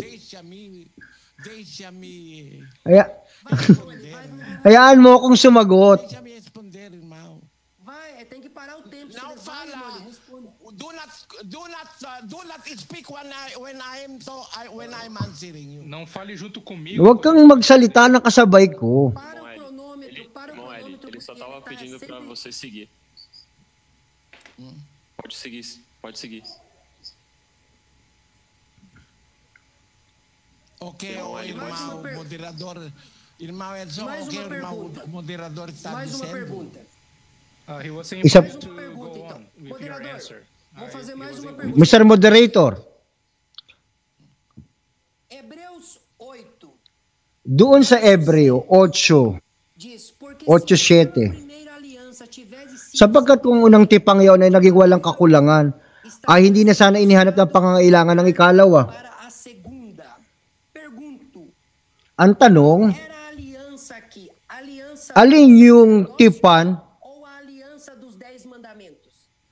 Hayaan mo akong sumagot. Do not speak when I'm answering you. Não fale junto comigo. Huwag kang magsalita na kasabay ko. Ele só estava pedindo para você seguir. Pode seguir. Ok, irmão moderador. Irmão Edson, ok, irmão moderador está Mais uma dizendo. pergunta. He was saying Isa- to go on with your answer. Vou fazer mais uma pergunta. Mr. Moderator, Hebreus 8 doon sa Hebreo 8, diz: Porque 8:7. se a primeira aliança tivesse sido Sapagkat kung unang tipang yaon ay naging walang kakulangan, ay hindi na sana inihanap ng pangangailangan ng ikalawa. Para a segunda. Pergunto, Ang tanong, era a aliança aqui, aliança alin do yung sacerdócio tipan? ou a aliança dos 10 mandamentos?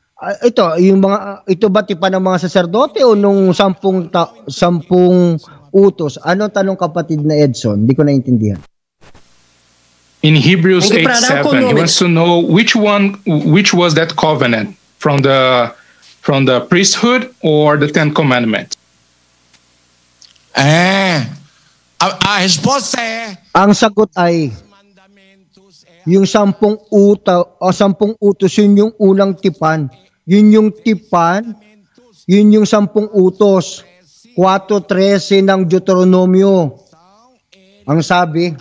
Ito ba tipan ng mga saserdote o nung 10 utos? Ano tanong kapatid na Edson? Hindi ko naintindihan. In Hebrews Hindi para 8:7, ako, he no, wants to know which was that covenant from the priesthood or the 10 Commandments. A resposta é Ang sagot ay yung 10 utos, yun yung unang tipan. Yun yung tipan, yun yung 10 utos. 4:13 ng Deuteronomio. Ang sabi,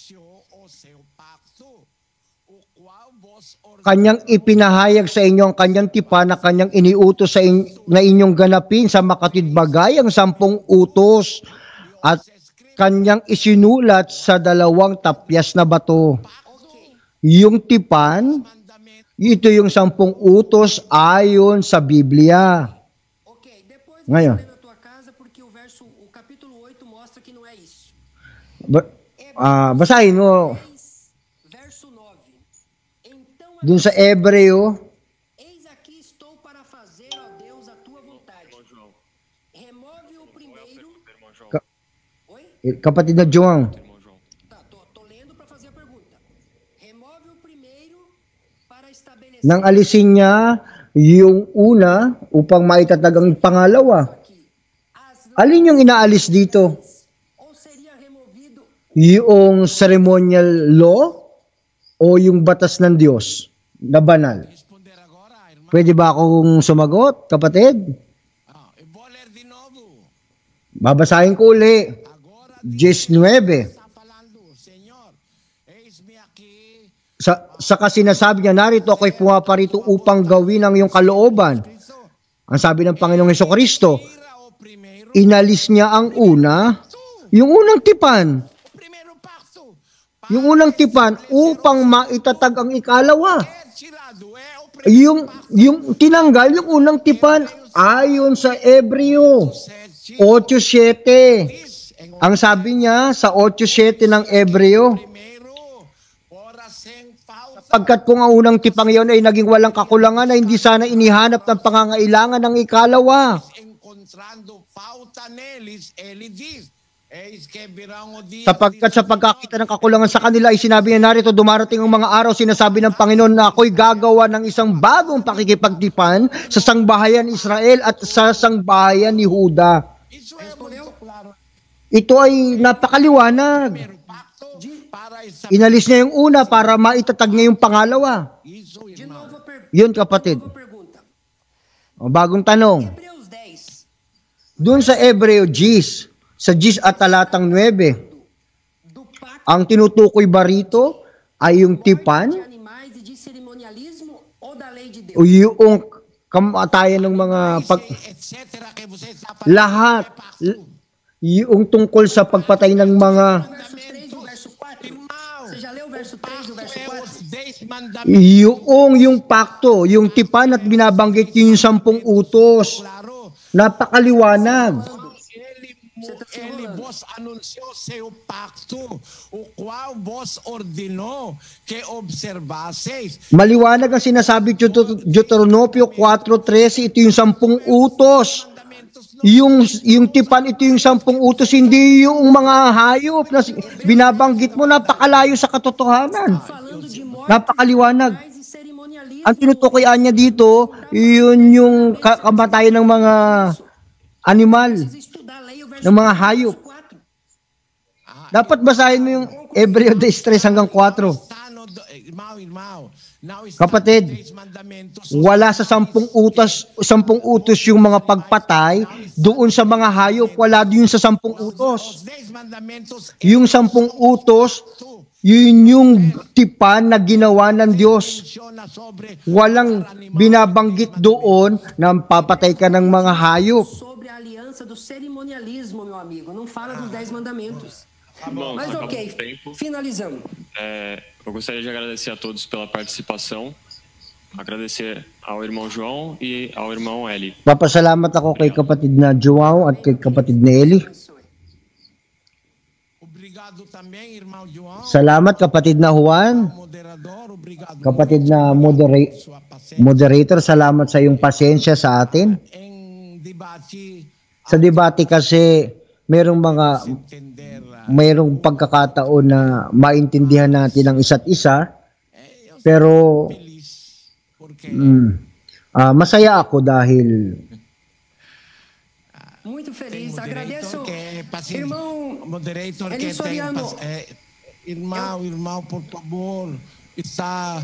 kanyang ipinahayag sa inyo ang kanyang tipan na kanyang iniutos sa na inyong ganapin sa makatidbagay ang 10 utos at kanyang isinulat sa 2 tapyas na bato. Yung tipan, ito yung 10 utos ayon sa Biblia. Ok, depois Ngayon. você lê na tua casa porque o capítulo 8 mostra que não é isso. Basahin mo 10, verso 9. Então dun sa Ebreo. eis aqui estou para fazer, ó Deus, a tua vontade. Remove o primeiro. Oi? Kapatid na Joang, Tá, tô lendo para fazer a pergunta. Remove o primeiro para estabelecer nang alisin niya yung una upang maitatag ang pangalawa. as Alin yung inaalis dito? ou seria removido Yung ceremonial law o yung batas ng Diyos na banal? responder agora, irmão. Pwede ba akong sumagot, kapatid? Eu vou ler de novo. Babasahin ko uli. Agora 19. está falando, Senhor, eis-me aqui. Saka sinasabi niya, narito ako'y pumaparito upang gawin ang iyong kalooban. Ang sabi ng Panginoong Hesukristo, Tira o primeiro, inalis niya ang una, yung unang tipan. o primeiro pacto. Yung unang tipan upang maitatag ang ikalawa. Tirado é o primeiro Yung tinanggal yung unang tipan ayon sa Ebreo 8:7. Ang sabi niya sa 8:7 ng Ebreo, primeiro, ora sem falta. pagkat kung ang unang tipang iyon ay naging walang kakulangan na hindi sana inihanap ng pangangailangan ng ikalawa. Encontrando falta neles, ele diz, eis que virão o dia. Sapagkat sa pagkakita ng kakulangan sa kanila ay sinabi niya, narito dumarating ang mga araw, sinasabi ng Panginoon na ako'y gagawa ng isang bagong pakikipagtipan sa sangbahayan Israel at sa sangbahayan ni Huda. Isso é muito claro. Ito ay napakaliwanag. Primeiro pacto para estabelecer. Inalis niya yung una para maitatag niya yung pangalawa. Isso, de irmão. novo Yun, kapatid. nova pergunta. O, bagong tanong. Hebreus 10. Doon sa Ebreo 10, sa 10 at talatang 9, Do pacto ang tinutukoy ba rito ay yung tipan de animais e de cerimonialismo ou da lei de Deus? o yung kamatayan ng mga Etc. que você está falando. lahat yung tungkol sa pagpatay ng mga Verso 3 do verso 4. Irmão, Você já leu o verso 3 do verso é 4? os 10 mandamentos. yung pakto, yung tipan at binabanggit yung 10 utos. Claro. Napakaliwanag. Ele vos anunciou seu pacto, o qual vos ordenou que observasseis. Maliwanag ang sinasabi Deuteronomio 4:13, ito yung 10 utos. Yung tipan, ito yung 10 utos, hindi yung mga hayop na binabanggit mo, napakalayo sa katotohanan. Falando de morte, Napakaliwanag. animais e cerimonialismo. Ang tinutukoyan niya dito, yun yung kamatayan ng mga animal, Precisa estudar, leia o verso ng mga 3 do hayop. verso 4. Dapat basahin mo yung Hebreo 10:3 hanggang 4. Está no, irmão, não está Kapatid, nos 10 mandamentos. wala sa 10 utos yung mga pagpatay, doon sa mga hayop, wala din sa 10 utos. Os 10 mandamentos Yung 10 utos, yun yung tipan na ginawa ng Diyos. menciona sobre Walang binabanggit doon na papatay ka ng mga hayop. Sobre a aliança do cerimonialismo, meu amigo. Não fala dos 10 mandamentos. Bom, Mas acabou ok, o tempo. finalizando. Eu gostaria de agradecer a todos pela participação. agradecer ao irmão João e ao irmão Eli. Papasalamat ako kay kapatid na João at kay kapatid na Eli. Obrigado também, irmão João. Salamat kapatid na Juan, Moderador, obrigado. kapatid na Sua paciência. moderator, salamat sa iyong pasensya sa atin. Em debate, Sa debate kasi mayroong entender, pagkakataon na maintindihan natin ang isa't isa, pero feliz, porque masaya ako dahil Muito feliz. Agradeço, paciente, irmão moderator que tem Soriano. irmão, por favor, está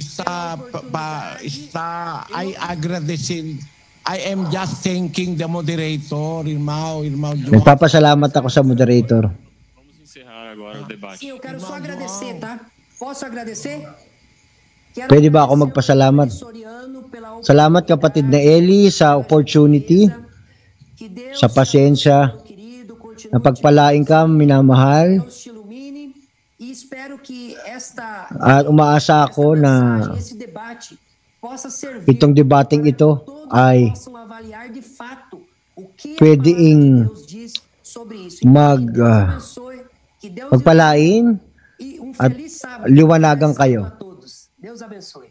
agradecendo. I am just thanking the moderator, irmão João. nagpapasalamat ako sa moderator. Vamos encerrar agora o debate. Sim, eu quero só agradecer, tá? Posso agradecer? Quero Pwede ba ako agradecer ao magpasalamat? Soriano pela Salamat kapatid na Eli sa opportunity, que Deus sa pasensya, querido continue na pagpalain ka, minamahal, Deus te ilumine e espero que esta at umaasa ako na mensagem, esse debate possa servir itong debating ito todos ay possam avaliar de fato o que pwedeng Deus diz sobre isso. Abençoe, que Deus magpalain e at feliz sábado. liwanagan kayo. A todos. Deus abençoe.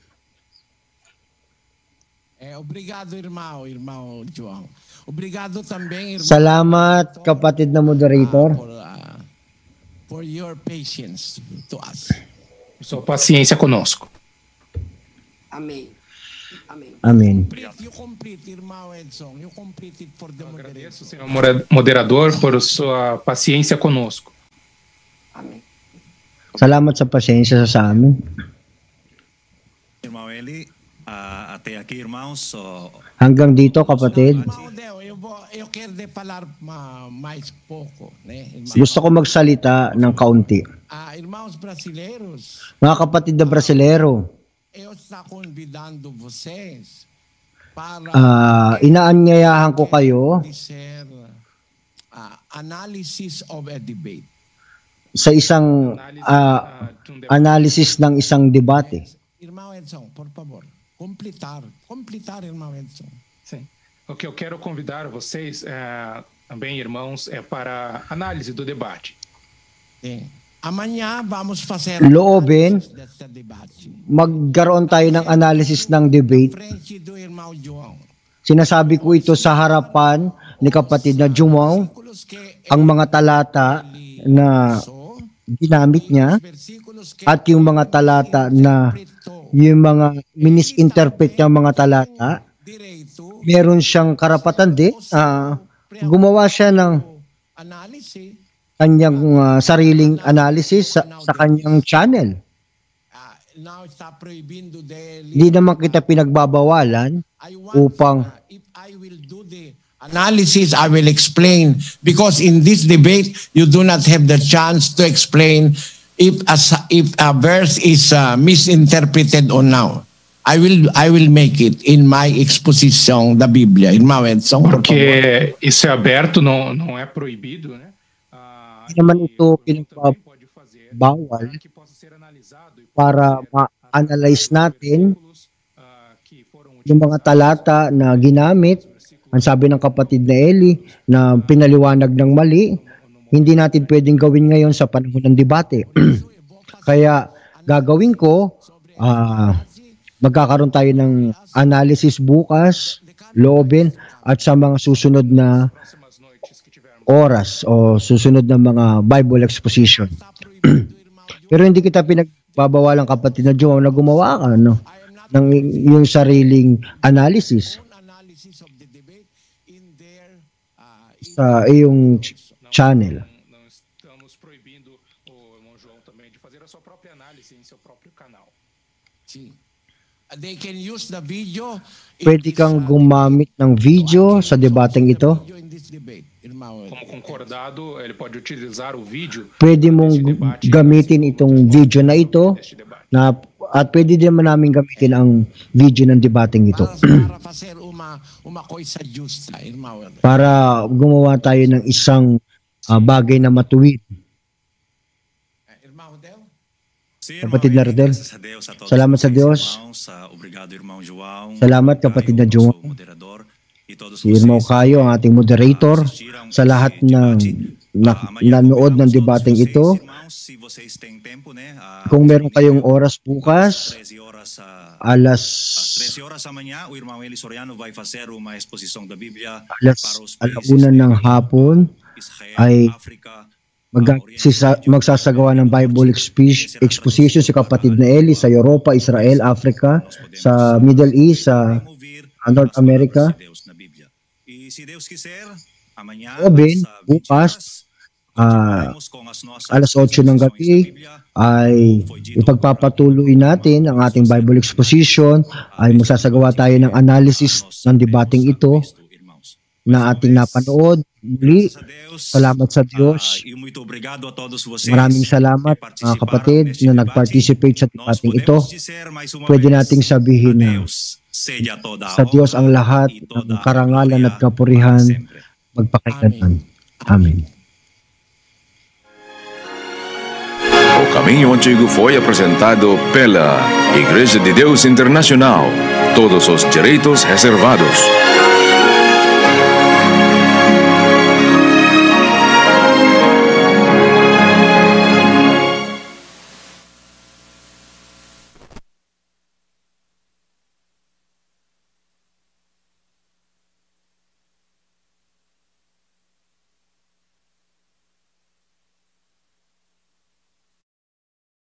Obrigado, irmão João. Obrigado também, irmão. Salamat kapatid na moderator. For your patience to us. Sua paciência conosco. Amém. Amém. Amen. You complete, irmão Edson. You complete it for the moderator. Agradeço, senhor moderador, por sua paciência conosco. Amém. Salamat sa pasensya sa amin. Irmão Eli, até aqui, irmãos. Hanggang dito kapatid. Irmão Del, eu quero de falar mais pouco, né? Irmão? Gusto ko magsalita ng kaunti. Irmãos brasileiros, Mga kapatid na Brasilero, eu estou convidando vocês para inaanyayahan ko kayo dizer analysis of a debate. sa isang analysis ng isang debate. Irmão Edson, por favor, completar, irmão Edson. Sim. O que eu quero convidar vocês, também, irmãos, é para análise do debate. Sim. Amanhã vamos fazer Loobin, desse debate. magkaroon tayo ng analysis ng debate. Frente do irmão João. Sinasabi ko ito sa harapan ni kapatid na João, ang mga talata na ginamit niya at yung mga talata na yung mga misinterpret ng mga talata, meron siyang karapatan din. Gumawa siya ng kanyang sariling analysis sa kanyang channel. Hindi naman kita pinagbabawalan upang analysis. I will explain, because in this debate you do not have the chance to explain if a verse is misinterpreted or now. I will make it in my exposição da Bíblia, irmão Edson. Porque isso é aberto, não é proibido, né? Hindi naman ito pinagbawal para ma-analyze natin yung mga talata na ginamit. Ang sabi ng kapatid na Eli na pinaliwanag ng mali, hindi natin pwedeng gawin ngayon sa panahon ng debate. Kaya gagawin ko, magkakaroon tayo ng analysis bukas, loobin, at sa mga susunod na oras o susunod na mga Bible exposition. Pero hindi kita pinagbabawalan kapatid na João na gumawa ka ng yung sariling analysis sa iyong channel. Não estamos proibindo o irmão João também de fazer a sua própria análise em seu próprio canal. Sim. They can use the video. Pwede kang gumamit ng video sa debateng ito. Como concordado, ele pode utilizar o vídeo. Pwede mong gamitin itong video na ito at pwede din namin gamitin ang video ng debateng ito. Para gumawa tayo ng isang bagay na matuwid. kapatid na Rodel. Salamat sa Diyos. Salamat kapatid na João. Si Irmão Caio, ang ating moderator, sa lahat ng nanood ng debating ito. Kung meron kayong oras bukas, alas 1:00 ng hapon ay magsasagawa ng Bible exposition si kapatid na Eli sa Europa, Israel, Africa, sa Middle East, sa North America. O Ben, bukas, alas 8 ng gabi ay ipagpapatuloy natin ang ating Bible exposition, ay magsasagawa tayo ng analysis ng debating ito na ating napanood. Muli, salamat sa Diyos. Maraming salamat mga kapatid na nag-participate sa debating ito. Pwede nating sabihin na sa Diyos ang lahat ng karangalan at kapurihan magpakailanman. Amen. O caminho antigo foi apresentado pela Igreja de Deus Internacional. Todos os direitos reservados.